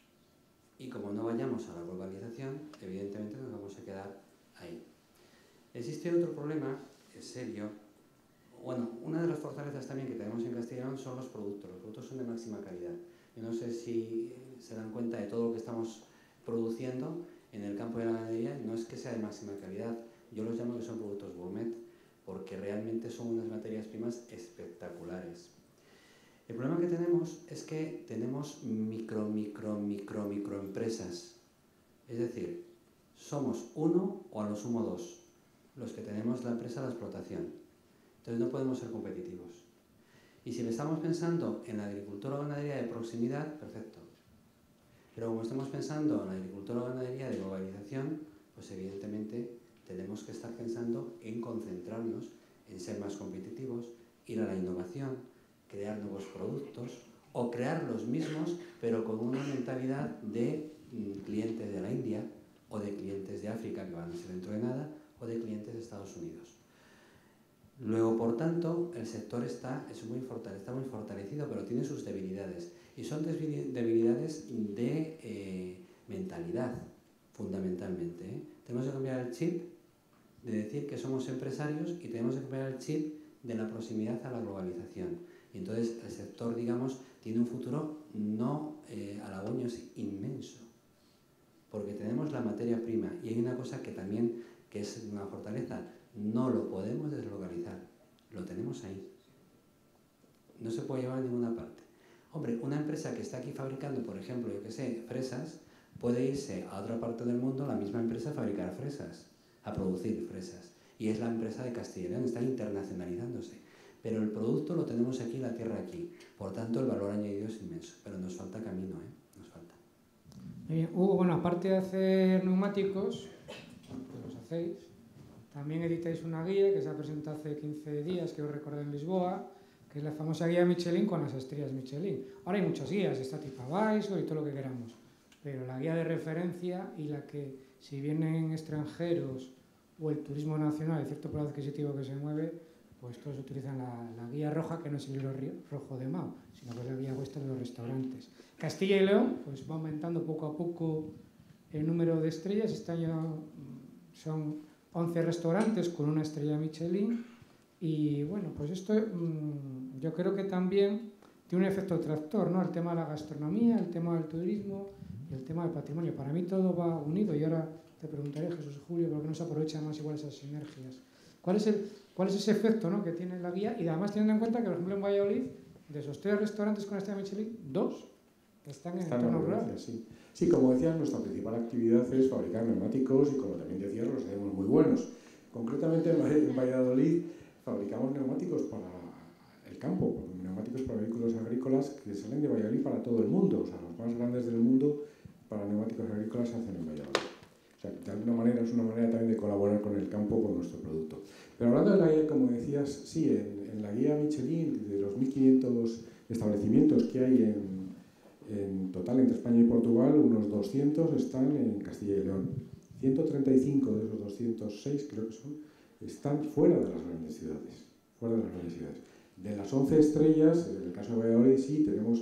Y como no vayamos a la globalización, evidentemente nos vamos a quedar ahí. Existe otro problema, es serio. Bueno, una de las fortalezas también que tenemos en Castilla y León son los productos. Los productos son de máxima calidad. Yo no sé si se dan cuenta de todo lo que estamos produciendo en el campo de la ganadería. No es que sea de máxima calidad, yo los llamo que son productos gourmet, porque realmente son unas materias primas espectaculares. El problema que tenemos es que tenemos micro, micro, micro, micro empresas. Es decir, somos uno o a lo sumo dos los que tenemos la empresa de la explotación. Entonces no podemos ser competitivos. Y si le estamos pensando en la agricultura o ganadería de proximidad, perfecto. Pero como estamos pensando en la agricultura o ganadería de globalización, pues evidentemente tenemos que estar pensando en concentrarnos, en ser más competitivos, ir a la innovación, crear nuevos productos o crear los mismos, pero con una mentalidad de mm, clientes de la India o de clientes de África que van a ser dentro de nada o de clientes de Estados Unidos. Luego, por tanto, el sector está, es muy fortalecido, está muy fortalecido, pero tiene sus debilidades. Y son debilidades de eh, mentalidad, fundamentalmente. ¿eh? Tenemos que cambiar el chip de decir que somos empresarios y tenemos que cambiar el chip de la proximidad a la globalización. Y entonces el sector, digamos, tiene un futuro no eh, halagüeño, es inmenso. Porque tenemos la materia prima y hay una cosa que también, que es una fortaleza, no lo podemos deslocalizar, lo tenemos ahí. No se puede llevar a ninguna parte. Hombre, una empresa que está aquí fabricando, por ejemplo, yo que sé, fresas, puede irse a otra parte del mundo, la misma empresa, a fabricar fresas, a producir fresas. Y es la empresa de Castilla y León, está internacionalizándose. Pero el producto lo tenemos aquí, la tierra aquí. Por tanto, el valor añadido es inmenso. Pero nos falta camino, ¿eh? Nos falta. Bien, Hugo, bueno, aparte de hacer neumáticos, que los hacéis, también editáis una guía que se ha presentado hace quince días, que os recordé en Lisboa, que es la famosa guía Michelin con las estrellas Michelin. Ahora hay muchas guías, está TripAdvisor y todo lo que queramos, pero la guía de referencia y la que, si vienen extranjeros o el turismo nacional, el cierto poder adquisitivo que se mueve, pues todos utilizan la, la guía roja, que no es el libro rojo de Mao, sino que es la guía vuestra de los restaurantes. Castilla y León pues va aumentando poco a poco el número de estrellas. Este año son once restaurantes con una estrella Michelin. Y bueno, pues esto mmm, yo creo que también tiene un efecto tractor, ¿no? El tema de la gastronomía, el tema del turismo y el tema del patrimonio. Para mí todo va unido y ahora te preguntaré, Jesús y Julio, ¿por qué no se aprovechan más igual esas sinergias? ¿Cuál es, el, cuál es ese efecto, ¿no?, que tiene la guía? Y además teniendo en cuenta que, por ejemplo, en Valladolid, de esos tres restaurantes con estrella Michelin, dos están en Están el entorno en rural. rural. Sí. sí, como decías, nuestra principal actividad es fabricar neumáticos y, como también decías, los tenemos muy buenos. Concretamente en Valladolid fabricamos neumáticos para el campo, neumáticos para vehículos agrícolas que salen de Valladolid para todo el mundo. O sea, los más grandes del mundo para neumáticos agrícolas se hacen en Valladolid. O sea, de alguna manera es una manera también de colaborar con el campo con nuestro producto. Pero hablando de la guía, como decías, sí, en, en la guía Michelin, de los mil quinientos establecimientos que hay en, en total entre España y Portugal, unos doscientos están en Castilla y León. ciento treinta y cinco de esos doscientos seis, creo que son, están fuera de las grandes ciudades. Fuera de las grandes ciudades. De las once estrellas, en el caso de Valladolid sí, tenemos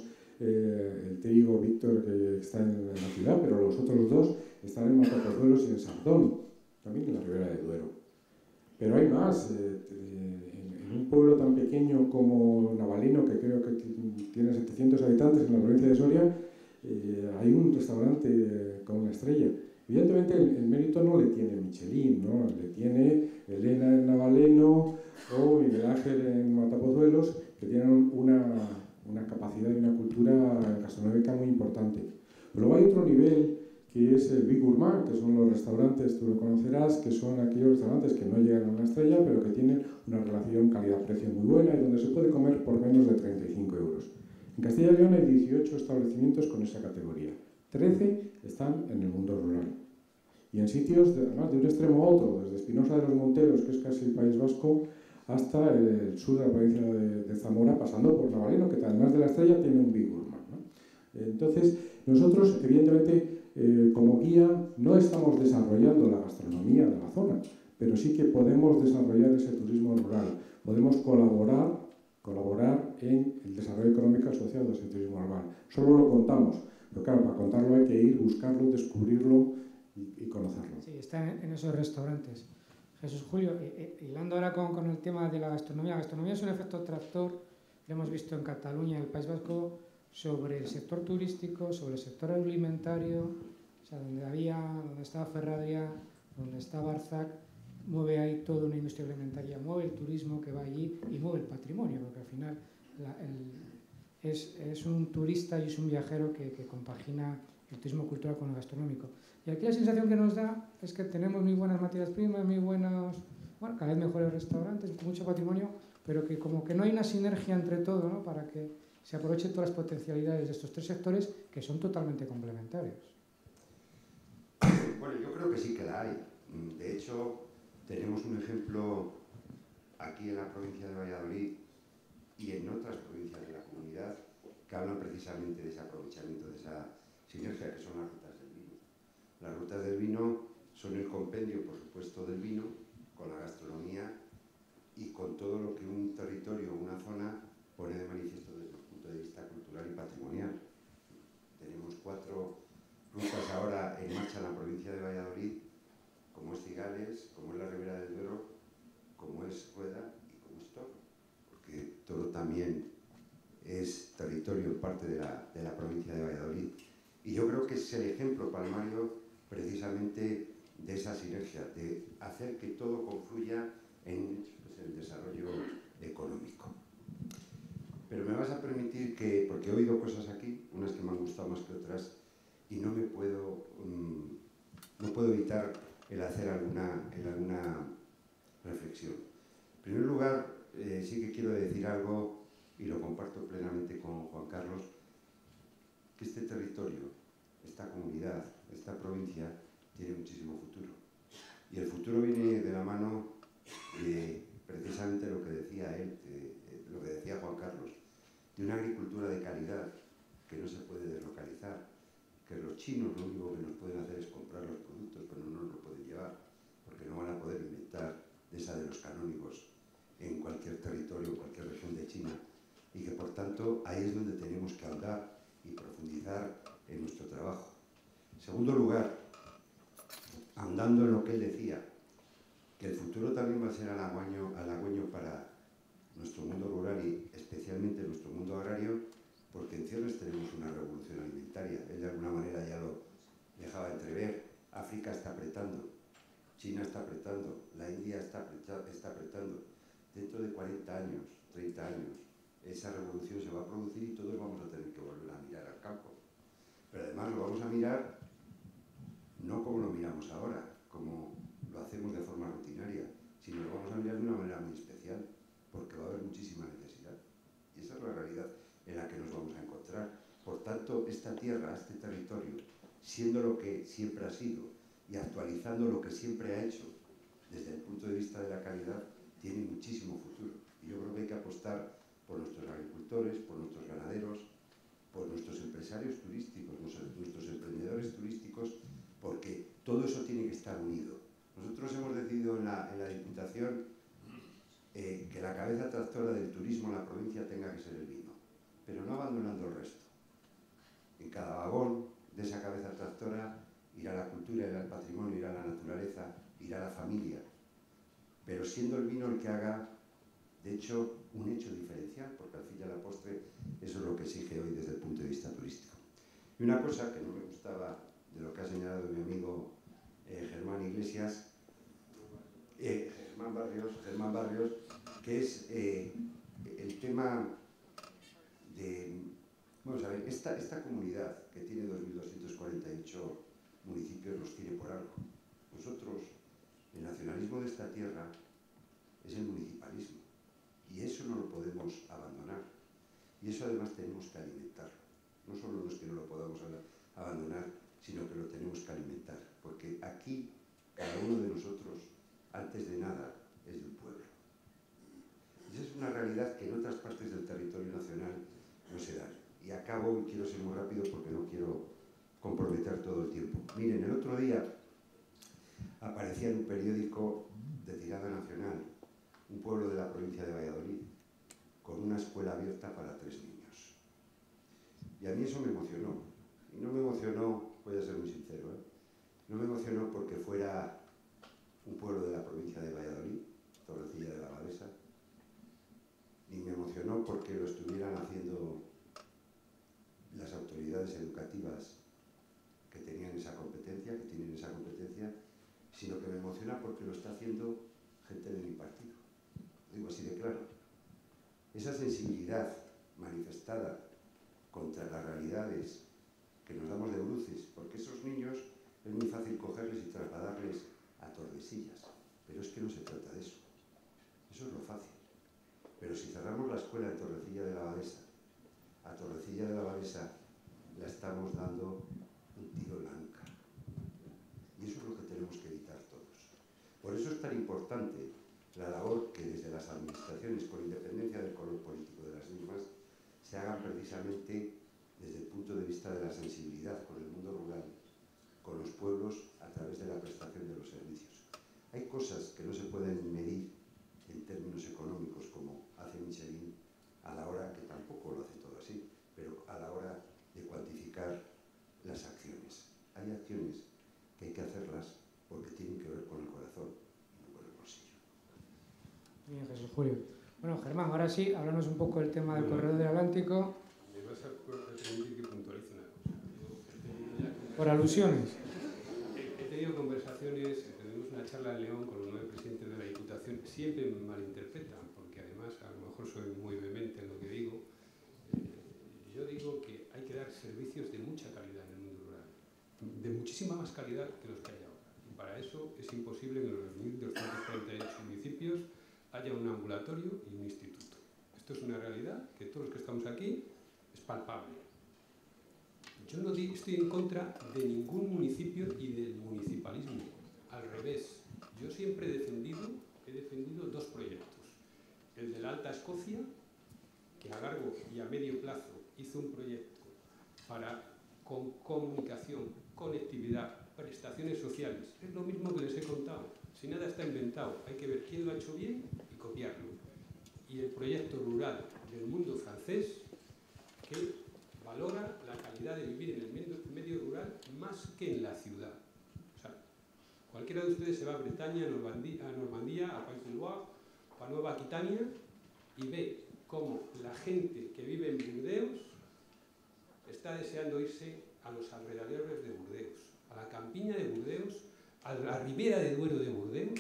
eh, el Trigo Víctor que está en la ciudad, pero los otros dos están en Matapozuelos y en Sardón, también en la Ribera de Duero. Pero hay más. Eh, en, en un pueblo tan pequeño como Navaleno, que creo que tiene setecientos habitantes en la provincia de Soria, eh, hay un restaurante eh, con una estrella. Evidentemente el, el mérito no le tiene Michelin, ¿no? Le tiene Elena en Navaleno o Miguel Ángel en Matapozuelos, que tienen una, una capacidad y una cultura gastronómica muy importante. Pero luego hay otro nivel, que es el Big Gourmand, que son los restaurantes, tú lo conocerás, que son aquellos restaurantes que no llegan a una estrella, pero que tienen una relación calidad-precio muy buena y donde se puede comer por menos de treinta y cinco euros. En Castilla y León hay dieciocho establecimientos con esa categoría. trece están en el mundo rural. Y en sitios, de, además, de un extremo a otro, desde Espinosa de los Monteros, que es casi el País Vasco, hasta el sur de la provincia de, de Zamora, pasando por Navaleno, que además de la estrella tiene un Big Gourmand, ¿no? Entonces, nosotros, evidentemente, eh, como guía, no estamos desarrollando la gastronomía de la zona, pero sí que podemos desarrollar ese turismo rural. Podemos colaborar, colaborar en el desarrollo económico asociado a ese turismo rural. Solo lo contamos, pero claro, para contarlo hay que ir, buscarlo, descubrirlo y, y conocerlo. Sí, está en, en esos restaurantes. Jesús Julio, hilando ahora con, con el tema de la gastronomía, la gastronomía es un efecto tractor, lo hemos visto en Cataluña, en el País Vasco, sobre el sector turístico, sobre el sector alimentario, o sea, donde había, donde estaba Ferradria, donde está Barzac, mueve ahí toda una industria alimentaria, mueve el turismo que va allí y mueve el patrimonio, porque al final la, el, es, es un turista y es un viajero que, que compagina el turismo cultural con el gastronómico. Y aquí la sensación que nos da es que tenemos muy buenas materias primas, muy buenos, bueno, cada vez mejores restaurantes, mucho patrimonio, pero que como que no hay una sinergia entre todo, ¿no? Para que se aprovechen todas las potencialidades de estos tres sectores que son totalmente complementarios. Bueno, yo creo que sí que la hay. De hecho, tenemos un ejemplo aquí en la provincia de Valladolid y en otras provincias de la comunidad que hablan precisamente de ese aprovechamiento, de esa sinergia que son las rutas del vino. Las rutas del vino son el compendio, por supuesto, del vino con la gastronomía y con todo lo que un territorio o una zona pone de manifiesto desde el punto de vista cultural y patrimonial. Tenemos cuatro rutas ahora en marcha en la provincia de Valladolid, como es Cigales, como es la Ribera del Duero, como es Rueda y como es Toro, porque Toro también es territorio, parte de la, de la provincia de Valladolid. Y yo creo que es el ejemplo palmario precisamente de esa sinergia, de hacer que todo confluya en pues, el desarrollo económico. Pero me vas a permitir que, porque he oído cosas aquí, unas que me han gustado más que otras, y no me puedo, um, no puedo evitar el hacer alguna, el alguna reflexión. En primer lugar, eh, sí que quiero decir algo, y lo comparto plenamente con Juan Carlos, que este territorio, esta comunidad, esta provincia, tiene muchísimo futuro. Y el futuro viene de la mano de precisamente lo que decía él, de, de lo que decía Juan Carlos, de una agricultura de calidad que no se puede deslocalizar, que los chinos lo único que nos pueden hacer es comprar los productos, pero no nos lo pueden llevar, porque no van a poder inventar de esa de los canónigos en cualquier territorio, en cualquier región de China, y que por tanto ahí es donde tenemos que ahondar y profundizar en nuestro trabajo. En segundo lugar, ahondando en lo que él decía, que el futuro también va a ser halagüeño, halagüeño para nuestro mundo rural y especialmente nuestro mundo agrario, porque en ciernes tenemos una revolución alimentaria. Él de alguna manera ya lo dejaba entrever. África está apretando, China está apretando, la India está, está apretando. Dentro de cuarenta años, treinta años, esa revolución se va a producir y todos vamos a tener que volver a mirar al campo. Pero además lo vamos a mirar no como lo miramos ahora, como lo hacemos de forma rutinaria, sino lo vamos a mirar de una manera muy especial, porque va a haber muchísima necesidad. Y esa es la realidad en la que nos vamos a encontrar. Por tanto, esta tierra, este territorio, siendo lo que siempre ha sido y actualizando lo que siempre ha hecho desde el punto de vista de la calidad, tiene muchísimo futuro. Y yo creo que hay que apostar por nuestros agricultores, por nuestros ganaderos, por nuestros empresarios turísticos, nuestros emprendedores turísticos, porque todo eso tiene que estar unido. Nosotros hemos decidido en la, en la Diputación eh, que la cabeza tractora del turismo en la provincia tenga que ser el vino, pero no abandonando el resto. En cada vagón de esa cabeza tractora irá la cultura, irá el patrimonio, irá la naturaleza, irá la familia, pero siendo el vino el que haga, de hecho, un hecho diferencial, porque al fin y a la postre eso es lo que exige hoy desde el punto de vista turístico. Y una cosa que no me gustaba de lo que ha señalado mi amigo eh, Germán Iglesias, eh, Germán Barrios, Germán Barrios, que es eh, el tema de... Vamos a ver, esta, esta comunidad que tiene dos mil doscientos cuarenta y ocho municipios los tiene por algo. Nosotros, el nacionalismo de esta tierra es el municipalismo. Y eso no lo podemos abandonar. Y eso además tenemos que alimentarlo. No solo no es que no lo podamos abandonar, sino que lo tenemos que alimentar. Porque aquí, cada uno de nosotros, antes de nada, es del pueblo. Y esa es una realidad que en otras partes del territorio nacional no se da. Y acabo, y quiero ser muy rápido porque no quiero comprometer todo el tiempo. Miren, el otro día aparecía en un periódico de tirada nacional un pueblo de la provincia de Valladolid, con una escuela abierta para tres niños. Y a mí eso me emocionó. Y no me emocionó, voy a ser muy sincero, ¿eh? no me emocionó porque fuera un pueblo de la provincia de Valladolid, Torrecilla de la Abadesa, ni me emocionó porque lo estuvieran haciendo las autoridades educativas que tenían esa competencia, que tienen esa competencia, sino que me emociona porque lo está haciendo gente de mi partido. Digo así de claro. Esa sensibilidad manifestada contra las realidades que nos damos de bruces, porque esos niños es muy fácil cogerles y trasladarles a Tordesillas, pero es que no se trata de eso. Eso es lo fácil. Pero si cerramos la escuela de Torrecilla de la Abadesa, a Torrecilla de la Abadesa la estamos dando un tiro en la nuca. Y eso es lo que tenemos que evitar todos. Por eso es tan importante la labor que desde las administraciones, con independencia del color político de las mismas, se hagan precisamente desde el punto de vista de la sensibilidad con el mundo rural, con los pueblos, a través de la prestación de los servicios. Hay cosas que no se pueden medir en términos económicos, como hace Michelin, a la hora, que tampoco lo hace todo así, pero a la hora de cuantificar las acciones. Hay acciones que hay que hacerlas porque tienen que ver con el corazón y no con el bolsillo. Bien, Jesús Julio. Bueno, Germán, ahora sí, háblanos un poco del tema del bueno, corredor del Atlántico. Me vas a permitir que puntualice una cosa. Por alusiones. He, he tenido conversaciones, tenemos una charla en León con los nueve presidentes de la Diputación, siempre me malinterpretan, porque además a lo mejor soy muy vehemente en lo que digo. Eh, yo digo que hay que dar servicios de mucha calidad en el mundo rural, de muchísima más calidad que los que hay ahora. Y para eso es imposible que en los dos mil doscientos cuarenta y ocho municipios haya un ambulatorio y un instituto. Esto es una realidad que todos los que estamos aquí es palpable. Yo no estoy en contra de ningún municipio y del municipalismo. Al revés, yo siempre he defendido, he defendido dos proyectos. El de la Alta Escocia, que a largo y a medio plazo hizo un proyecto para con comunicación, conectividad, prestaciones sociales. Es lo mismo que les he contado. Si nada está inventado, hay que ver quién lo ha hecho bien y copiarlo. Y el proyecto rural del mundo francés, que valora la calidad de vivir en el medio, medio rural más que en la ciudad. O sea, cualquiera de ustedes se va a Bretaña, a Normandía, a, Normandía, a Pays de Loire, a Nueva Aquitania, y ve cómo la gente que vive en Burdeos está deseando irse a los alrededores de Burdeos, a la campiña de Burdeos, a la ribera de Duero de Burdeos.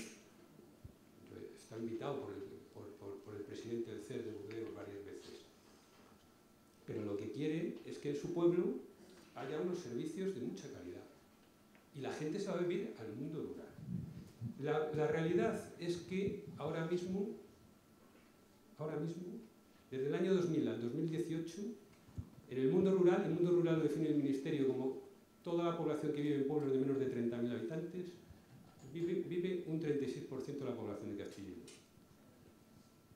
Está invitado por el, por, por, por el presidente del C E R de Burdeos varias veces. Pero lo que quiere es que en su pueblo haya unos servicios de mucha calidad. Y la gente se va a vivir al mundo rural. La, la realidad es que ahora mismo, ahora mismo, desde el año dos mil al dos mil dieciocho, en el mundo rural, el mundo rural lo define el Ministerio como toda la población que vive en pueblos de menos de treinta mil habitantes, vive, vive un treinta y seis por ciento de la población de Castilla y León.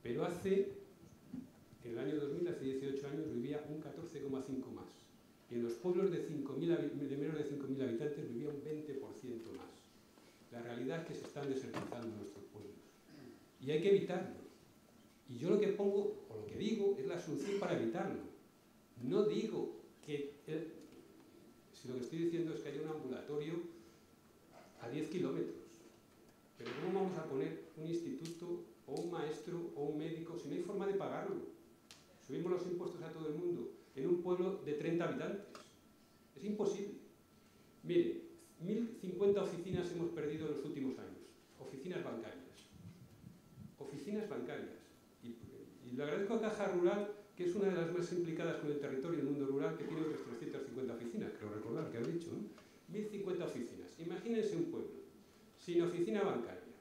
Pero hace, en el año dos mil, hace dieciocho años, vivía un catorce coma cinco más. Y en los pueblos de, cinco mil, de menos de cinco mil habitantes vivía un veinte por ciento más. La realidad es que se están desertizando nuestros pueblos. Y hay que evitarlo. Y yo lo que pongo, o lo que digo, es la solución para evitarlo. No digo que... El, si lo que estoy diciendo es que haya un ambulatorio a diez kilómetros. Pero ¿cómo vamos a poner un instituto, o un maestro, o un médico, si no hay forma de pagarlo? Subimos los impuestos a todo el mundo, en un pueblo de treinta habitantes. Es imposible. Mire, mil cincuenta oficinas hemos perdido en los últimos años. Oficinas bancarias. Oficinas bancarias. Y, y le agradezco a Caja Rural, que es una de las más implicadas con el territorio y el mundo rural, que tiene otras trescientas cincuenta oficinas, creo recordar que ha dicho, ¿no? mil cincuenta oficinas. Imagínense un pueblo sin oficina bancaria,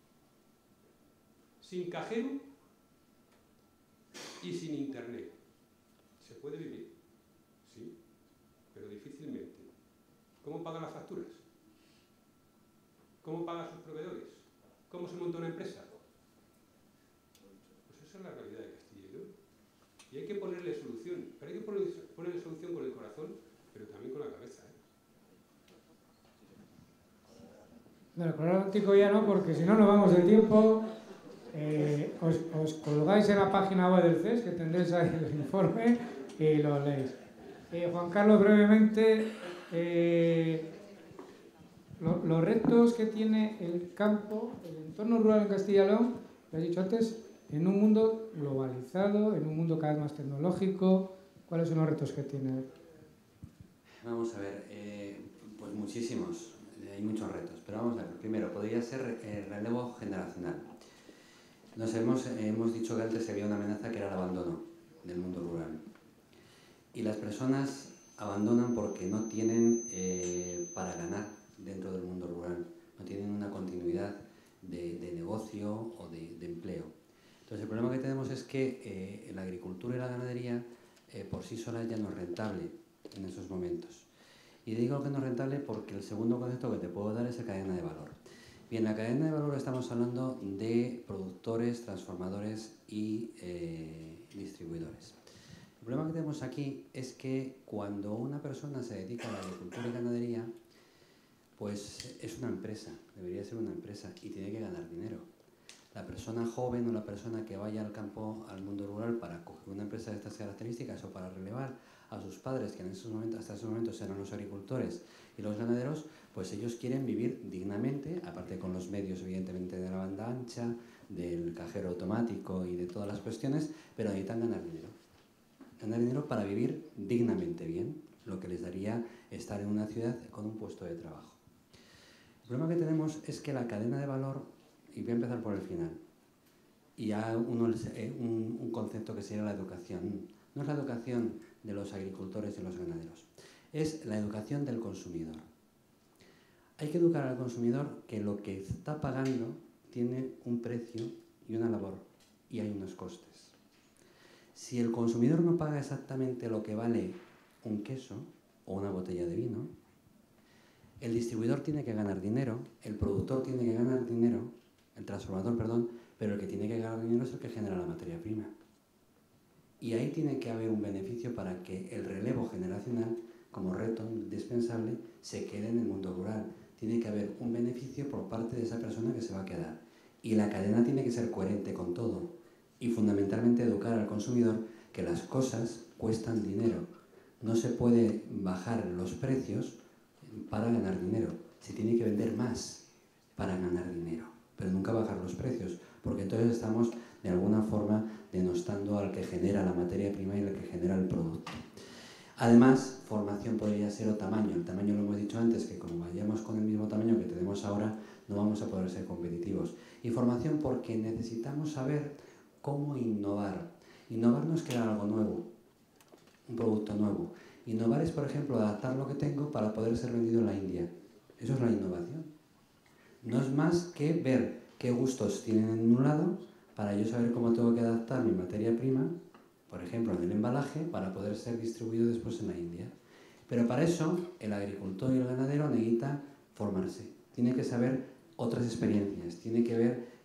sin cajero y sin internet. ¿Se puede vivir? Sí, pero difícilmente. ¿Cómo paga las facturas? ¿Cómo paga a sus proveedores? ¿Cómo se monta una empresa? Pues esa es la realidad de Castilla y León. Y hay que ponerle solución, pero hay que ponerle, ponerle solución con el corazón, pero también con la cabeza, ¿eh? Bueno, cronológico ya no, porque si no nos vamos de tiempo. Eh, os, os colgáis en la página web del C E S, que tendréis ahí el informe, y lo leéis. Eh, Juan Carlos, brevemente, eh, lo, los retos que tiene el campo, el entorno rural en Castilla y León, lo he dicho antes, en un mundo globalizado, en un mundo cada vez más tecnológico, ¿cuáles son los retos que tiene? Vamos a ver, eh, pues muchísimos, hay muchos retos, pero vamos a ver, primero, podría ser eh, relevo generacional. Nos hemos, eh, hemos dicho que antes había una amenaza que era el abandono del mundo rural. Y las personas abandonan porque no tienen eh, para ganar dentro del mundo rural, no tienen una continuidad de, de negocio o de, de empleo. Entonces el problema que tenemos es que eh, la agricultura y la ganadería eh, por sí sola ya no es rentable en esos momentos. Y digo que no es rentable porque el segundo concepto que te puedo dar es la cadena de valor. Bien, la cadena de valor estamos hablando de productores, transformadores y eh, distribuidores. El problema que tenemos aquí es que cuando una persona se dedica a la agricultura y ganadería, pues es una empresa, debería ser una empresa y tiene que ganar dinero. La persona joven o la persona que vaya al campo, al mundo rural para coger una empresa de estas características o para relevar a sus padres, que en esos momentos, hasta esos momentos eran los agricultores y los ganaderos, pues ellos quieren vivir dignamente, aparte con los medios evidentemente de la banda ancha, del cajero automático y de todas las cuestiones, pero necesitan ganar dinero. Ganar dinero para vivir dignamente bien, lo que les daría estar en una ciudad con un puesto de trabajo. El problema que tenemos es que la cadena de valor, y voy a empezar por el final, y hay uno, un, un concepto que sería la educación. No es la educación de los agricultores y los ganaderos, es la educación del consumidor. Hay que educar al consumidor que lo que está pagando tiene un precio y una labor, y hay unos costes. Si el consumidor no paga exactamente lo que vale un queso o una botella de vino, el distribuidor tiene que ganar dinero, el productor tiene que ganar dinero, el transformador, perdón, pero el que tiene que ganar dinero es el que genera la materia prima. Y ahí tiene que haber un beneficio para que el relevo generacional, como reto indispensable, se quede en el mundo rural. Tiene que haber un beneficio por parte de esa persona que se va a quedar. Y la cadena tiene que ser coherente con todo. Y fundamentalmente educar al consumidor que las cosas cuestan dinero. No se puede bajar los precios para ganar dinero. Se tiene que vender más para ganar dinero. Pero nunca bajar los precios, porque entonces estamos de alguna forma denostando al que genera la materia prima y al que genera el producto. Además, formación podría ser o tamaño. El tamaño lo hemos dicho antes, que como vayamos con el mismo tamaño que tenemos ahora, no vamos a poder ser competitivos. Y formación porque necesitamos saber cómo innovar. Innovar no es crear algo nuevo, un producto nuevo. Innovar es, por ejemplo, adaptar lo que tengo para poder ser vendido en la India. Eso es la innovación. No es más que ver qué gustos tienen en un lado para yo saber cómo tengo que adaptar mi materia prima, por ejemplo, en el embalaje, para poder ser distribuido después en la India. Pero para eso, el agricultor y el ganadero necesita formarse. Tiene que saber otras experiencias, tiene que ver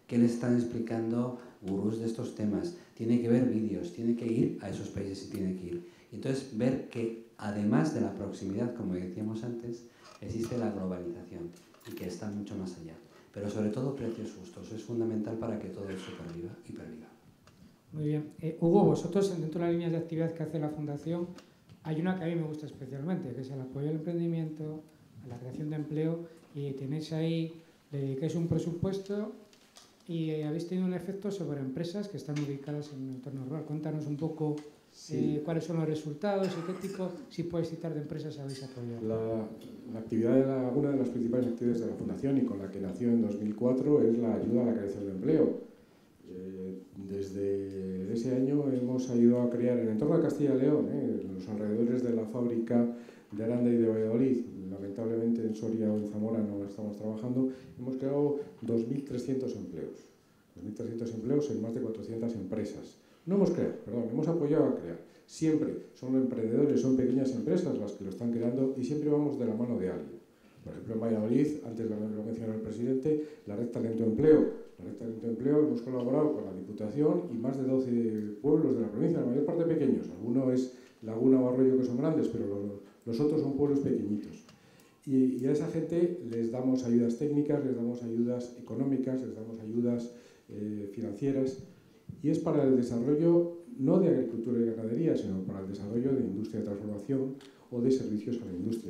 ¿Qué le están explicando gurús de estos temas? Tiene que ver vídeos, tiene que ir a esos países y tiene que ir. Y entonces ver que además de la proximidad, como decíamos antes, existe la globalización y que está mucho más allá. Pero sobre todo precios justos, es fundamental para que todo eso perviva y perviva. Muy bien. Eh, Hugo, vosotros dentro de las líneas de actividad que hace la Fundación, hay una que a mí me gusta especialmente, que es el apoyo al emprendimiento, a la creación de empleo, y tenéis ahí, le dedicáis un presupuesto y eh, habéis tenido un efecto sobre empresas que están ubicadas en el entorno rural. Cuéntanos un poco sí. eh, cuáles son los resultados y qué tipo, si podéis citar, de empresas habéis apoyado. La, la actividad de la, una de las principales actividades de la Fundación y con la que nació en dos mil cuatro es la ayuda a la creación de empleo. Eh, desde ese año hemos ayudado a crear en el entorno de Castilla y León, eh, en los alrededores de la fábrica de Aranda y de Valladolid, lamentablemente en Soria o en Zamora no estamos trabajando, hemos creado dos mil trescientos empleos. dos mil trescientos empleos en más de cuatrocientas empresas. No hemos creado, perdón, hemos apoyado a crear. Siempre son emprendedores, son pequeñas empresas las que lo están creando y siempre vamos de la mano de alguien. Por ejemplo, en Valladolid, antes lo mencionó el presidente, la Red Talento Empleo. La Red Talento Empleo hemos colaborado con la Diputación y más de doce pueblos de la provincia, la mayor parte pequeños. Algunos es Laguna o Arroyo, que son grandes, pero los, los otros son pueblos pequeñitos. Y, y a esa gente les damos ayudas técnicas, les damos ayudas económicas, les damos ayudas eh, financieras. Y es para el desarrollo no de agricultura y ganadería, sino para el desarrollo de industria de transformación o de servicios a la industria.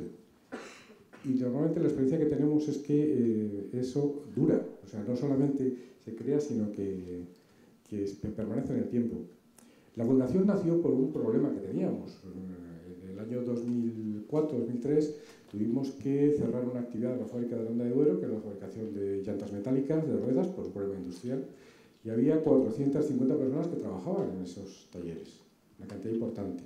Y normalmente la experiencia que tenemos es que eh, eso dura, o sea, no solamente se crea, sino que, que permanece en el tiempo. La Fundación nació por un problema que teníamos. En el año dos mil cuatro dos mil tres tuvimos que cerrar una actividad de la fábrica de Aranda de Duero, que es la fabricación de llantas metálicas, de ruedas, por un problema industrial, y había cuatrocientas cincuenta personas que trabajaban en esos talleres, una cantidad importante.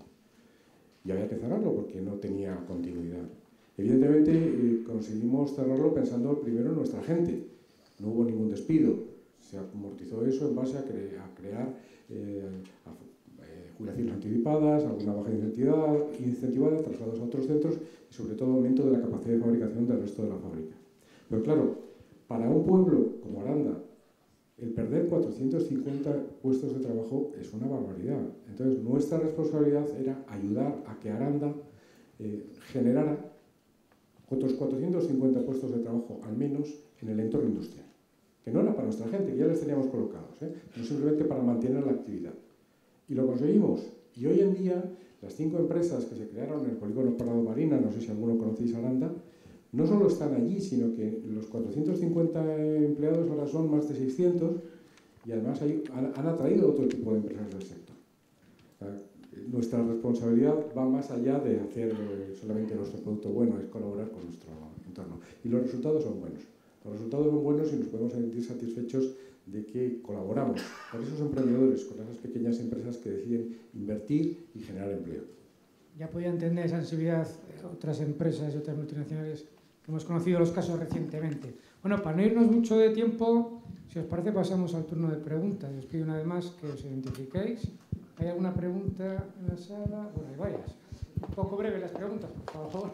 Y había que cerrarlo porque no tenía continuidad. Evidentemente eh, conseguimos cerrarlo pensando primero en nuestra gente. No hubo ningún despido. Se amortizó eso en base a, cre a crear eh, a, eh, jubilaciones anticipadas, alguna baja incentivada, incentivada, traslados a otros centros y sobre todo aumento de la capacidad de fabricación del resto de la fábrica. Pero claro, para un pueblo como Aranda, el perder cuatrocientos cincuenta puestos de trabajo es una barbaridad. Entonces nuestra responsabilidad era ayudar a que Aranda eh, generara otros cuatrocientos cincuenta puestos de trabajo al menos en el entorno industrial, que no era para nuestra gente, que ya les teníamos colocados, ¿eh? No simplemente para mantener la actividad. Y lo conseguimos. Y hoy en día, las cinco empresas que se crearon en el polígono Parado Marina, no sé si alguno conocéis Aranda, no solo están allí, sino que los cuatrocientos cincuenta empleados ahora son más de seiscientos y además hay, han, han atraído otro tipo de empresas del sector. O sea, nuestra responsabilidad va más allá de hacer solamente nuestro producto bueno, es colaborar con nuestro entorno. Y los resultados son buenos. Los resultados son buenos y nos podemos sentir satisfechos de que colaboramos con esos emprendedores, con esas pequeñas empresas que deciden invertir y generar empleo. Ya podía entender esa sensibilidad de otras empresas y otras multinacionales que hemos conocido los casos recientemente. Bueno, para no irnos mucho de tiempo, si os parece pasamos al turno de preguntas. Os pido una vez más que os identifiquéis. ¿Hay alguna pregunta en la sala? Bueno, hay varias. Un poco breve las preguntas, por favor.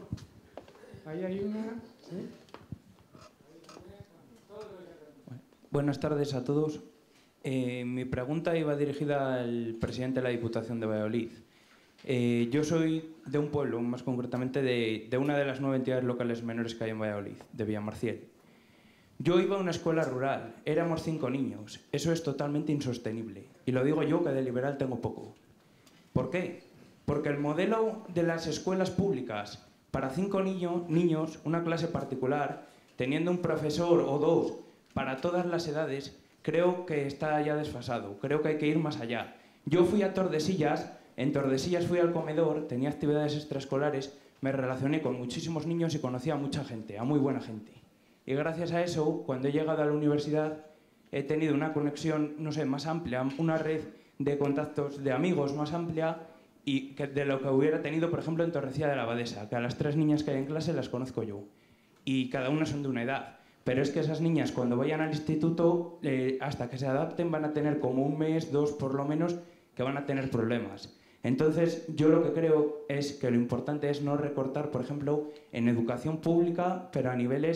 Ahí hay una. ¿Sí? Buenas tardes a todos. Eh, mi pregunta iba dirigida al presidente de la Diputación de Valladolid. Eh, yo soy de un pueblo, más concretamente de, de una de las nueve entidades locales menores que hay en Valladolid, de Villamarciel. Yo iba a una escuela rural, éramos cinco niños. Eso es totalmente insostenible. Y lo digo yo, que de liberal tengo poco. ¿Por qué? Porque el modelo de las escuelas públicas para cinco niño, niños, una clase particular, teniendo un profesor o dos para todas las edades, creo que está ya desfasado. Creo que hay que ir más allá. Yo fui a Tordesillas, en Tordesillas fui al comedor, tenía actividades extraescolares, me relacioné con muchísimos niños y conocí a mucha gente, a muy buena gente. Y gracias a eso, cuando he llegado a la universidad, he tenido una conexión, no sé, más amplia, una red de contactos de amigos más amplia y que de lo que hubiera tenido, por ejemplo, en Torrecilla de la Abadesa, que a las tres niñas que hay en clase las conozco yo. Y cada una son de una edad. Pero es que esas niñas, cuando vayan al instituto, eh, hasta que se adapten, van a tener como un mes, dos por lo menos, que van a tener problemas. Entonces, yo lo que creo es que lo importante es no recortar, por ejemplo, en educación pública, pero a niveles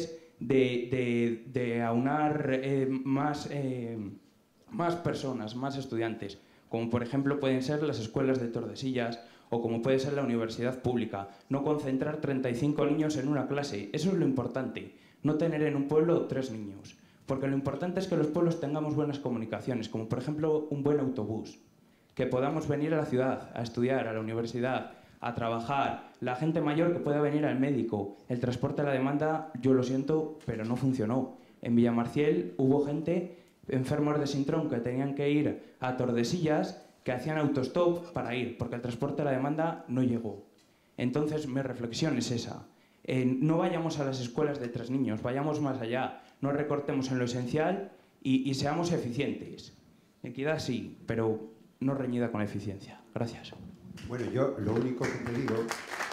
de, de, de aunar eh, más, eh, más personas, más estudiantes, como por ejemplo pueden ser las escuelas de Tordesillas o como puede ser la universidad pública. No concentrar treinta y cinco niños en una clase, eso es lo importante. No tener en un pueblo tres niños, porque lo importante es que los pueblos tengamos buenas comunicaciones, como por ejemplo un buen autobús, que podamos venir a la ciudad a estudiar, a la universidad, a trabajar, la gente mayor que pueda venir al médico. El transporte a la demanda, yo lo siento, pero no funcionó. En Villamarciel hubo gente, enfermos de Sintrón, que tenían que ir a Tordesillas, que hacían autostop para ir, porque el transporte a la demanda no llegó. Entonces, mi reflexión es esa. Eh, no vayamos a las escuelas de tres niños, vayamos más allá, no recortemos en lo esencial y, y seamos eficientes. Equidad sí, pero no reñida con la eficiencia. Gracias. Bueno, yo lo único que te digo...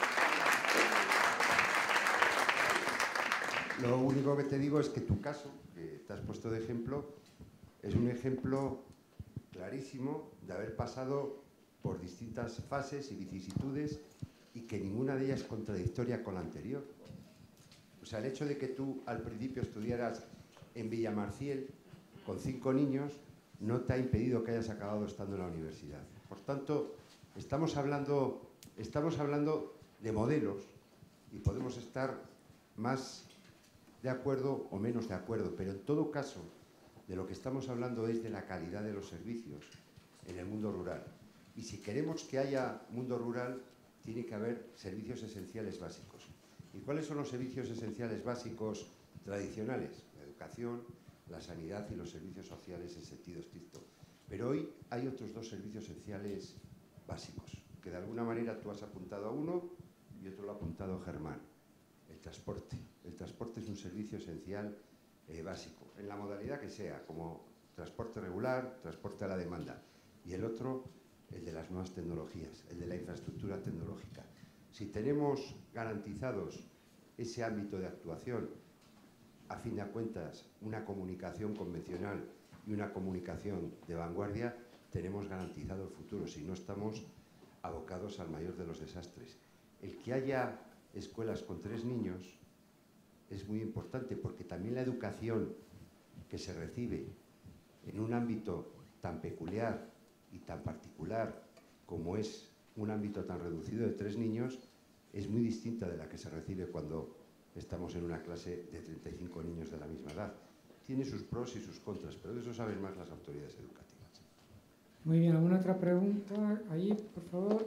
Lo único que te digo es que tu caso, que te has puesto de ejemplo, es un ejemplo clarísimo de haber pasado por distintas fases y vicisitudes y que ninguna de ellas es contradictoria con la anterior. O sea, el hecho de que tú al principio estudiaras en Villamarciel con cinco niños no te ha impedido que hayas acabado estando en la universidad. Por tanto, estamos hablando, estamos hablando de modelos y podemos estar más de acuerdo o menos de acuerdo, pero en todo caso, de lo que estamos hablando es de la calidad de los servicios en el mundo rural. Y si queremos que haya mundo rural, tiene que haber servicios esenciales básicos. ¿Y cuáles son los servicios esenciales básicos tradicionales? La educación, la sanidad y los servicios sociales en sentido estricto. Pero hoy hay otros dos servicios esenciales básicos, que de alguna manera tú has apuntado a uno y otro lo ha apuntado Germán. El transporte. El transporte es un servicio esencial eh, básico, en la modalidad que sea, como transporte regular, transporte a la demanda. Y el otro, el de las nuevas tecnologías, el de la infraestructura tecnológica. Si tenemos garantizados ese ámbito de actuación, a fin de cuentas, una comunicación convencional y una comunicación de vanguardia, tenemos garantizado el futuro, si no estamos abocados al mayor de los desastres. El que haya escuelas con tres niños es muy importante, porque también la educación que se recibe en un ámbito tan peculiar y tan particular como es un ámbito tan reducido de tres niños, es muy distinta de la que se recibe cuando estamos en una clase de treinta y cinco niños de la misma edad. Tiene sus pros y sus contras, pero de eso saben más las autoridades educativas. Muy bien, ¿alguna otra pregunta? Ahí, por favor.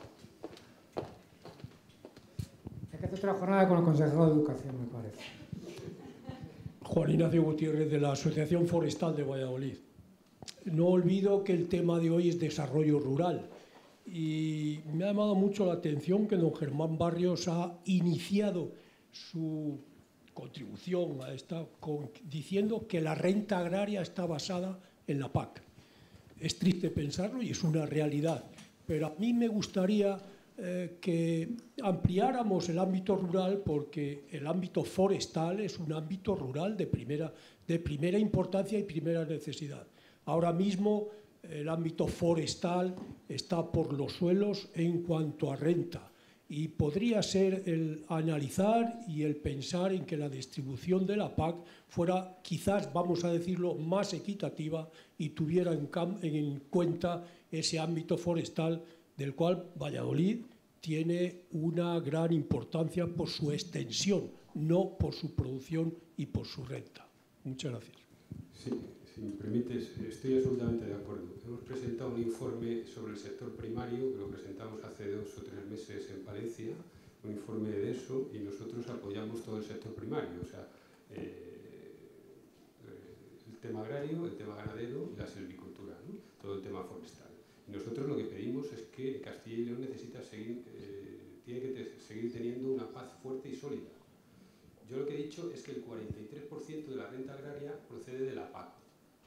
Hay que hacer otra jornada con el consejero de Educación, me parece. Juan Ignacio Gutiérrez, de la Asociación Forestal de Valladolid. No olvido que el tema de hoy es desarrollo rural. Y me ha llamado mucho la atención que don Germán Barrios ha iniciado su contribución a esta con, diciendo que la renta agraria está basada en la P A C. Es triste pensarlo y es una realidad, pero a mí me gustaría eh, que ampliáramos el ámbito rural, porque el ámbito forestal es un ámbito rural de primera, de primera importancia y primera necesidad. Ahora mismo el ámbito forestal está por los suelos en cuanto a renta, y podría ser el analizar y el pensar en que la distribución de la P A C fuera, quizás, vamos a decirlo, más equitativa y tuviera en, en cuenta ese ámbito forestal del cual Valladolid tiene una gran importancia por su extensión, no por su producción y por su renta. Muchas gracias. Sí. Si me permites, estoy absolutamente de acuerdo. Hemos presentado un informe sobre el sector primario, que lo presentamos hace dos o tres meses en Palencia, un informe de eso, y nosotros apoyamos todo el sector primario, o sea, eh, el tema agrario, el tema ganadero y la silvicultura, ¿no? Todo el tema forestal. Y nosotros lo que pedimos es que Castilla y León necesita seguir, eh, tiene que te, seguir teniendo una paz fuerte y sólida. Yo lo que he dicho es que el cuarenta y tres por ciento de la renta agraria procede de la P A C.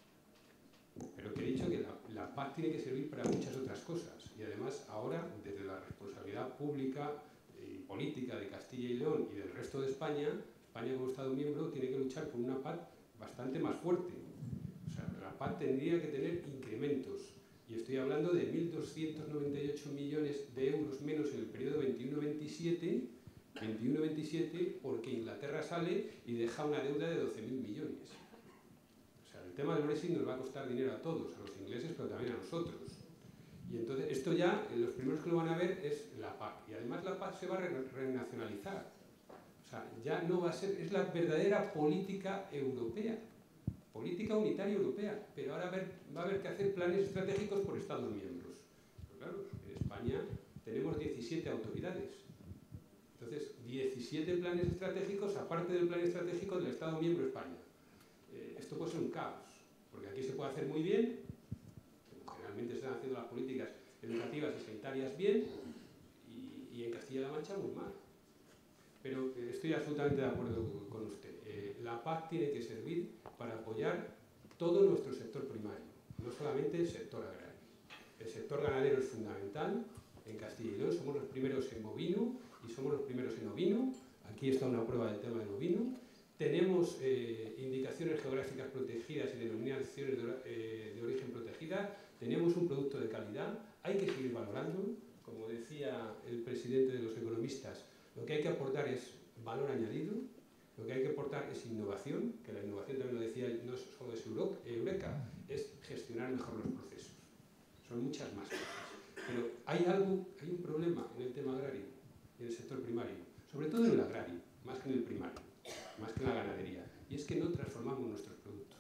Pero que he dicho que la, la P A C tiene que servir para muchas otras cosas, y además ahora, desde la responsabilidad pública y política de Castilla y León y del resto de España, España como Estado miembro tiene que luchar por una P A C bastante más fuerte. O sea, la P A C tendría que tener incrementos, y estoy hablando de mil doscientos noventa y ocho millones de euros menos en el periodo veintiuno veintisiete veintiuno veintisiete porque Inglaterra sale y deja una deuda de doce mil millones. O sea, el tema del Brexit nos va a costar dinero a todos, a los ingleses, pero también a nosotros. Y entonces, esto ya, los primeros que lo van a ver es la P A C. Y además la P A C se va a re renacionalizar. O sea, ya no va a ser, es la verdadera política europea. Política unitaria europea. Pero ahora ver, va a haber que hacer planes estratégicos por Estados miembros. Pero claro, en España tenemos diecisiete autoridades. Entonces, diecisiete planes estratégicos, aparte del plan estratégico del Estado miembro España. Eh, esto puede ser un caos. Porque aquí se puede hacer muy bien. Generalmente se están haciendo las políticas educativas y sanitarias bien y, y en Castilla-La Mancha muy mal. Pero eh, estoy absolutamente de acuerdo con, con usted. Eh, la P A C tiene que servir para apoyar todo nuestro sector primario, no solamente el sector agrario. El sector ganadero es fundamental. En Castilla y León somos los primeros en bovino y somos los primeros en ovino. Aquí está una prueba del tema del ovino. Tenemos eh, indicaciones geográficas protegidas y denominaciones de, eh, de origen protegida. Tenemos un producto de calidad. Hay que seguir valorando. Como decía el presidente de los economistas, lo que hay que aportar es valor añadido. Lo que hay que aportar es innovación, que la innovación también lo decía, no solo es Eureka, es gestionar mejor los procesos. Son muchas más cosas. Pero hay algo, hay un problema en el tema agrario, en el sector primario, sobre todo en el agrario, más que en el primario, más que en la ganadería, y es que no transformamos nuestros productos.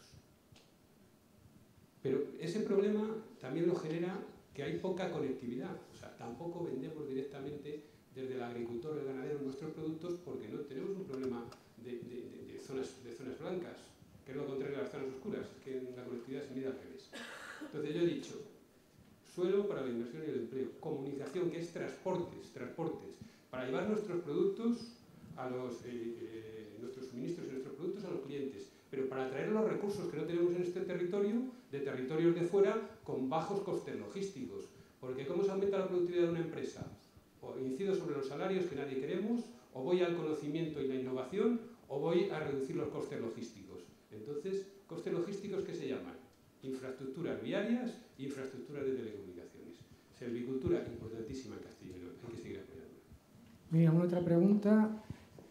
Pero ese problema también lo genera que hay poca conectividad, o sea, tampoco vendemos directamente desde el agricultor o el ganadero nuestros productos porque no tenemos un problema de, de, de, de, zonas, de zonas blancas, que es lo contrario a las zonas oscuras, que en la conectividad se mide al revés. Entonces yo he dicho, suelo para la inversión y el empleo, comunicación, que es transportes, transportes, para llevar nuestros productos a los, eh, eh, nuestros suministros y nuestros productos a los clientes, pero para traer los recursos que no tenemos en este territorio, de territorios de fuera, con bajos costes logísticos. Porque ¿cómo se aumenta la productividad de una empresa? O incido sobre los salarios que nadie queremos, o voy al conocimiento y la innovación, o voy a reducir los costes logísticos. Entonces, ¿costes logísticos qué se llaman? Infraestructuras viarias e infraestructuras de telecomunicaciones. Silvicultura, importantísima en Castilla y León. Hay que seguir apoyando. Bien, ¿alguna otra pregunta?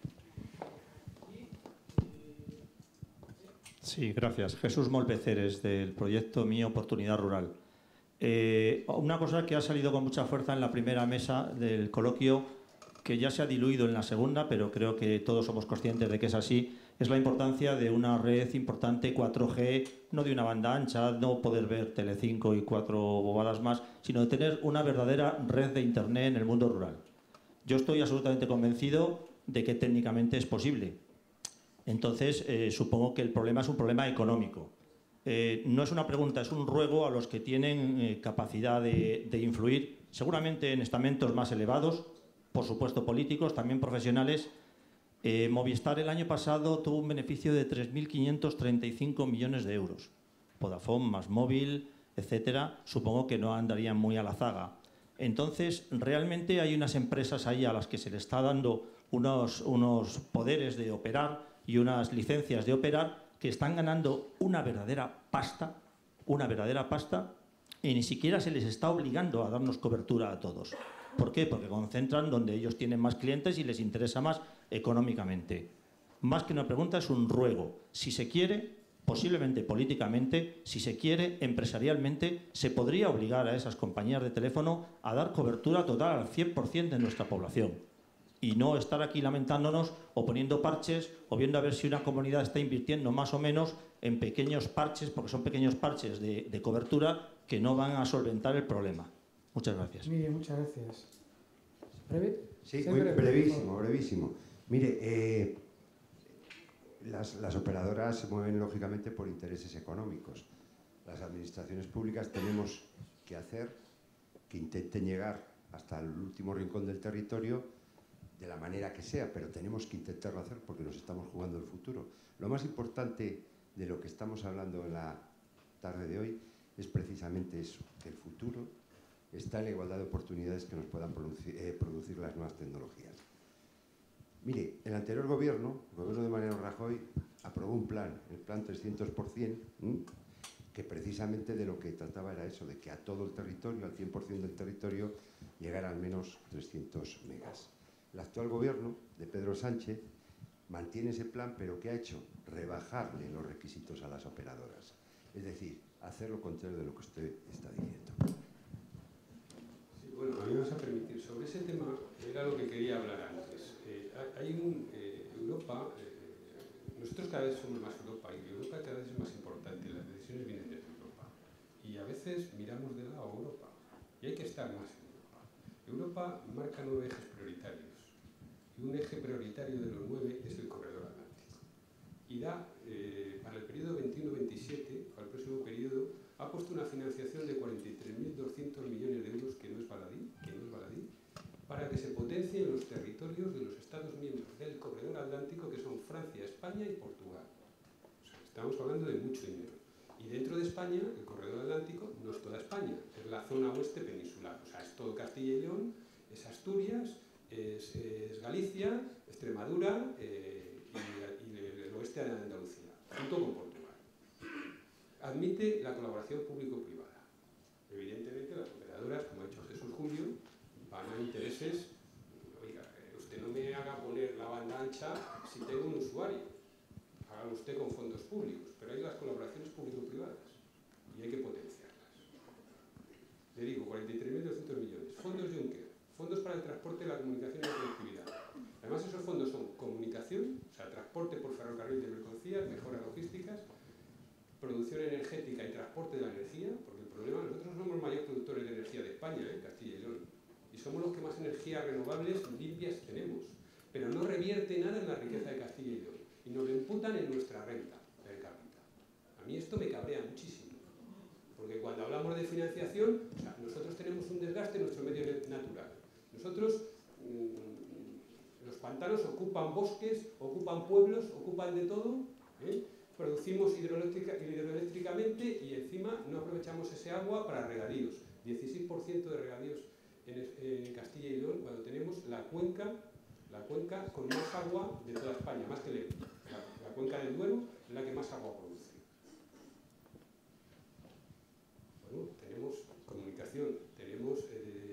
Sí, gracias. Jesús Molpeceres, del proyecto Mi Oportunidad Rural. Eh, una cosa que ha salido con mucha fuerza en la primera mesa del coloquio, que ya se ha diluido en la segunda, pero creo que todos somos conscientes de que es así, es la importancia de una red importante cuatro G, no de una banda ancha, no poder ver Telecinco y cuatro bobadas más, sino de tener una verdadera red de Internet en el mundo rural. Yo estoy absolutamente convencido de que técnicamente es posible. Entonces, eh, supongo que el problema es un problema económico. Eh, no es una pregunta, es un ruego a los que tienen eh, capacidad de, de influir, seguramente en estamentos más elevados, por supuesto políticos, también profesionales. Eh, Movistar el año pasado tuvo un beneficio de tres mil quinientos treinta y cinco millones de euros. Vodafone, Más Móvil, etcétera, supongo que no andarían muy a la zaga. Entonces, realmente hay unas empresas ahí a las que se le está dando unos, unos poderes de operar y unas licencias de operar que están ganando una verdadera pasta, una verdadera pasta, y ni siquiera se les está obligando a darnos cobertura a todos. ¿Por qué? Porque concentran donde ellos tienen más clientes y les interesa más económicamente. Más que una pregunta, es un ruego. Si se quiere, posiblemente políticamente, si se quiere, empresarialmente, se podría obligar a esas compañías de teléfono a dar cobertura total al cien por cien de nuestra población. Y no estar aquí lamentándonos o poniendo parches o viendo a ver si una comunidad está invirtiendo más o menos en pequeños parches, porque son pequeños parches de, de cobertura que no van a solventar el problema. Muchas gracias. Mire, muchas gracias. ¿Breve? Sí, Sí, muy breve, brevísimo, brevísimo. Mire, eh, las, las operadoras se mueven lógicamente por intereses económicos. Las administraciones públicas tenemos que hacer que intenten llegar hasta el último rincón del territorio de la manera que sea, pero tenemos que intentarlo hacer porque nos estamos jugando el futuro. Lo más importante de lo que estamos hablando en la tarde de hoy es precisamente eso, que el futuro está en la igualdad de oportunidades que nos puedan producir, eh, producir las nuevas tecnologías. Mire, el anterior gobierno, el gobierno de Mariano Rajoy, aprobó un plan, el plan trescientos por cien, ¿m? que precisamente de lo que trataba era eso, de que a todo el territorio, al cien por cien del territorio, llegara al menos trescientos megas. El actual gobierno de Pedro Sánchez mantiene ese plan, pero ¿qué ha hecho? Rebajarle los requisitos a las operadoras. Es decir, hacer lo contrario de lo que usted está diciendo. Sí, bueno, a mí me vas a permitir. Sobre ese tema era lo que quería hablar antes. Eh, hay un... Eh, Europa... Eh, nosotros cada vez somos más Europa y Europa cada vez es más importante. Las decisiones vienen desde Europa. Y a veces miramos de lado a Europa. Y hay que estar más en Europa. Europa marca nueve ejes prioritarios. Y un eje prioritario de los nueve es el corredor atlántico. Y da, eh, para el periodo veintiuno veintisiete, para el próximo periodo, ha puesto una financiación de cuarenta y tres mil doscientos millones de euros, que no es baladí, que no es baladí, para que se potencien los territorios de los Estados miembros del corredor atlántico, que son Francia, España y Portugal. O sea, estamos hablando de mucho dinero. Y dentro de España, el corredor atlántico no es toda España, es la zona oeste peninsular. O sea, es todo Castilla y León, es Asturias, es, es Galicia, Extremadura eh, y, y el oeste de Andalucía, junto con Portugal. Admite la colaboración público-privada. Evidentemente, las operadoras, como ha dicho Jesús Julio, van a intereses. Oiga, usted no me haga poner la banda ancha si tengo un usuario. Hágalo usted con fondos públicos, pero hay las colaboraciones público-privadas y hay que potenciarlas. Le digo, cuarenta y tres mil doscientos millones. Fondos Juncker, fondos para el transporte, la comunicación y la conectividad. Además, esos fondos son comunicación, o sea, transporte por ferrocarril de mercancías, mejoras logísticas, producción energética y transporte de la energía, porque el problema, nosotros somos los mayores productores de energía de España, ¿eh? Castilla y León, y somos los que más energías renovables limpias tenemos, pero no revierte nada en la riqueza de Castilla y León, y nos lo imputan en nuestra renta per cápita. A mí esto me cabrea muchísimo, porque cuando hablamos de financiación, o sea, nosotros tenemos un desgaste en nuestro medio natural. Nosotros, mmm, los pantanos ocupan bosques, ocupan pueblos, ocupan de todo, ¿eh? Producimos hidroeléctrica, hidroeléctricamente y encima no aprovechamos ese agua para regadíos. dieciséis por ciento de regadíos en, en Castilla y León, cuando tenemos la cuenca, la cuenca con más agua de toda España, más que el Ebro. La, la cuenca del Duero es la que más agua produce. Bueno, tenemos comunicación, tenemos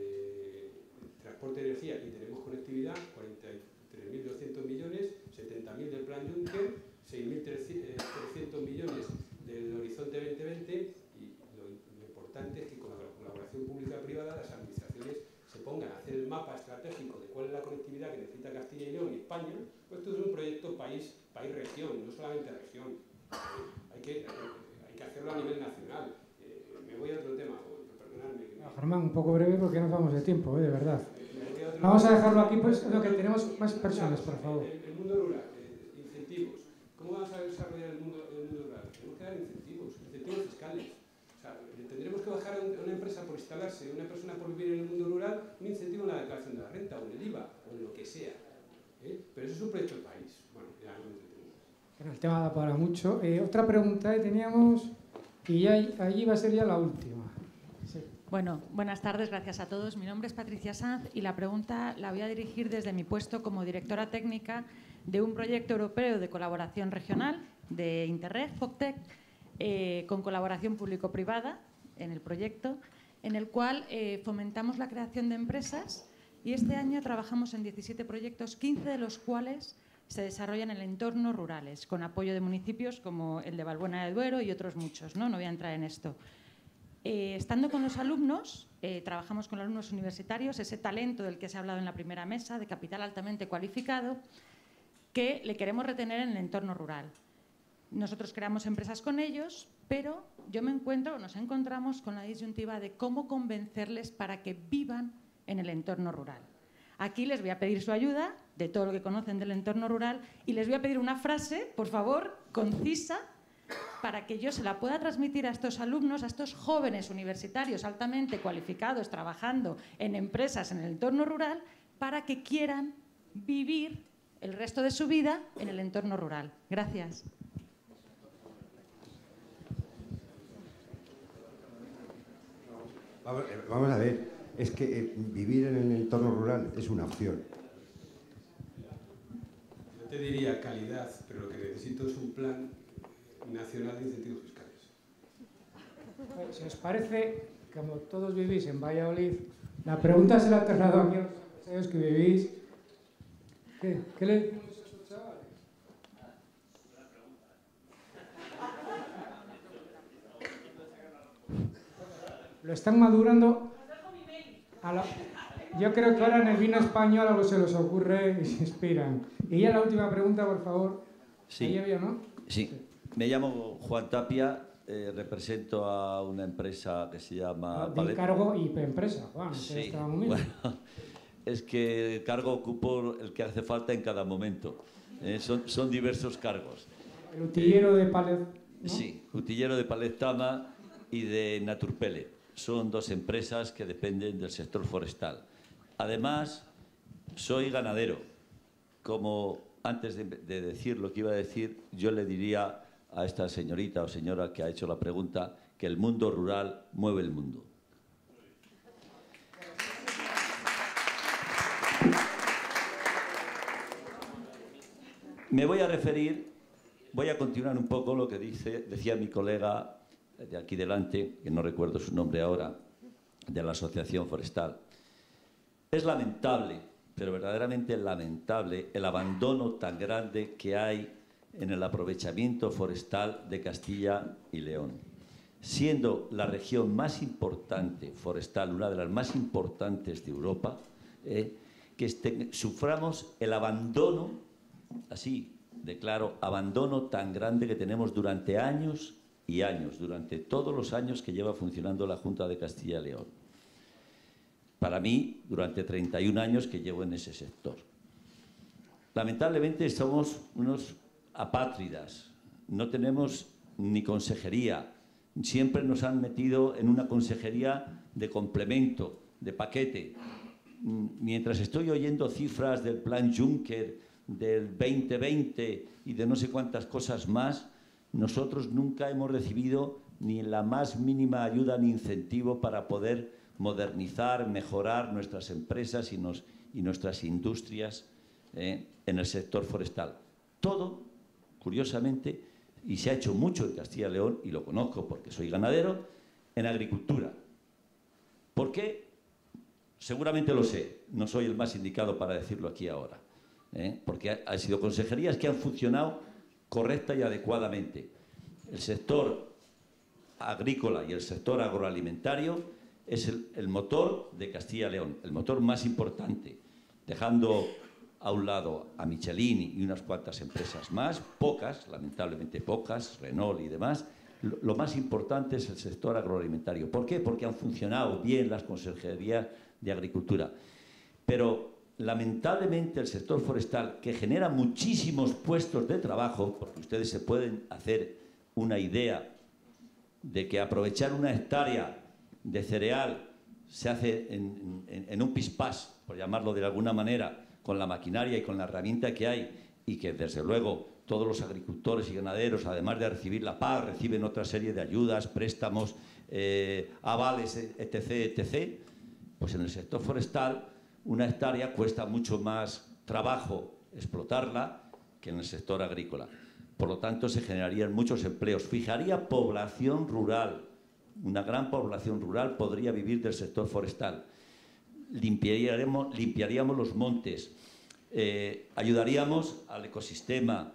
eh, transporte de energía y tenemos conectividad, cuarenta y tres mil doscientos millones, setenta mil del plan Juncker, seis mil trescientos millones del Horizonte veinte veinte, y lo, lo importante es que con la colaboración pública-privada las administraciones se pongan a hacer el mapa estratégico de cuál es la conectividad que necesita Castilla y León y España. Pues esto es un proyecto país, país-región, no solamente región. Eh, hay, que, eh, hay que hacerlo a nivel nacional. Eh, me voy a otro tema, perdonadme. No, Germán, un poco breve porque nos vamos de tiempo, ¿eh? De verdad. Vamos a dejarlo aquí, pues, lo que tenemos más personas, por favor. El, el mundo rural, eh, incentivos. ¿Cómo vamos a desarrollar el mundo, el mundo rural? Tenemos que dar incentivos, incentivos fiscales. O sea, tendremos que bajar a una empresa por instalarse, una persona por vivir en el mundo rural, un incentivo en la declaración de la renta, o en el I V A, o en lo que sea. ¿Eh? Pero eso es un proyecto del país. Bueno, ya no me entretengo. Bueno, el tema da para mucho. Eh, otra pregunta que teníamos, y ya allí va a ser ya la última. Sí. Bueno, buenas tardes, gracias a todos. Mi nombre es Patricia Sanz y la pregunta la voy a dirigir desde mi puesto como directora técnica de un proyecto europeo de colaboración regional de Interreg, FOCTEC, eh, con colaboración público-privada en el proyecto, en el cual eh, fomentamos la creación de empresas y este año trabajamos en diecisiete proyectos, quince de los cuales se desarrollan en entornos rurales, con apoyo de municipios como el de Valbuena de Duero y otros muchos, ¿no? No voy a entrar en esto. Eh, estando con los alumnos, eh, trabajamos con los alumnos universitarios, ese talento del que se ha hablado en la primera mesa, de capital altamente cualificado, que le queremos retener en el entorno rural. Nosotros creamos empresas con ellos, pero yo me encuentro, nos encontramos con la disyuntiva de cómo convencerles para que vivan en el entorno rural. Aquí les voy a pedir su ayuda de todo lo que conocen del entorno rural y les voy a pedir una frase, por favor, concisa, para que yo se la pueda transmitir a estos alumnos, a estos jóvenes universitarios altamente cualificados, trabajando en empresas en el entorno rural, para que quieran vivir el resto de su vida en el entorno rural. Gracias. Vamos a ver, es que vivir en el entorno rural es una opción. Yo te diría calidad, pero lo que necesito es un plan nacional de incentivos fiscales. Bueno, si os parece, como todos vivís en Valladolid, la pregunta se la he trasladado aquí a los que vivís ¿Qué, ¿Qué le decimos a esos chavales? Lo están madurando. A la... Yo creo que ahora en el vino español algo se les ocurre y se inspiran. Y ya la última pregunta, por favor. Sí. Ahí había, ¿no? Sí. Me llamo Juan Tapia, eh, represento a una empresa que se llama... Ah, de cargo y empresa, Juan. Sí, estaba muy bien. bueno, es que el cargo ocupo el que hace falta en cada momento. Eh, son, son diversos cargos. El utillero eh, de Palet, ¿no? Sí, utillero de Palet Tama y de Naturpele. Son dos empresas que dependen del sector forestal. Además, soy ganadero. Como antes de, de decir lo que iba a decir, yo le diría a esta señorita o señora que ha hecho la pregunta que el mundo rural mueve el mundo. Me voy a referir, voy a continuar un poco lo que dice, decía mi colega de aquí delante, que no recuerdo su nombre ahora, de la Asociación Forestal. Es lamentable, pero verdaderamente lamentable, el abandono tan grande que hay en el aprovechamiento forestal de Castilla y León. Siendo la región más importante forestal, una de las más importantes de Europa, eh, que este, suframos el abandono, así de claro, abandono tan grande que tenemos durante años y años, durante todos los años que lleva funcionando la Junta de Castilla y León. Para mí, durante treinta y un años que llevo en ese sector. Lamentablemente somos unos apátridas, no tenemos ni consejería, siempre nos han metido en una consejería de complemento, de paquete. Mientras estoy oyendo cifras del plan Juncker, del veinte veinte y de no sé cuántas cosas más, nosotros nunca hemos recibido ni la más mínima ayuda ni incentivo para poder modernizar, mejorar nuestras empresas y, nos, y nuestras industrias eh, en el sector forestal. Todo, curiosamente, y se ha hecho mucho en Castilla y León, y lo conozco porque soy ganadero, en agricultura. ¿Por qué? Seguramente lo sé, no soy el más indicado para decirlo aquí ahora, ¿eh? porque han sido consejerías que han funcionado correcta y adecuadamente. El sector agrícola y el sector agroalimentario es el, el motor de Castilla y León, el motor más importante, dejando a un lado a Michelin y unas cuantas empresas más, pocas, lamentablemente pocas, Renault y demás. Lo, lo más importante es el sector agroalimentario. ¿Por qué? Porque han funcionado bien las consejerías de agricultura. Pero lamentablemente el sector forestal, que genera muchísimos puestos de trabajo, porque ustedes se pueden hacer una idea de que aprovechar una hectárea de cereal se hace en, en, en un pispás, por llamarlo de alguna manera, con la maquinaria y con la herramienta que hay, y que desde luego todos los agricultores y ganaderos, además de recibir la P A C, reciben otra serie de ayudas, préstamos, eh, avales, etcétera, etcétera, pues en el sector forestal una hectárea cuesta mucho más trabajo explotarla que en el sector agrícola. Por lo tanto, se generarían muchos empleos. Fijaría población rural. Una gran población rural podría vivir del sector forestal. Limpiaríamos, limpiaríamos los montes, eh, ayudaríamos al ecosistema,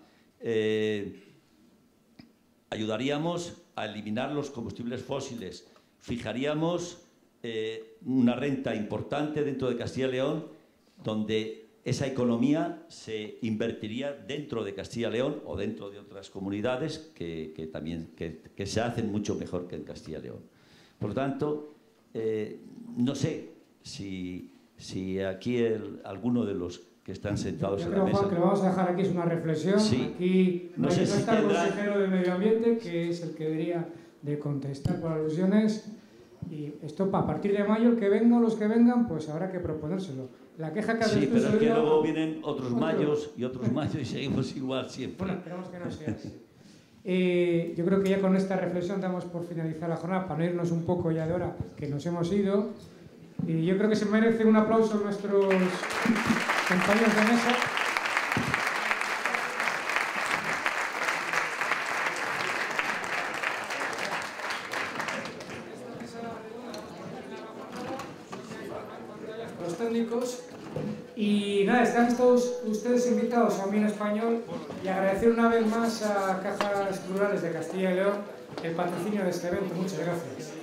eh, ayudaríamos a eliminar los combustibles fósiles, fijaríamos eh, una renta importante dentro de Castilla y León, donde esa economía se invertiría dentro de Castilla y León o dentro de otras comunidades que, que también que, que se hacen mucho mejor que en Castilla y León. Por lo tanto, eh, no sé si, si aquí el, alguno de los que están sentados Yo en creo, la mesa... Juan, que lo vamos a dejar aquí, es una reflexión. Sí. Aquí no, No sé no si está el tendrá- consejero de Medio Ambiente, que es el que debería de contestar por alusiones. Y esto, a partir de mayo, el que venga o los que vengan, pues habrá que proponérselo. La queja que haces Sí, tú pero es que sería- luego vienen otros Otro. mayos y otros mayos y seguimos igual siempre. Bueno, esperamos que no sea así. Eh, yo creo que ya con esta reflexión damos por finalizar la jornada, para no irnos un poco ya de hora, que nos hemos ido. Y yo creo que se merece un aplauso a nuestros compañeros de mesa. Los técnicos. Y nada, están todos ustedes invitados a Omino Español y agradecer una vez más a Cajas Rurales de Castilla y León el patrocinio de este evento. Muchas gracias.